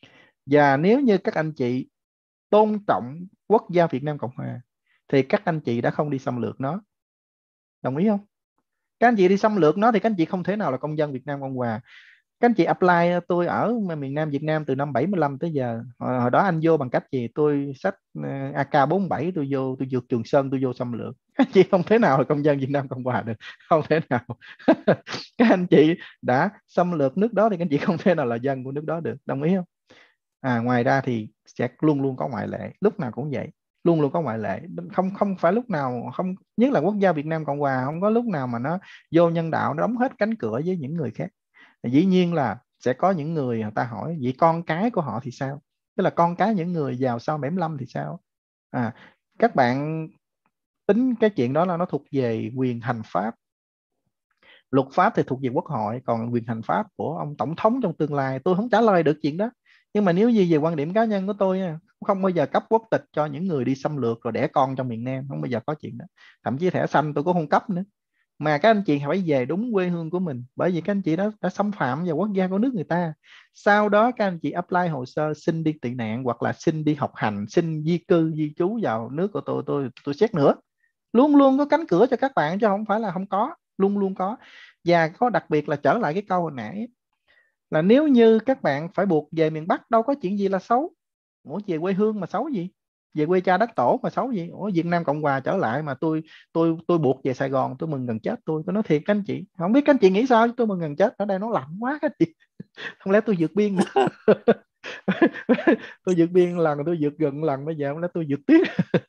Và nếu như các anh chị tôn trọng quốc gia Việt Nam Cộng Hòa thì các anh chị đã không đi xâm lược nó. Đồng ý không? Các anh chị đi xâm lược nó thì các anh chị không thể nào là công dân Việt Nam Cộng Hòa. Các anh chị apply, tôi ở miền Nam Việt Nam từ năm bảy mươi lăm tới giờ. Hồi, hồi đó anh vô bằng cách gì? Tôi xách A K bốn mươi bảy, tôi vô, tôi vượt Trường Sơn, tôi vô xâm lược. Các anh chị không thể nào là công dân Việt Nam Cộng Hòa được. Không thể nào. Các anh chị đã xâm lược nước đó thì các anh chị không thể nào là dân của nước đó được. Đồng ý không? À, ngoài ra thì sẽ luôn luôn có ngoại lệ. Lúc nào cũng vậy. Luôn luôn có ngoại lệ. Không không phải lúc nào, không, nhất là quốc gia Việt Nam Cộng Hòa, không có lúc nào mà nó vô nhân đạo, nó đóng hết cánh cửa với những người khác. Dĩ nhiên là sẽ có những người người ta hỏi vậy con cái của họ thì sao, tức là con cái những người giàu sau bảy mươi lăm thì sao. À, các bạn tính cái chuyện đó là nó thuộc về quyền hành pháp, luật pháp thì thuộc về quốc hội, còn quyền hành pháp của ông tổng thống trong tương lai tôi không trả lời được chuyện đó. Nhưng mà nếu như về quan điểm cá nhân của tôi, không bao giờ cấp quốc tịch cho những người đi xâm lược rồi đẻ con trong miền Nam, không bao giờ có chuyện đó. Thậm chí thẻ xanh tôi cũng không cấp nữa. Mà các anh chị phải về đúng quê hương của mình, bởi vì các anh chị đó đã xâm phạm vào quốc gia của nước người ta. Sau đó các anh chị apply hồ sơ xin đi tị nạn hoặc là xin đi học hành, xin di cư di trú vào nước của tôi, tôi tôi xét nữa. Luôn luôn có cánh cửa cho các bạn chứ không phải là không có, luôn luôn có. Và có đặc biệt là trở lại cái câu hồi nãy là nếu như các bạn phải buộc về miền Bắc, đâu có chuyện gì là xấu. Ủa về quê hương mà xấu gì? Về quê cha đất tổ mà xấu gì? Ủa Việt Nam Cộng Hòa trở lại mà tôi tôi tôi buộc về Sài Gòn, tôi mừng gần chết tôi. Tôi nói thiệt các anh chị, không biết các anh chị nghĩ sao, tôi mừng gần chết. Ở đây nó lạnh quá các anh chị. Không lẽ tôi vượt biên nữa. Tôi vượt biên lần, tôi vượt gần lần, bây giờ tôi vượt tiếp.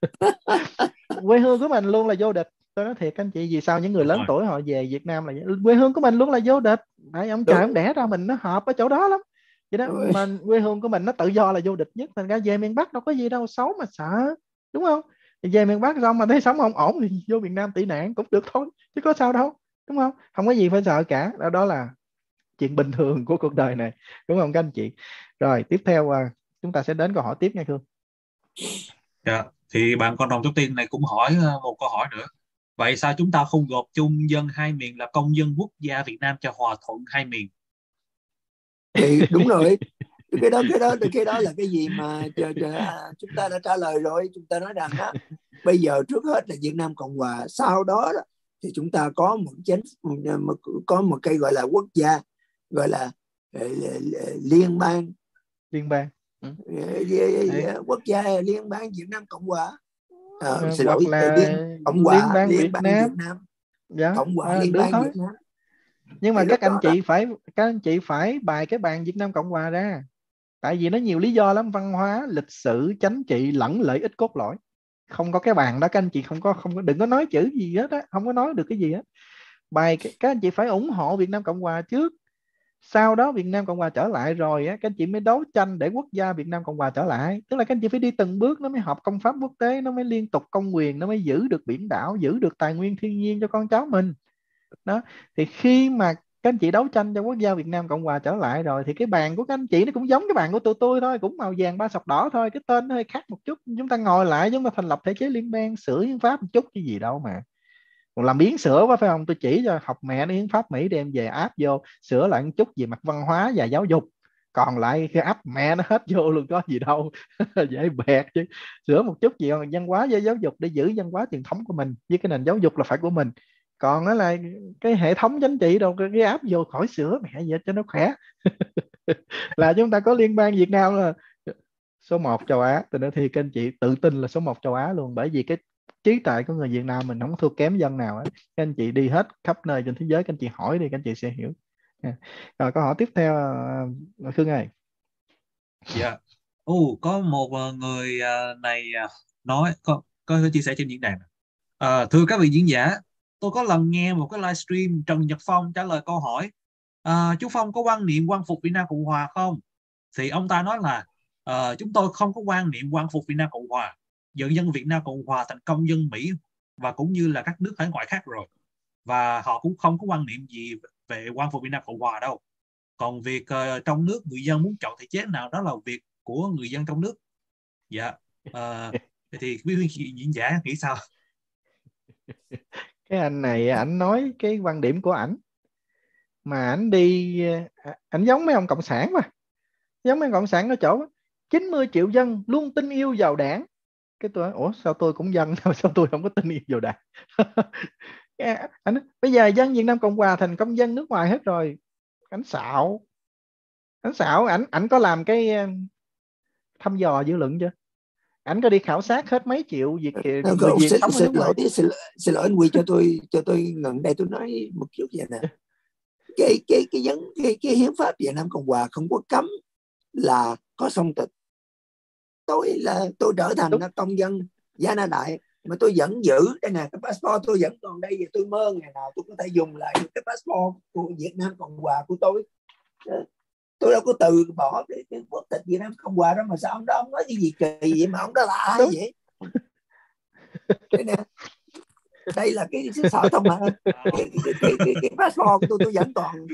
Quê hương của mình luôn là vô địch. Tôi nói thiệt các anh chị, vì sao những người Đúng lớn rồi. tuổi họ về Việt Nam là quê hương của mình luôn là vô địch. Tại ông trời Đúng. ông đẻ ra mình nó hợp ở chỗ đó lắm. Vậy đó, Đúng. mà quê hương của mình nó tự do là vô địch nhất. Thành ra về miền Bắc đâu có gì đâu xấu mà sợ, đúng không? Thì về miền Bắc xong mà thấy sống không ổn thì vô miền Nam tị nạn cũng được thôi, chứ có sao đâu, đúng không? Không có gì phải sợ cả. Đó, đó là chuyện bình thường của cuộc đời này, đúng không các anh chị? Rồi tiếp theo à, chúng ta sẽ đến câu hỏi tiếp nha Khương. Dạ. Thì bạn con đồng Chốt Tiên này cũng hỏi ờ, một câu hỏi nữa. Vậy sao chúng ta không gộp chung dân hai miền là công dân quốc gia Việt Nam cho hòa thuận hai miền? Thì đúng rồi, cái đó cái đó cái đó là cái gì mà chờ, chờ, à, chúng ta đã trả lời rồi. Chúng ta nói rằng đó, bây giờ trước hết là Việt Nam Cộng Hòa, sau đó, đó thì chúng ta có một chính có một cái gọi là quốc gia, gọi là uh, liên bang Liên bang. Ừ. uh, quốc gia liên bang Việt Nam Cộng Hòa. À, À, xin hoặc lỗi, là liên Cộng hòa Liên bang liên Việt bang Nam. Việt Nam, Dạ, Cộng hòa à, liên được bang thôi. Việt Nam. Nhưng mà Thì các lúc anh đó chị đó, phải các anh chị phải bài cái bàn Việt Nam Cộng Hòa ra. Tại vì nó nhiều lý do lắm, văn hóa, lịch sử, chính trị lẫn lợi ích cốt lõi. Không có cái bàn đó các anh chị không có không có đừng có nói chữ gì hết á, không có nói được cái gì hết. Bài các anh chị phải ủng hộ Việt Nam Cộng Hòa trước. Sau đó Việt Nam Cộng Hòa trở lại rồi á, các anh chị mới đấu tranh để quốc gia Việt Nam Cộng Hòa trở lại. Tức là các anh chị phải đi từng bước, nó mới hợp công pháp quốc tế, nó mới liên tục công quyền, nó mới giữ được biển đảo, giữ được tài nguyên thiên nhiên cho con cháu mình. Đó, thì khi mà các anh chị đấu tranh cho quốc gia Việt Nam Cộng Hòa trở lại rồi thì cái bàn của các anh chị nó cũng giống cái bàn của tụi tôi thôi, cũng màu vàng ba sọc đỏ thôi, cái tên nó hơi khác một chút. Chúng ta ngồi lại, chúng ta thành lập thể chế liên bang, sửa hiến pháp một chút chứ gì đâu mà. Còn làm biến sửa quá phải không? Tôi chỉ cho học mẹ nó hiến pháp Mỹ đem về áp vô, sửa lại một chút về mặt văn hóa và giáo dục. Còn lại cái áp mẹ nó hết vô luôn, có gì đâu. Dễ bẹt chứ. Sửa một chút gì văn hóa với giáo dục để giữ văn hóa truyền thống của mình, với cái nền giáo dục là phải của mình. Còn đó là cái hệ thống chính trị đâu, cái, cái áp vô khỏi sửa mẹ vậy cho nó khỏe. Là chúng ta có liên bang Việt Nam là số một châu Á. Từ đó thì các anh chị tự tin là số một châu Á luôn, bởi vì cái trí tuệ của người Việt Nam mình không thua kém dân nào ấy. Các anh chị đi hết khắp nơi trên thế giới, các anh chị hỏi đi, các anh chị sẽ hiểu. Rồi câu hỏi tiếp theo uh, Khương ơi. Dạ. Ồ, có một uh, người uh, này uh, nói có, có chia sẻ trên diễn đàn. Uh, thưa các vị diễn giả, tôi có lần nghe một cái livestream Trần Nhật Phong trả lời câu hỏi uh, chú Phong có quan niệm quan phục Việt Nam Cộng Hòa không? Thì ông ta nói là uh, chúng tôi không có quan niệm quan phục Việt Nam Cộng Hòa, dẫn dân Việt Nam Cộng Hòa thành công dân Mỹ và cũng như là các nước hải ngoại khác rồi, và họ cũng không có quan niệm gì về quan phục Việt Nam Cộng Hòa đâu. Còn việc uh, trong nước người dân muốn chọn thể chế nào đó là việc của người dân trong nước. Dạ. Uh, thì quý vị diễn giả nghĩ sao? Cái anh này ảnh nói cái quan điểm của ảnh mà ảnh đi, ảnh giống mấy ông cộng sản mà, giống mấy ông cộng sản ở chỗ chín mươi triệu dân luôn tin yêu vào đảng. Cái tôi nói, ủa sao tôi cũng dân sao tôi không có tin yêu vào đảng? Anh bây giờ dân Việt Nam Cộng Hòa thành công dân nước ngoài hết rồi. Ảnh xạo, ảnh xạo ảnh ảnh có làm cái thăm dò dư luận chưa? Ảnh có đi khảo sát hết mấy triệu Việt người Việt xin, sống ở xin nước ngoài? lỗi xin, xin lỗi anh Huy, cho tôi cho tôi ngừng đây, tôi nói một chút vậy nè. Cái cái cái vấn cái, cái hiến pháp Việt Nam Cộng Hòa không có cấm là có song tịch. Tôi là tôi trở thành là công dân Gia Na Đại mà tôi vẫn giữ đây nè, cái passport tôi vẫn còn đây, và tôi mơ ngày nào tôi có thể dùng lại cái passport của Việt Nam Cộng Hòa của tôi. Tôi đâu có từ bỏ cái, cái quốc tịch Việt Nam Cộng Hòa đó. Mà sao ông đó ông nói cái gì kỳ vậy, mà ông đó là ai vậy? Đây nè, đây là cái sở thông mà cái, cái, cái, cái, cái, cái passport của tôi tôi vẫn còn.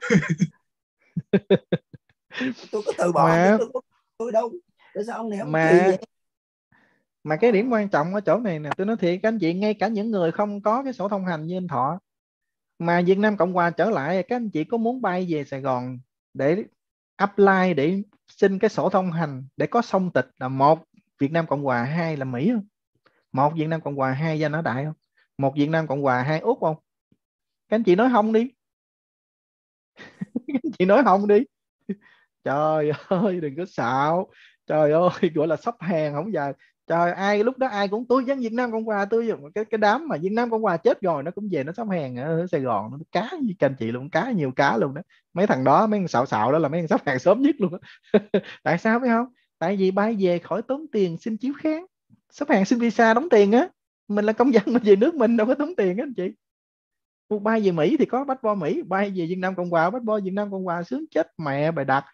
Tôi có từ bỏ mà, tôi, tôi, tôi đâu. Tại sao ông này ông mà, kỳ vậy? Mà cái điểm quan trọng ở chỗ này nè, tôi nói thiệt các anh chị, ngay cả những người không có cái sổ thông hành như anh Thọ mà Việt Nam Cộng Hòa trở lại, các anh chị có muốn bay về Sài Gòn để apply để xin cái sổ thông hành để có song tịch là một Việt Nam Cộng Hòa, hai là Mỹ không? Một Việt Nam Cộng Hòa, hai Gia Na Đại không? Một Việt Nam Cộng Hòa, hai Úc không? Các anh chị nói không đi. Các anh chị nói không đi. Trời ơi đừng có xạo. Trời ơi gọi là sắp hàng không giờ. Trời, ai lúc đó ai cũng tôi dân Việt Nam Cộng Hòa, tôi cái cái đám mà Việt Nam Cộng Hòa chết rồi nó cũng về nó sắm hàng ở Sài Gòn, nó cá như các anh chị luôn, cá nhiều cá luôn đó. Mấy thằng đó, mấy thằng xạo xạo đó là mấy thằng sắp hàng sớm nhất luôn đó. Tại sao phải không? Tại vì bay về khỏi tốn tiền xin chiếu kháng, sắp hàng xin visa đóng tiền á. Mình là công dân mình về nước mình đâu có tốn tiền á anh chị. Một bay về Mỹ thì có passport Mỹ, bay về Việt Nam Cộng Hòa passport Việt Nam Cộng Hòa, sướng chết mẹ bài đặt.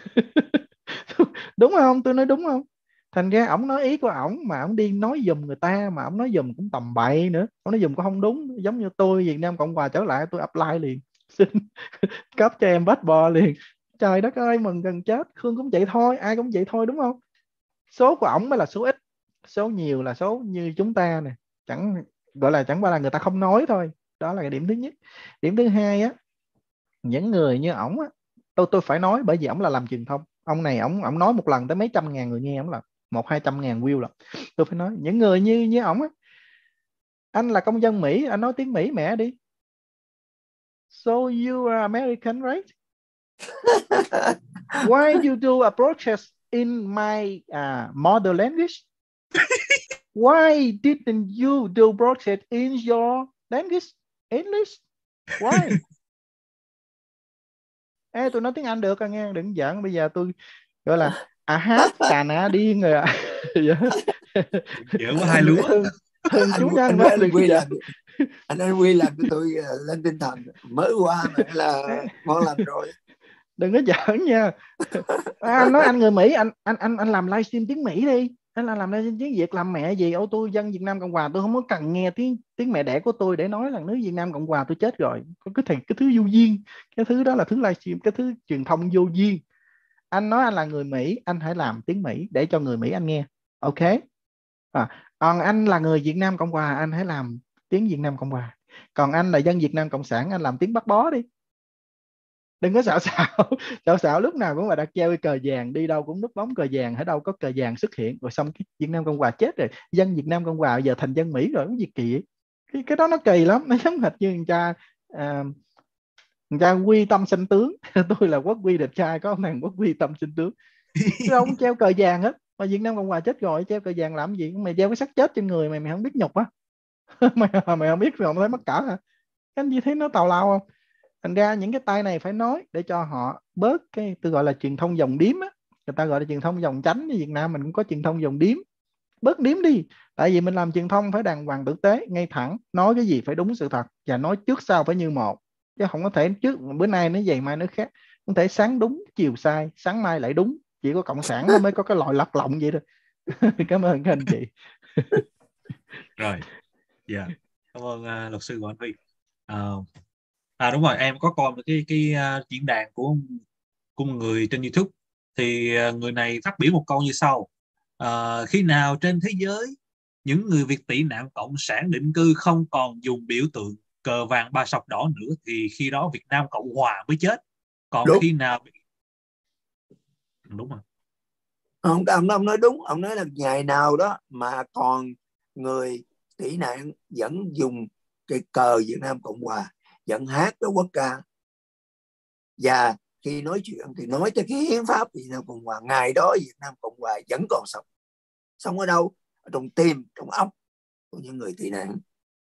Đúng không? Tôi nói đúng không? Thành ra ổng nói ý của ổng mà ổng đi nói giùm người ta, mà ổng nói giùm cũng tầm bậy nữa, ổng nói giùm cũng không đúng. Giống như tôi Việt Nam Cộng Hòa trở lại tôi apply liền, xin cấp cho em passport liền. Trời đất ơi, mừng gần chết. Khương cũng vậy thôi, ai cũng vậy thôi, đúng không? Số của ổng mới là số ít, số nhiều là số như chúng ta nè, chẳng gọi là chẳng qua là người ta không nói thôi. Đó là cái điểm thứ nhất. Điểm thứ hai á, những người như ổng á, tôi tôi phải nói, bởi vì ổng là làm truyền thông. Ông này ổng ổng nói một lần tới mấy trăm ngàn người nghe, ổng là một hai trăm ngàn view là tôi phải nói. Những người như như ổng á, anh là công dân Mỹ, anh nói tiếng Mỹ mẹ đi. So you are American, right? Why you do a broadcast in my uh, mother language? Why didn't you do broadcast in your language, English? Why? Ê, tôi nói tiếng Anh được à nghe, đừng giỡn. Bây giờ tôi gọi là à hát cà nà điên rồi ạ. Dữ quá hai lúa. Thường, thường anh, chúng ta anh, nói anh, đừng Quy giỡn. làm anh anh Quy làm cho tôi uh, lên tinh thần, mới qua mà là ngon lành rồi. Đừng có giỡn nha. À, anh nói anh người Mỹ, anh anh anh anh làm livestream tiếng Mỹ đi. Anh là làm livestream tiếng Việt làm mẹ gì? Ô, tôi dân Việt Nam Cộng Hòa, tôi không có cần nghe tiếng tiếng mẹ đẻ của tôi để nói là nước Việt Nam Cộng Hòa tôi chết rồi. Có cái thằng cái thứ vô duyên, cái thứ đó là thứ livestream, cái thứ truyền thông vô duyên. Anh nói anh là người Mỹ, anh hãy làm tiếng Mỹ để cho người Mỹ anh nghe, ok? À, còn anh là người Việt Nam Cộng Hòa, anh hãy làm tiếng Việt Nam Cộng Hòa. Còn anh là dân Việt Nam Cộng sản, anh làm tiếng Bắc Bó đi. Đừng có xạo xạo. Xạo xạo lúc nào cũng là đặt treo cái cờ vàng, đi đâu cũng núp bóng cờ vàng, ở đâu có cờ vàng xuất hiện, rồi xong cái Việt Nam Cộng Hòa chết rồi, dân Việt Nam Cộng Hòa giờ thành dân Mỹ rồi, cái gì kỳ ấy. Cái, cái đó nó kỳ lắm, nó giống hệt như người ta à, người ta quy tâm sinh tướng. Tôi là quốc quy đẹp trai, có ông thằng quốc quy tâm sinh tướng. Đâu cũng treo cờ vàng hết. Mà Việt Nam Cộng Hòa chết rồi, treo cờ vàng làm gì? Mày treo cái xác chết trên người mày, mày không biết nhục á? mày, mày không biết, mày không thấy mắc cỡ hả? Anh gì thấy nó tào lao không? Thành ra những cái tay này phải nói để cho họ bớt cái tôi gọi là truyền thông dòng điếm á. Người ta gọi là truyền thông dòng chánh, ở Việt Nam mình cũng có truyền thông dòng điếm. Bớt điếm đi. Tại vì mình làm truyền thông phải đàng hoàng tử tế, ngay thẳng, nói cái gì phải đúng sự thật và nói trước sau phải như một. Chứ không có thể trước bữa nay nó vậy mai nó khác. Không thể sáng đúng chiều sai, sáng mai lại đúng. Chỉ có cộng sản nó mới có cái loại lật lọng vậy thôi. Cảm ơn các anh chị. Rồi, dạ, yeah. Cảm ơn uh, luật sư của anh Huy. Uh, à đúng rồi, em có coi một cái cái uh, diễn đàn của của một người trên YouTube, thì uh, người này phát biểu một câu như sau: uh, khi nào trên thế giới những người Việt tị nạn cộng sản định cư không còn dùng biểu tượng cờ vàng ba sọc đỏ nữa, thì khi đó Việt Nam Cộng Hòa mới chết. Còn Đúng. khi nào đúng rồi, ông, ông ông nói đúng. Ông nói là ngày nào đó mà còn người tị nạn vẫn dùng cái cờ Việt Nam Cộng Hòa, vẫn hát cái quốc ca, và khi nói chuyện thì nói tới cái hiến pháp Việt Nam Cộng Hòa, ngày đó Việt Nam Cộng Hòa vẫn còn sống. Sống ở đâu? Ở trong tim, trong óc của những người tị nạn.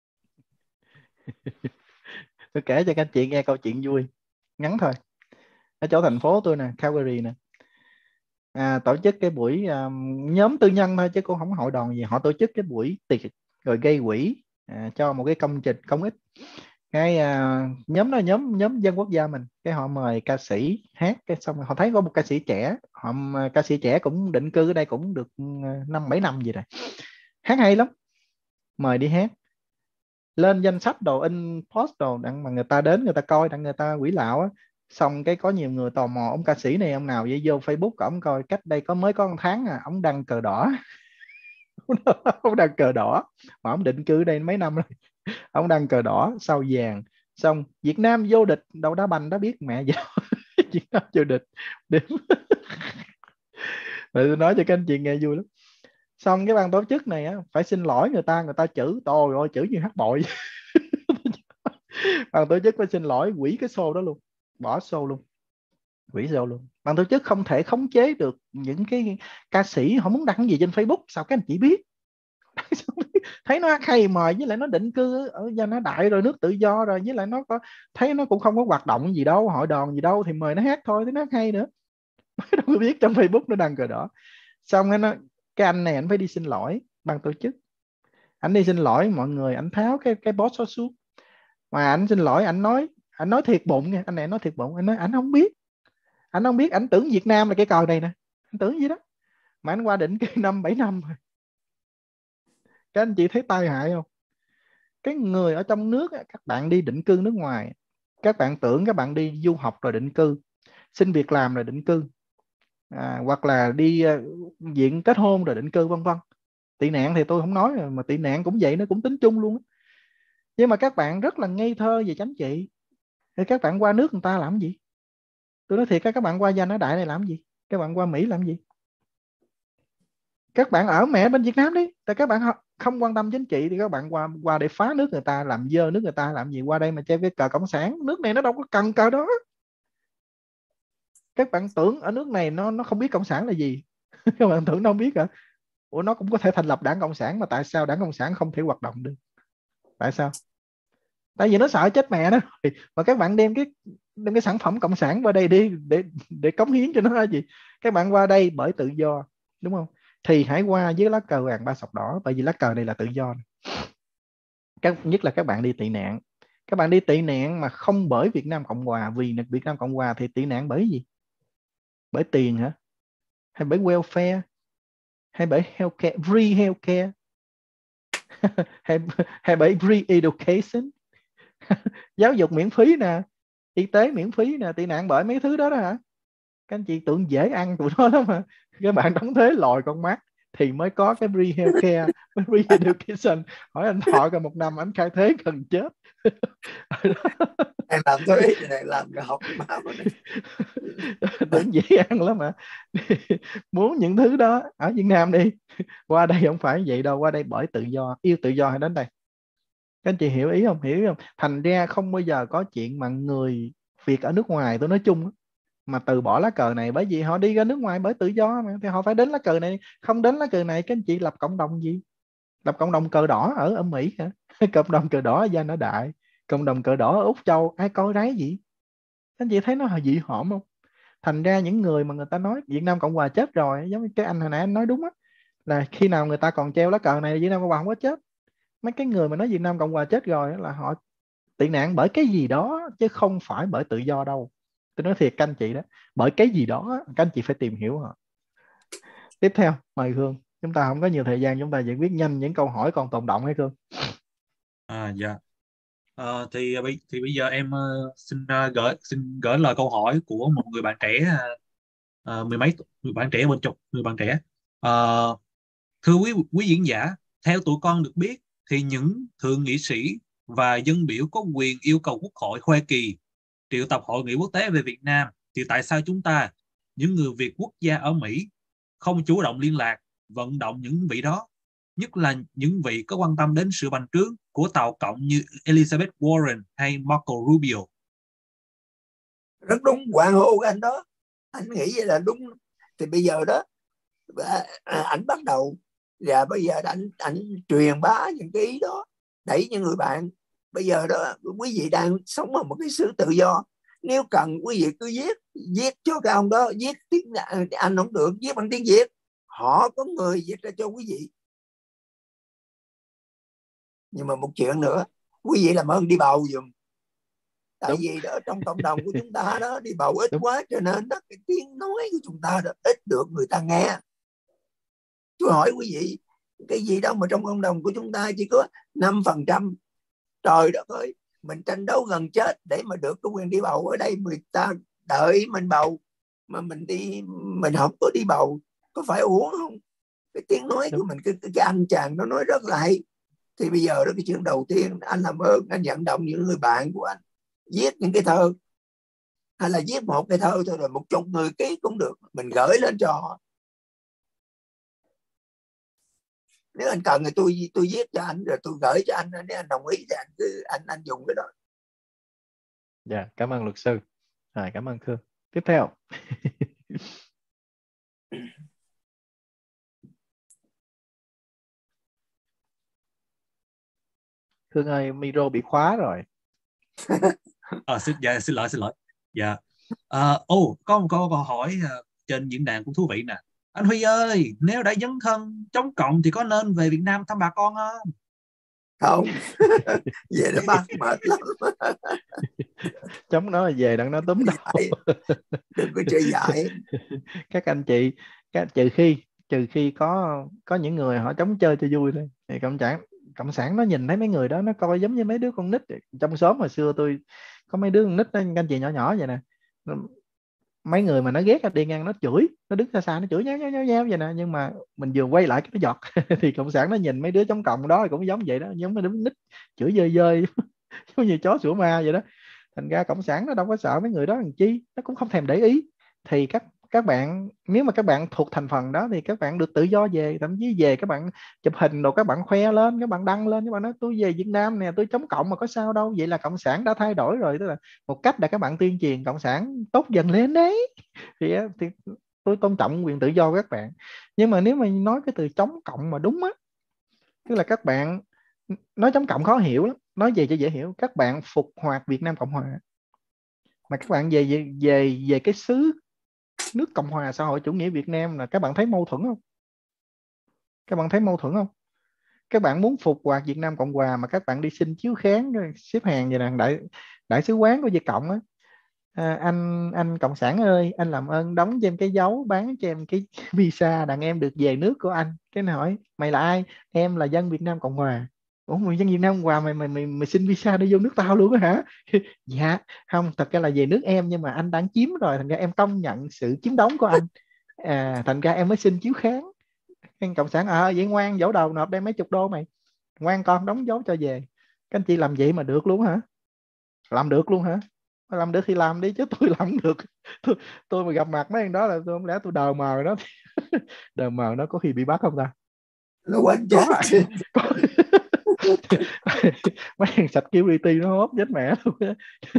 Tôi kể cho các anh chị nghe câu chuyện vui ngắn thôi. Ở chỗ thành phố tôi nè, Calgary nè, à, tổ chức cái buổi um, nhóm tư nhân thôi chứ cũng không hội đoàn gì. Họ tổ chức cái buổi tiệc rồi gây quỹ à, cho một cái công trình công ích. Cái uh, nhóm đó nhóm nhóm dân quốc gia mình, cái họ mời ca sĩ hát, cái xong họ thấy có một ca sĩ trẻ, họ uh, ca sĩ trẻ cũng định cư ở đây cũng được năm bảy năm gì rồi, hát hay lắm, mời đi hát, lên danh sách đồ, in post đồ đặng mà người ta đến người ta coi, đặng người ta quỷ lạo á. Xong cái có nhiều người tò mò ông ca sĩ này ông nào vậy, vô Facebook của ông coi, cách đây có mới có một tháng à, ông đăng cờ đỏ. Ông đăng cờ đỏ mà ông định cư ở đây mấy năm rồi. Ông đăng cờ đỏ sau vàng, xong Việt Nam vô địch đâu đá banh đã biết mẹ vào. Việt Nam vô địch điểm. Tôi nói cho các anh chị nghe vui lắm. Xong cái ban tổ chức này á phải xin lỗi người ta, người ta chửi tôi rồi, chửi như hát bội. Ban tổ chức phải xin lỗi, hủy cái show đó luôn, bỏ show luôn. hủy show luôn. Ban tổ chức không thể khống chế được những cái ca sĩ họ muốn đăng gì trên Facebook, sao các anh chị biết? Thấy nó hát hay mà, với lại nó định cư ở Gia Nó Đại rồi, nước tự do rồi, với lại nó có thấy nó cũng không có hoạt động gì đâu, hội đoàn gì đâu, thì mời nó hát thôi, thì nó hát hay nữa. Đâu có biết trong Facebook nó đăng cờ đỏ. Xong cái nó cái anh này anh phải đi xin lỗi ban tổ chức, anh đi xin lỗi mọi người, anh tháo cái cái post đó xuống, mà anh xin lỗi, anh nói anh nói thiệt bụng nha, anh này nói thiệt bụng, anh nói anh không biết, anh không biết, anh tưởng Việt Nam là cái cờ này nè, anh tưởng gì đó, mà anh qua định cái năm bảy năm rồi. Các anh chị thấy tai hại không? Cái người ở trong nước, các bạn đi định cư nước ngoài, các bạn tưởng các bạn đi du học rồi định cư, xin việc làm rồi định cư, à, hoặc là đi uh, diện kết hôn rồi định cư vân vân. Tị nạn thì tôi không nói rồi, mà tị nạn cũng vậy, nó cũng tính chung luôn. Nhưng mà các bạn rất là ngây thơ về chính trị. Thì các bạn qua nước người ta làm gì? Tôi nói thiệt, các bạn qua Gia Nó Đại này làm gì? Các bạn qua Mỹ làm gì? Các bạn ở mẹ bên Việt Nam đi. Tại các bạn không quan tâm chính trị thì các bạn qua qua để phá nước người ta, làm dơ nước người ta làm gì? Qua đây mà treo cái cờ cộng sản, nước này nó đâu có cần cờ đó. Các bạn tưởng ở nước này nó nó không biết cộng sản là gì? Các bạn tưởng nó không biết hả? Ủa, nó cũng có thể thành lập đảng cộng sản, mà tại sao đảng cộng sản không thể hoạt động được? Tại sao? Tại vì nó sợ chết mẹ nó rồi. Mà các bạn đem cái đem cái sản phẩm cộng sản qua đây đi để để cống hiến cho nó là gì? Các bạn qua đây bởi tự do, đúng không? Thì hãy qua với lá cờ vàng ba sọc đỏ, bởi vì lá cờ này là tự do. Các nhất là các bạn đi tị nạn, các bạn đi tị nạn mà không bởi Việt Nam Cộng Hòa, vì Việt Nam Cộng Hòa thì tị nạn bởi gì? Bởi tiền hả? Hay bởi welfare? Hay bởi healthcare, free healthcare? hay hay bởi free education? Giáo dục miễn phí nè, y tế miễn phí nè, tị nạn bởi mấy thứ đó đó hả? Các anh chị tưởng dễ ăn tụi nó lắm mà. Các bạn đóng thuế lòi con mắt thì mới có cái free healthcare, free education. Hỏi anh Thọ cả một năm anh khai thuế gần chết. Em làm thuế này, làm cái học máu này. Tưởng dễ ăn lắm mà. Muốn những thứ đó ở Việt Nam đi. Qua đây không phải vậy đâu, qua đây bởi tự do, yêu tự do hay đến đây. Các anh chị hiểu ý không? Hiểu không? Thành ra không bao giờ có chuyện mà người Việt ở nước ngoài, tôi nói chung, mà từ bỏ lá cờ này, bởi vì họ đi ra nước ngoài bởi tự do mà, thì họ phải đến lá cờ này. Không đến lá cờ này, các anh chị lập cộng đồng gì? Lập cộng đồng cờ đỏ ở ở Mỹ hả? Cộng đồng cờ đỏ ở Gia Nó Đại, cộng đồng cờ đỏ ở Úc Châu, ai coi ráy gì? Các anh chị thấy nó dị hợm không? Thành ra những người mà người ta nói Việt Nam Cộng Hòa chết rồi, giống như cái anh hồi nãy anh nói đúng á, là khi nào người ta còn treo lá cờ này Việt Nam Cộng Hòa không có chết. Mấy cái người mà nói Việt Nam Cộng Hòa chết rồi là họ tị nạn bởi cái gì đó, chứ không phải bởi tự do đâu. Tôi nói thiệt các anh chị đó, bởi cái gì đó các anh chị phải tìm hiểu họ. Tiếp theo mời Khương, chúng ta không có nhiều thời gian, chúng ta giải quyết nhanh những câu hỏi còn tồn động hay Khương? À dạ. À, thì thì bây giờ em uh, xin uh, gửi xin gửi lời câu hỏi của một người bạn trẻ, uh, mười mấy người bạn trẻ bên chục người bạn trẻ. Uh, thưa quý quý diễn giả, theo tụi con được biết thì những thượng nghị sĩ và dân biểu có quyền yêu cầu Quốc hội Hoa Kỳ triệu tập hội nghị quốc tế về Việt Nam, thì tại sao chúng ta, những người Việt quốc gia ở Mỹ, không chủ động liên lạc, vận động những vị đó, nhất là những vị có quan tâm đến sự bành trướng của Tàu Cộng như Elizabeth Warren hay Marco Rubio? Rất đúng, hoan hô anh đó, anh nghĩ vậy là đúng. Thì bây giờ đó ảnh bắt đầu, và bây giờ anh anh truyền bá những cái ý đó, đẩy những người bạn. Bây giờ đó quý vị đang sống ở một cái xứ tự do, nếu cần quý vị cứ viết viết cho cái ông đó, viết tiếng Anh không được, viết bằng tiếng Việt, họ có người viết ra cho quý vị. Nhưng mà một chuyện nữa, quý vị làm ơn đi bầu giùm, tại đúng. Vì đó trong cộng đồng của chúng ta đó đi bầu ít đúng. Quá, cho nên đó cái tiếng nói của chúng ta đó ít được người ta nghe. Tôi hỏi quý vị, cái gì đâu mà trong cộng đồng của chúng ta chỉ có năm phần trăm. Trời đất ơi, mình tranh đấu gần chết để mà được cái quyền đi bầu. Ở đây người ta đợi mình bầu mà mình đi, mình không có đi bầu, có phải uổng không? Cái tiếng nói đúng. Của mình, cái, cái anh chàng nó nói rất là hay. Thì bây giờ đó, cái chuyện đầu tiên anh làm ơn anh vận động những người bạn của anh viết những cái thơ, hay là viết một cái thơ thôi, rồi một chục người ký cũng được, mình gửi lên cho họ. Nếu anh cần thì tôi tôi viết cho anh rồi tôi gửi cho anh, nếu anh đồng ý thì anh cứ anh anh dùng cái đó. Dạ, cảm ơn luật sư. À, cảm ơn Khương. Tiếp theo. Thương ơi, micro bị khóa rồi. À, xin, dạ, xin lỗi xin lỗi dạ. Ờ, oh, có một câu câu hỏi uh, trên diễn đàn cũng thú vị nè. Anh Huy ơi, nếu đã dấn thân chống cộng thì có nên về Việt Nam thăm bà con không? Không. Về đó bác mệt lắm. Chống nó là về đặng nó túm đầu. Đừng có chơi dại. Các anh chị, các, trừ khi trừ khi có có những người họ chống chơi cho vui thôi, thì cộng sản cộng sản nó nhìn thấy mấy người đó nó coi giống như mấy đứa con nít. Trong xóm hồi xưa tôi có mấy đứa con nít đó, các anh chị nhỏ nhỏ vậy nè, mấy người mà nó ghét đi ngang nó chửi, nó đứng xa xa nó chửi nhéo nhéo nhéo nhéo vậy nè, nhưng mà mình vừa quay lại cái nó giọt. Thì cộng sản nó nhìn mấy đứa chống cộng đó cũng giống vậy đó, giống mấy đứa nít chửi dơi dơi giống như chó sủa ma vậy đó. Thành ra cộng sản nó đâu có sợ mấy người đó làm chi, nó cũng không thèm để ý. Thì các các bạn, nếu mà các bạn thuộc thành phần đó thì các bạn được tự do về, thậm chí về các bạn chụp hình rồi các bạn khoe lên, các bạn đăng lên, các bạn nói tôi về Việt Nam nè, tôi chống cộng mà có sao đâu. Vậy là cộng sản đã thay đổi rồi, tức là một cách để các bạn tuyên truyền cộng sản tốt dần lên đấy. Thì, thì tôi tôn trọng quyền tự do của các bạn. Nhưng mà nếu mà nói cái từ chống cộng mà đúng á, tức là các bạn nói chống cộng khó hiểu lắm, nói về cho dễ hiểu, các bạn phục hoạt Việt Nam Cộng Hòa, mà các bạn về về về, về cái xứ nước Cộng hòa xã hội chủ nghĩa Việt Nam, là các bạn thấy mâu thuẫn không? Các bạn thấy mâu thuẫn không? Các bạn muốn phục hoạt Việt Nam Cộng Hòa mà các bạn đi xin chiếu kháng, xếp hàng vậy nè, đại đại sứ quán của Việt Cộng á. À, anh anh cộng sản ơi, anh làm ơn đóng cho em cái dấu, bán cho em cái visa đặng em được về nước của anh. Cái này hỏi mày là ai? Em là dân Việt Nam Cộng Hòa. Ủa mày dân Việt Nam Cộng Hòa, mày mày mày, mày xin visa đi vô nước tao luôn á hả? Dạ không, thật ra là về nước em, nhưng mà anh đang chiếm rồi, thành ra em công nhận sự chiếm đóng của anh, à, thành ra em mới xin chiếu kháng. Anh cộng sản à, vậy ngoan dỗ đầu nộp đây mấy chục đô mày, ngoan con đóng dấu cho về. Các anh chị làm vậy mà được luôn hả? Làm được luôn hả? Làm được thì làm đi chứ tôi làm không được. Tôi, tôi mà gặp mặt mấy anh đó là tôi không lẽ tôi đờ mờ đó. Đờ mờ nó có khi bị bắt không ta? Nó quánh Có, chết. có. Mấy thằng sạch kêu rê tê nó hốt chết mẹ luôn á.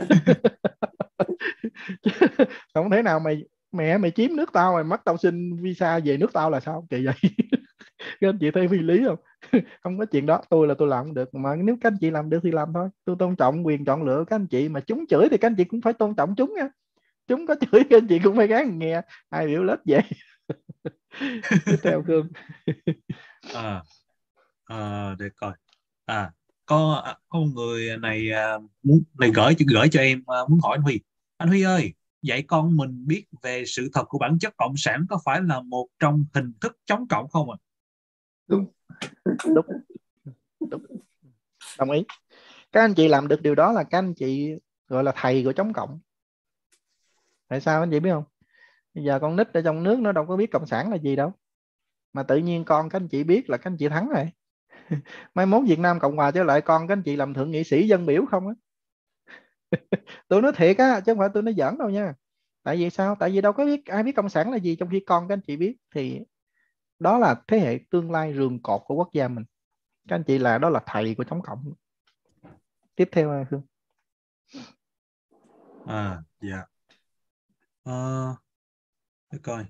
Không thể nào mày mẹ mày chiếm nước tao mày mất tao xin visa về nước tao là sao kỳ vậy? Các anh chị thấy phi lý không? Không có chuyện đó, tôi là tôi làm không được, mà nếu các anh chị làm được thì làm thôi. Tôi tôn trọng quyền chọn lựa các anh chị, mà chúng chửi thì các anh chị cũng phải tôn trọng chúng nha. Chúng có chửi các anh chị cũng phải gắng nghe, ai biểu lết vậy. Tiếp theo Cương. À, à, để coi. À, có có một người này à, muốn này gửi gửi cho em, à, muốn hỏi anh Huy. Anh Huy ơi, dạy con mình biết về sự thật của bản chất cộng sản có phải là một trong hình thức chống cộng không ạ? À? Đúng. Đúng. Đúng. Đồng ý. Các anh chị làm được điều đó là các anh chị gọi là thầy của chống cộng. Tại sao anh chị biết không? Bây giờ con nít ở trong nước nó đâu có biết cộng sản là gì đâu, mà tự nhiên con các anh chị biết là các anh chị thắng rồi. Mai mốt Việt Nam Cộng Hòa trở lại, con các anh chị làm thượng nghị sĩ dân biểu không á. Tôi nói thiệt á, chứ không phải tôi nói giỡn đâu nha. Tại vì sao? Tại vì đâu có biết ai biết cộng sản là gì, trong khi con các anh chị biết. Thì đó là thế hệ tương lai rường cột của quốc gia mình. Các anh chị là đó là thầy của chống cộng. Tiếp theo Hương. À, dạ. Ờ, để coi.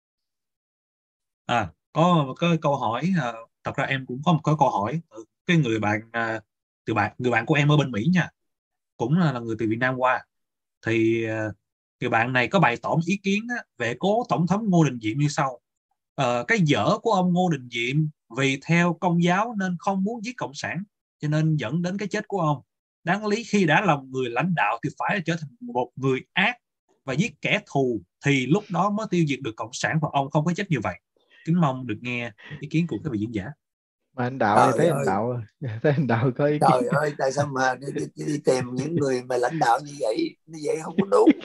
À, có một cái câu hỏi, à, thật ra em cũng có một cái câu hỏi. Cái người bạn, à, từ bạn người bạn của em ở bên Mỹ nha, cũng là, là người từ Việt Nam qua. Thì à, người bạn này có bày tỏ ý kiến á, về cố tổng thống Ngô Đình Diệm như sau. Ờ, cái dở của ông Ngô Đình Diệm vì theo công giáo nên không muốn giết cộng sản, cho nên dẫn đến cái chết của ông. Đáng lý khi đã là người lãnh đạo thì phải trở thành một người ác và giết kẻ thù, thì lúc đó mới tiêu diệt được cộng sản, và ông không có chết như vậy. Kính mong được nghe ý kiến của các vị diễn giả. Mà anh Đạo thì Trời thấy ơi. anh Đạo thấy anh Đạo có ý Trời kiến. ơi, tại sao mà đi, đi, đi tìm những người mà lãnh đạo như vậy, như vậy không có đúng.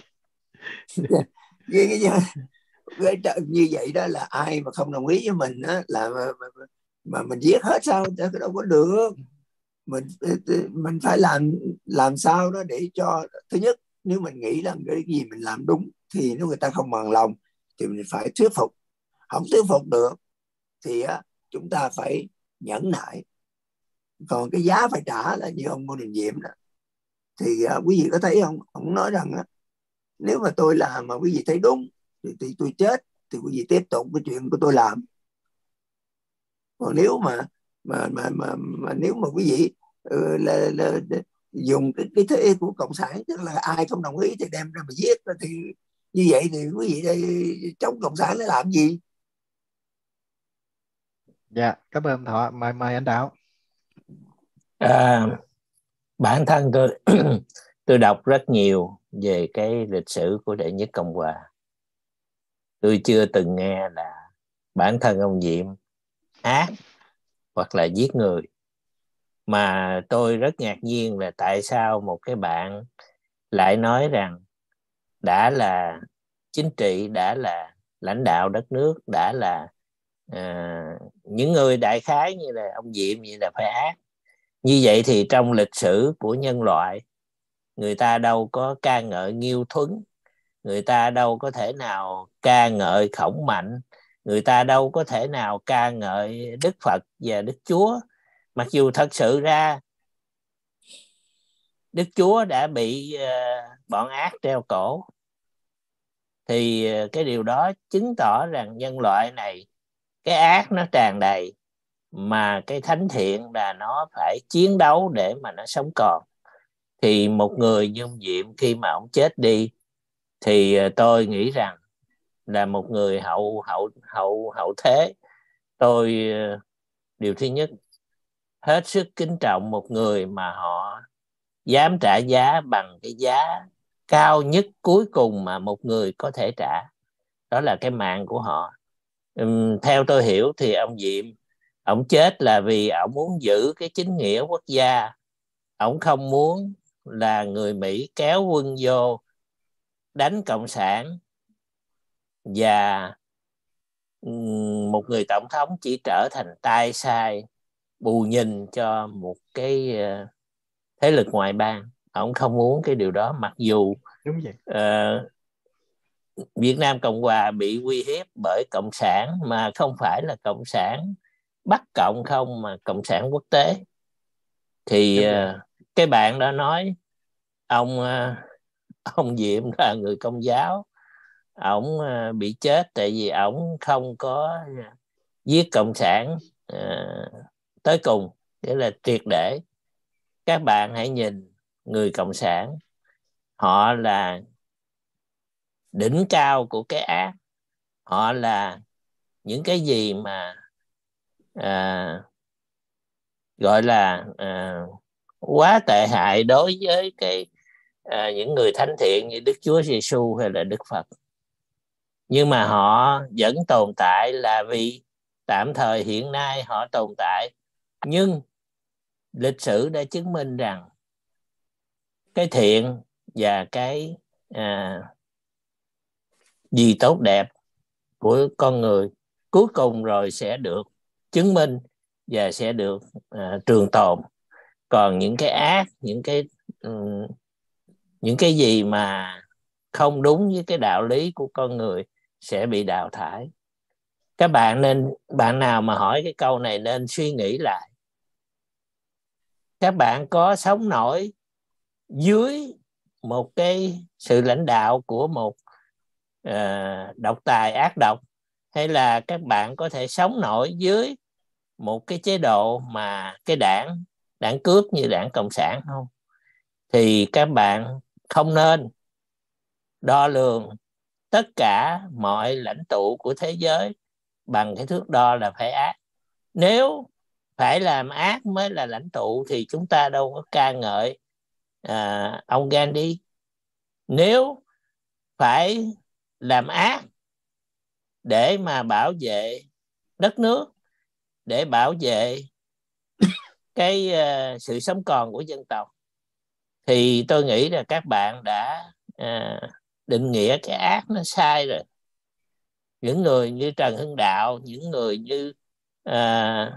Như vậy đó là ai mà không đồng ý với mình đó, là mà, mà, mà mình giết hết sao? Cái đâu có được. Mình mình phải làm làm sao đó để cho, thứ nhất, nếu mình nghĩ rằng cái gì mình làm đúng, thì nếu người ta không bằng lòng thì mình phải thuyết phục. Không thuyết phục được thì á, chúng ta phải nhẫn nại. Còn cái giá phải trả là như ông Ngô Đình Diệm đó, thì uh, quý vị có thấy không, ông nói rằng á, Nếu mà tôi làm mà quý vị thấy đúng thì, thì tôi chết, thì quý vị tiếp tục cái chuyện của tôi làm. Còn nếu mà mà mà mà, mà nếu mà quý vị uh, là, là, là dùng cái, cái thế của cộng sản, tức là ai không đồng ý thì đem ra mà giết, thì như vậy thì quý vị đây chống cộng sản để làm gì? Dạ, cảm ơn Thọ. Mời mời anh Đạo. À, bản thân tôi tôi đọc rất nhiều về cái lịch sử của Đệ Nhất Cộng Hòa. Tôi chưa từng nghe là bản thân ông Diệm ác hoặc là giết người. Mà tôi rất ngạc nhiên là tại sao một cái bạn lại nói rằng đã là chính trị, đã là lãnh đạo đất nước, đã là à, những người đại khái như là ông Diệm vậy là phải ác. Như vậy thì trong lịch sử của nhân loại, người ta đâu có ca ngợi Nghiêu Thuấn, người ta đâu có thể nào ca ngợi Khổng Mạnh, người ta đâu có thể nào ca ngợi Đức Phật và Đức Chúa. Mặc dù thật sự ra Đức Chúa đã bị uh, bọn ác treo cổ. Thì uh, cái điều đó chứng tỏ rằng nhân loại này cái ác nó tràn đầy, mà cái thánh thiện là nó phải chiến đấu để mà nó sống còn. Thì một người như ông Diệm khi mà ông chết đi thì uh, tôi nghĩ rằng là một người hậu hậu hậu hậu thế. Tôi uh, điều thứ nhất, hết sức kính trọng một người mà họ dám trả giá bằng cái giá cao nhất cuối cùng mà một người có thể trả, đó là cái mạng của họ. Uhm, theo tôi hiểu thì ông Diệm, ông chết là vì ông muốn giữ cái chính nghĩa quốc gia. Ông không muốn là người Mỹ kéo quân vô đánh cộng sản, và um, một người tổng thống chỉ trở thành tay sai bù nhìn cho một cái uh, thế lực ngoại bang. Ông không muốn cái điều đó, mặc dù Đúng vậy. Uh, Việt Nam Cộng Hòa bị uy hiếp bởi cộng sản, mà không phải là cộng sản Bắc Cộng không, mà cộng sản quốc tế. Thì uh, cái bạn đó nói ông uh, ông Diệm là người Công giáo, ổng uh, bị chết tại vì ổng không có giết cộng sản uh, tới cùng, nghĩa là triệt để. Các bạn hãy nhìn người cộng sản, họ là đỉnh cao của cái ác, họ là những cái gì mà à, gọi là à, quá tệ hại đối với cái à, những người thánh thiện như Đức Chúa Giêsu hay là Đức Phật. Nhưng mà họ vẫn tồn tại là vì tạm thời hiện nay họ tồn tại. Nhưng lịch sử đã chứng minh rằng cái thiện và cái à, gì tốt đẹp của con người cuối cùng rồi sẽ được chứng minh và sẽ được uh, trường tồn. Còn những cái ác, những cái um, những cái gì mà không đúng với cái đạo lý của con người sẽ bị đào thải. Các bạn nên, bạn nào mà hỏi cái câu này nên suy nghĩ lại. Các bạn có sống nổi dưới một cái sự lãnh đạo của một uh, độc tài ác độc, hay là các bạn có thể sống nổi dưới một cái chế độ mà cái đảng đảng cướp như đảng Cộng sản không? Thì các bạn không nên đo lường tất cả mọi lãnh tụ của thế giới bằng cái thước đo là phải ác. Nếu phải làm ác mới là lãnh tụ thì chúng ta đâu có ca ngợi à, ông Gandhi. Nếu phải làm ác để mà bảo vệ đất nước, để bảo vệ cái uh, sự sống còn của dân tộc, thì tôi nghĩ là các bạn đã uh, định nghĩa cái ác nó sai rồi. Những người như Trần Hưng Đạo, những người như uh,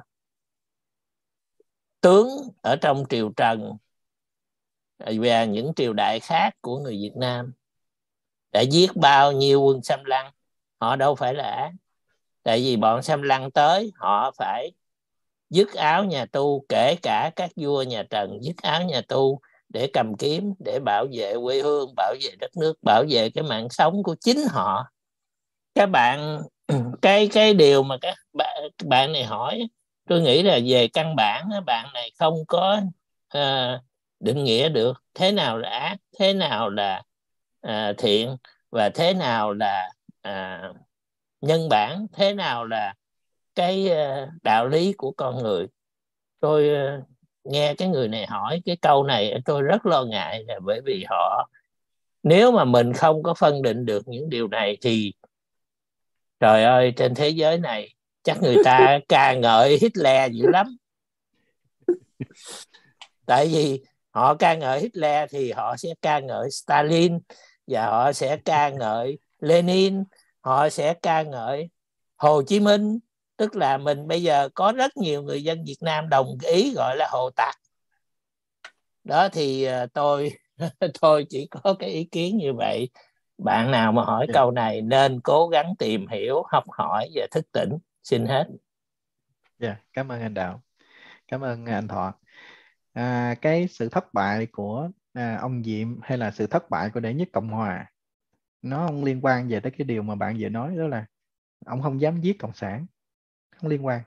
tướng ở trong triều Trần và những triều đại khác của người Việt Nam đã giết bao nhiêu quân xâm lăng, họ đâu phải là ác. Tại vì bọn xâm lăng tới, họ phải dứt áo nhà Tu, kể cả các vua nhà Trần dứt áo nhà Tu để cầm kiếm, để bảo vệ quê hương, bảo vệ đất nước, bảo vệ cái mạng sống của chính họ. Các bạn, cái cái điều mà các bạn, bạn này hỏi, tôi nghĩ là về căn bản bạn này không có à, định nghĩa được thế nào là ác, thế nào là à, thiện, và thế nào là à, nhân bản, thế nào là cái uh, đạo lý của con người. Tôi uh, nghe cái người này hỏi cái câu này tôi rất lo ngại, là bởi vì họ, nếu mà mình không có phân định được những điều này thì trời ơi, trên thế giới này chắc người ta ca ngợi Hitler dữ lắm. Tại vì họ ca ngợi Hitler thì họ sẽ ca ngợi Stalin, và họ sẽ ca ngợi Lenin, họ sẽ ca ngợi Hồ Chí Minh. Tức là mình bây giờ có rất nhiều người dân Việt Nam đồng ý gọi là Hồ Tặc. Đó thì tôi tôi chỉ có cái ý kiến như vậy. Bạn nào mà hỏi câu này nên cố gắng tìm hiểu, học hỏi và thức tỉnh. Xin hết. Dạ, yeah, cảm ơn anh Đạo. Cảm ơn anh Thọ. À, cái sự thất bại của à, ông Diệm hay là sự thất bại của đệ nhất Cộng hòa, nó không liên quan về tới cái điều mà bạn vừa nói, đó là ông không dám giết cộng sản. Không liên quan.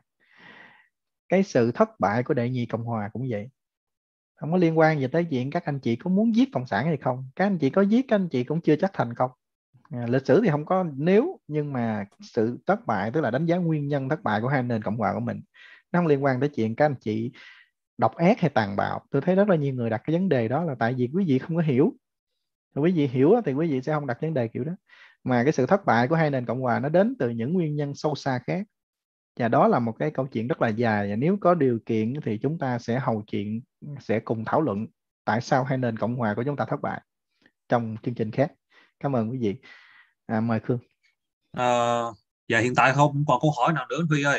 Cái sự thất bại của đệ nhị Cộng hòa cũng vậy, không có liên quan gì tới chuyện các anh chị có muốn giết cộng sản hay không. Các anh chị có giết, các anh chị cũng chưa chắc thành công. À, lịch sử thì không có nếu, nhưng mà sự thất bại, tức là đánh giá nguyên nhân thất bại của hai nền cộng hòa của mình, nó không liên quan tới chuyện các anh chị độc ác hay tàn bạo. Tôi thấy rất là nhiều người đặt cái vấn đề đó là tại vì quý vị không có hiểu. Quý vị hiểu thì quý vị sẽ không đặt vấn đề kiểu đó. Mà cái sự thất bại của hai nền cộng hòa nó đến từ những nguyên nhân sâu xa khác. Và đó là một cái câu chuyện rất là dài, và nếu có điều kiện thì chúng ta sẽ hầu chuyện, sẽ cùng thảo luận tại sao hai nền cộng hòa của chúng ta thất bại trong chương trình khác. Cảm ơn quý vị. À, mời Khương. À, dạ hiện tại không còn câu hỏi nào nữa anh Huy ơi.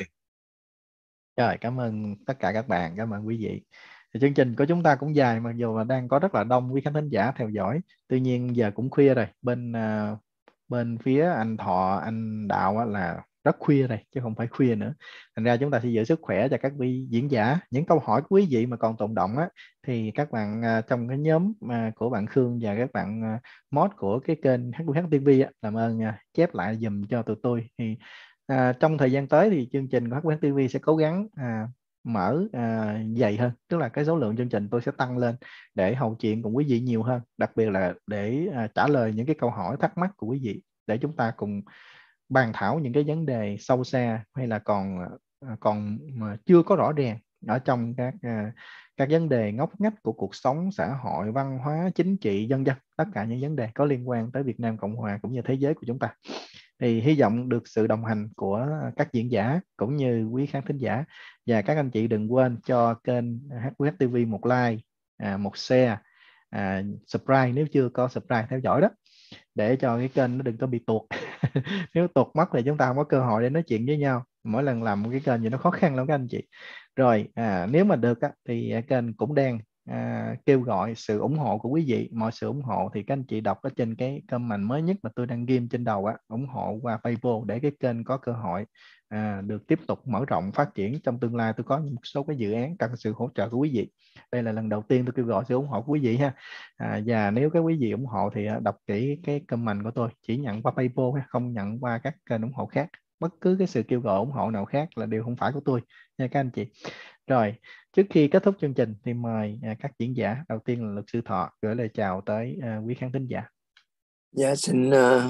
Rồi, cảm ơn tất cả các bạn, cảm ơn quý vị. Thì chương trình của chúng ta cũng dài, mặc dù là đang có rất là đông quý khán thính giả theo dõi. Tuy nhiên giờ cũng khuya rồi, bên uh, bên phía anh Thọ, anh Đạo á, là rất khuya rồi chứ không phải khuya nữa. Thành ra chúng ta sẽ giữ sức khỏe cho các vị diễn giả. Những câu hỏi của quý vị mà còn tồn động á, thì các bạn uh, trong cái nhóm uh, của bạn Khương và các bạn uh, mod của cái kênh hát quy hát ti vi á, làm ơn uh, chép lại dùm cho tụi tôi. Thì À, trong thời gian tới thì chương trình của hát quy hát ti vi sẽ cố gắng à, mở à, dày hơn, tức là cái số lượng chương trình tôi sẽ tăng lên để hầu chuyện cùng quý vị nhiều hơn, đặc biệt là để à, trả lời những cái câu hỏi thắc mắc của quý vị, để chúng ta cùng bàn thảo những cái vấn đề sâu xa hay là còn à, còn mà chưa có rõ ràng ở trong các à, các vấn đề ngóc ngách của cuộc sống, xã hội, văn hóa, chính trị, vân vân, tất cả những vấn đề có liên quan tới Việt Nam Cộng Hòa cũng như thế giới của chúng ta. Thì hy vọng được sự đồng hành của các diễn giả cũng như quý khán thính giả, và các anh chị đừng quên cho kênh hát quy hát ti vi một like, à, một share, à, subscribe nếu chưa có subscribe theo dõi đó, để cho cái kênh nó đừng có bị tuột. Nếu tuột mất thì chúng ta không có cơ hội để nói chuyện với nhau. Mỗi lần làm một cái kênh gì nó khó khăn lắm các anh chị. Rồi à, nếu mà được á, thì kênh cũng đang à, kêu gọi sự ủng hộ của quý vị. Mọi sự ủng hộ thì các anh chị đọc ở trên cái comment mới nhất mà tôi đang ghim trên đầu á, ủng hộ qua PayPal để cái kênh có cơ hội à, được tiếp tục mở rộng phát triển. Trong tương lai tôi có một số cái dự án cần sự hỗ trợ của quý vị. Đây là lần đầu tiên tôi kêu gọi sự ủng hộ của quý vị ha. À, và nếu các quý vị ủng hộ thì đọc kỹ cái comment của tôi, chỉ nhận qua PayPal, không nhận qua các kênh ủng hộ khác. Bất cứ cái sự kêu gọi ủng hộ nào khác là điều không phải của tôi nha các anh chị. Rồi, trước khi kết thúc chương trình thì mời à, các diễn giả. Đầu tiên là luật sư Thọ gửi lời chào tới à, quý khán thính giả. Dạ, xin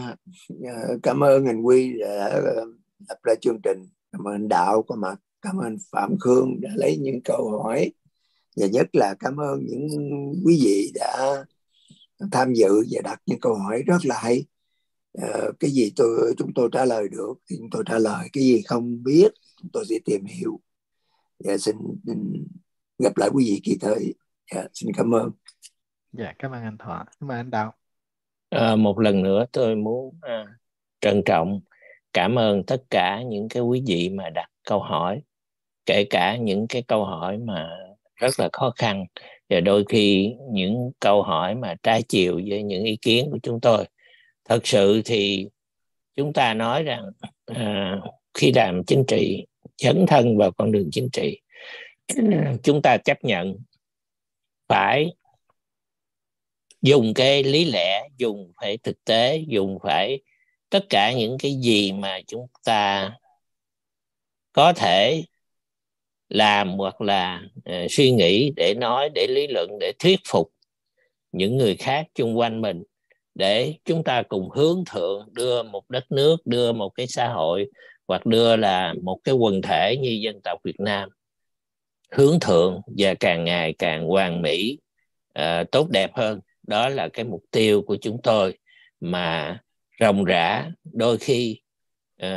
uh, cảm ơn anh Huy đã lập ra chương trình. Cảm ơn anh Đạo có mặt. Cảm ơn Phạm Khương đã lấy những câu hỏi. Và nhất là cảm ơn những quý vị đã tham dự và đặt những câu hỏi rất là hay. Uh, cái gì tôi chúng tôi trả lời được thì chúng tôi trả lời, cái gì không biết chúng tôi sẽ tìm hiểu. Dạ, xin, xin gặp lại quý vị kỳ tới. Dạ, xin cảm ơn. Dạ, cảm ơn anh Thọ. Cảm ơn anh Đạo. À, một lần nữa tôi muốn à, trân trọng cảm ơn tất cả những cái quý vị mà đặt câu hỏi, kể cả những cái câu hỏi mà rất là khó khăn, và đôi khi những câu hỏi mà trái chiều với những ý kiến của chúng tôi. Thật sự thì chúng ta nói rằng à, khi làm chính trị, dấn thân vào con đường chính trị, chúng ta chấp nhận phải dùng cái lý lẽ, dùng phải thực tế, dùng phải tất cả những cái gì mà chúng ta có thể làm hoặc là uh, suy nghĩ để nói, để lý luận, để thuyết phục những người khác chung quanh mình, để chúng ta cùng hướng thượng, đưa một đất nước, đưa một cái xã hội, hoặc đưa là một cái quần thể như dân tộc Việt Nam hướng thượng và càng ngày càng hoàn mỹ, uh, tốt đẹp hơn. Đó là cái mục tiêu của chúng tôi, mà ròng rã đôi khi uh,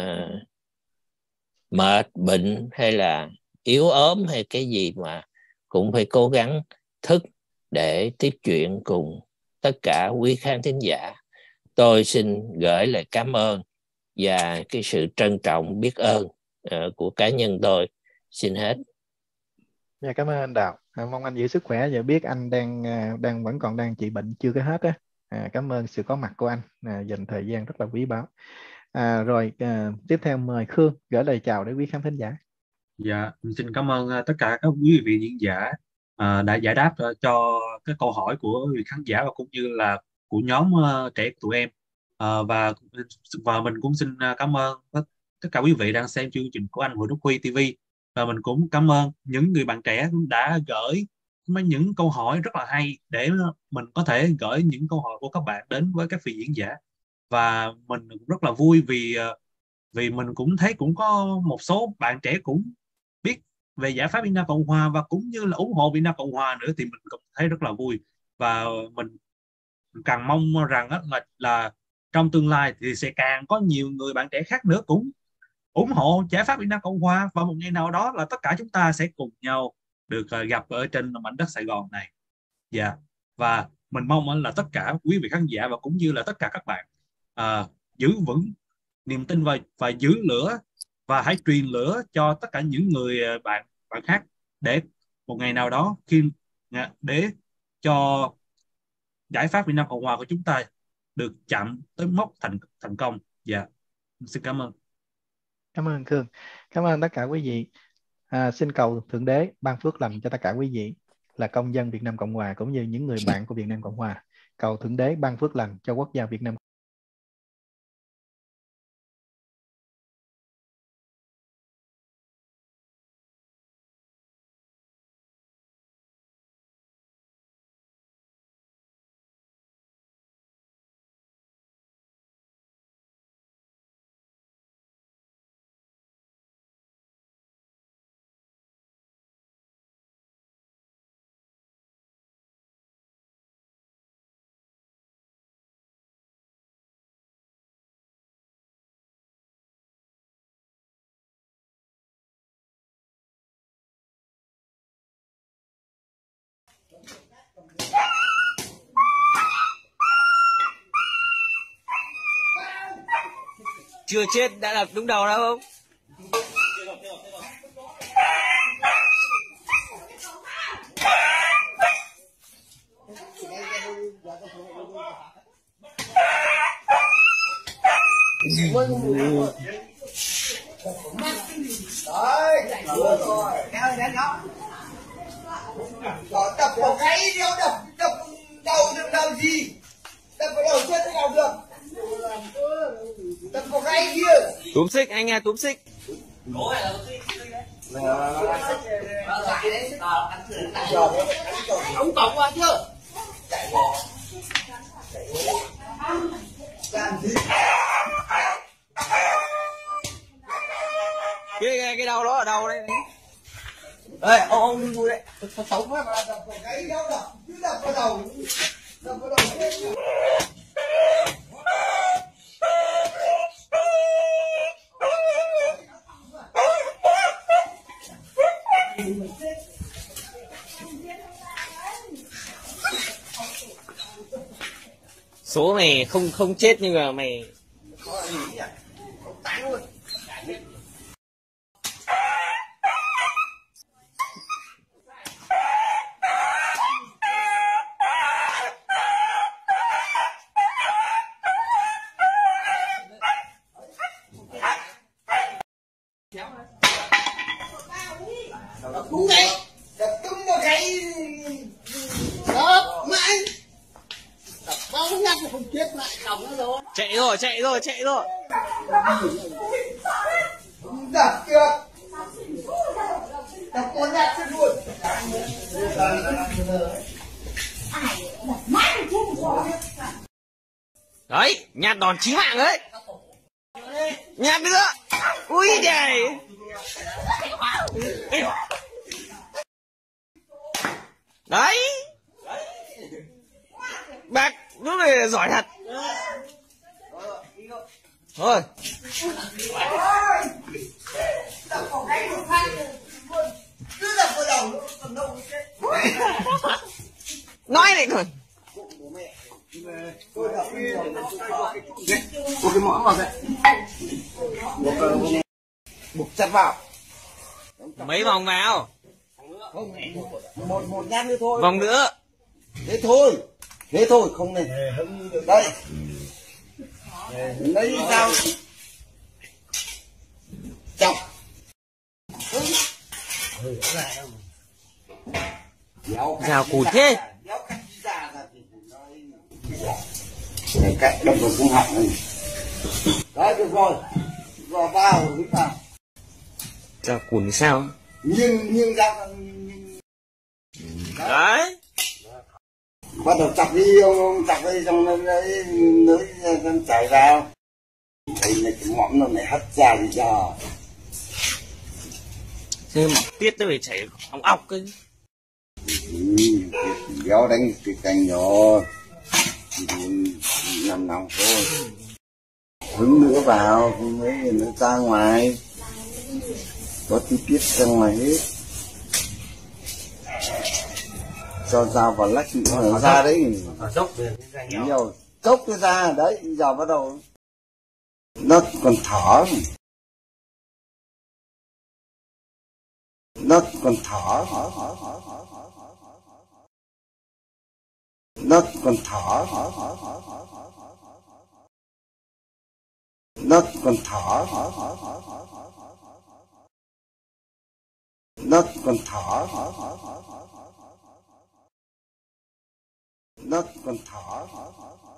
mệt, bệnh hay là yếu ốm hay cái gì mà cũng phải cố gắng thức để tiếp chuyện cùng tất cả quý khán thính giả. Tôi xin gửi lời cảm ơn và cái sự trân trọng, biết ơn uh, của cá nhân tôi. Xin hết. Dạ, cảm ơn anh Đạo. À, mong anh giữ sức khỏe và biết anh đang đang vẫn còn đang trị bệnh chưa có hết á. À, cảm ơn sự có mặt của anh, à, dành thời gian rất là quý báu. À, rồi à, tiếp theo mời Khương gửi lời chào đến quý khán thính giả. Dạ, xin cảm ơn tất cả các quý vị diễn giả uh, đã giải đáp uh, cho cái câu hỏi của vị khán giả và cũng như là của nhóm uh, trẻ tụi em. Uh, và và mình cũng xin cảm ơn tất, tất cả quý vị đang xem chương trình của anh Huỳnh Đức Huy ti vi. Và mình cũng cảm ơn những người bạn trẻ đã gửi những câu hỏi rất là hay để mình có thể gửi những câu hỏi của các bạn đến với các vị diễn giả. Và mình rất là vui vì vì mình cũng thấy cũng có một số bạn trẻ cũng biết về giải pháp Việt Nam Cộng Hòa và cũng như là ủng hộ Việt Nam Cộng Hòa nữa, thì mình cũng thấy rất là vui. Và mình càng mong rằng là, là trong tương lai thì sẽ càng có nhiều người bạn trẻ khác nữa cũng ủng hộ giải pháp Việt Nam Cộng Hòa, và một ngày nào đó là tất cả chúng ta sẽ cùng nhau được gặp ở trên mảnh đất Sài Gòn này. Dạ, yeah. Và mình mong là tất cả quý vị khán giả và cũng như là tất cả các bạn uh, giữ vững niềm tin và, và giữ lửa, và hãy truyền lửa cho tất cả những người bạn bạn khác, để một ngày nào đó khi để cho giải pháp Việt Nam Cộng Hòa của chúng ta được chạm tới mốc thành thành công. Dạ, yeah. Xin cảm ơn. Cảm ơn Khương. Cảm ơn tất cả quý vị. À, xin cầu Thượng Đế ban phước lành cho tất cả quý vị là công dân Việt Nam Cộng Hòa cũng như những người bạn của Việt Nam Cộng Hòa. Cầu Thượng Đế ban phước lành cho quốc gia Việt Nam. Chưa chết đã đập đúng đầu đâu không? Đấy, rồi, kéo đến đó. Rồi đập vào gáy đi, đập đập đầu được đầu gì? Đập vào đầu chết thế nào được? Đập vào gáy kia. Túm xích anh nghe, túm xích. Ông cổng qua chưa? Cái cái đầu đó ở đâu đây? Ê, ông ông vui đấy. Sống quá mà đập vào gáy đâu đập, cứ đập vào đầu. Đập vào đầu chết. Số mày không không chết nhưng mà mày Đúng đấy, đập tung vào cái đập mãi. không chết lại cổng nó rồi. Chạy rồi, chạy rồi, chạy rồi. Đập chưa? Đập con nhát chết luôn. Đấy, nhát đòn chí mạng đấy. Nhát nữa. Ui trời. Đấy. Bác lúc này giỏi thật. Thôi. Nói này còn. Một cái mõm vào đây. Buộc chặt vào. Mấy vòng vào. Không, một một nhát nữa thôi. Vòng nữa. Thế thôi. Thế thôi, không này. Đây. Lấy dao. Chọc. Dao cùn thế. Để cạnh đâm vào cung họng này. Đấy, được rồi. Rồi vào, hít vào. Dao cùn thì sao? Nhưng, nhưng dao... Đấy. Bắt đầu chặt đi, ông, ông chặt đi, xong nó lấy, lấy, nó chảy vào. Đây là cái mõm nó này hất ra đi cho. Thế mà tiết nó phải chảy ong ọc cơ. Ừ, béo đánh cái cành nhỏ. Nằm nòng thôi. Hứng nữa vào, mấy nó ra ngoài. Có tí tiết ra ngoài hết. Cho dao vào lách nó ra đấy. Dốc Nhiều. Cốc cái ra, đấy, giờ bắt đầu. Nó còn thở. Nó còn thở. Nó còn thở. Nó còn thở. Nó còn thở. Nó còn thở.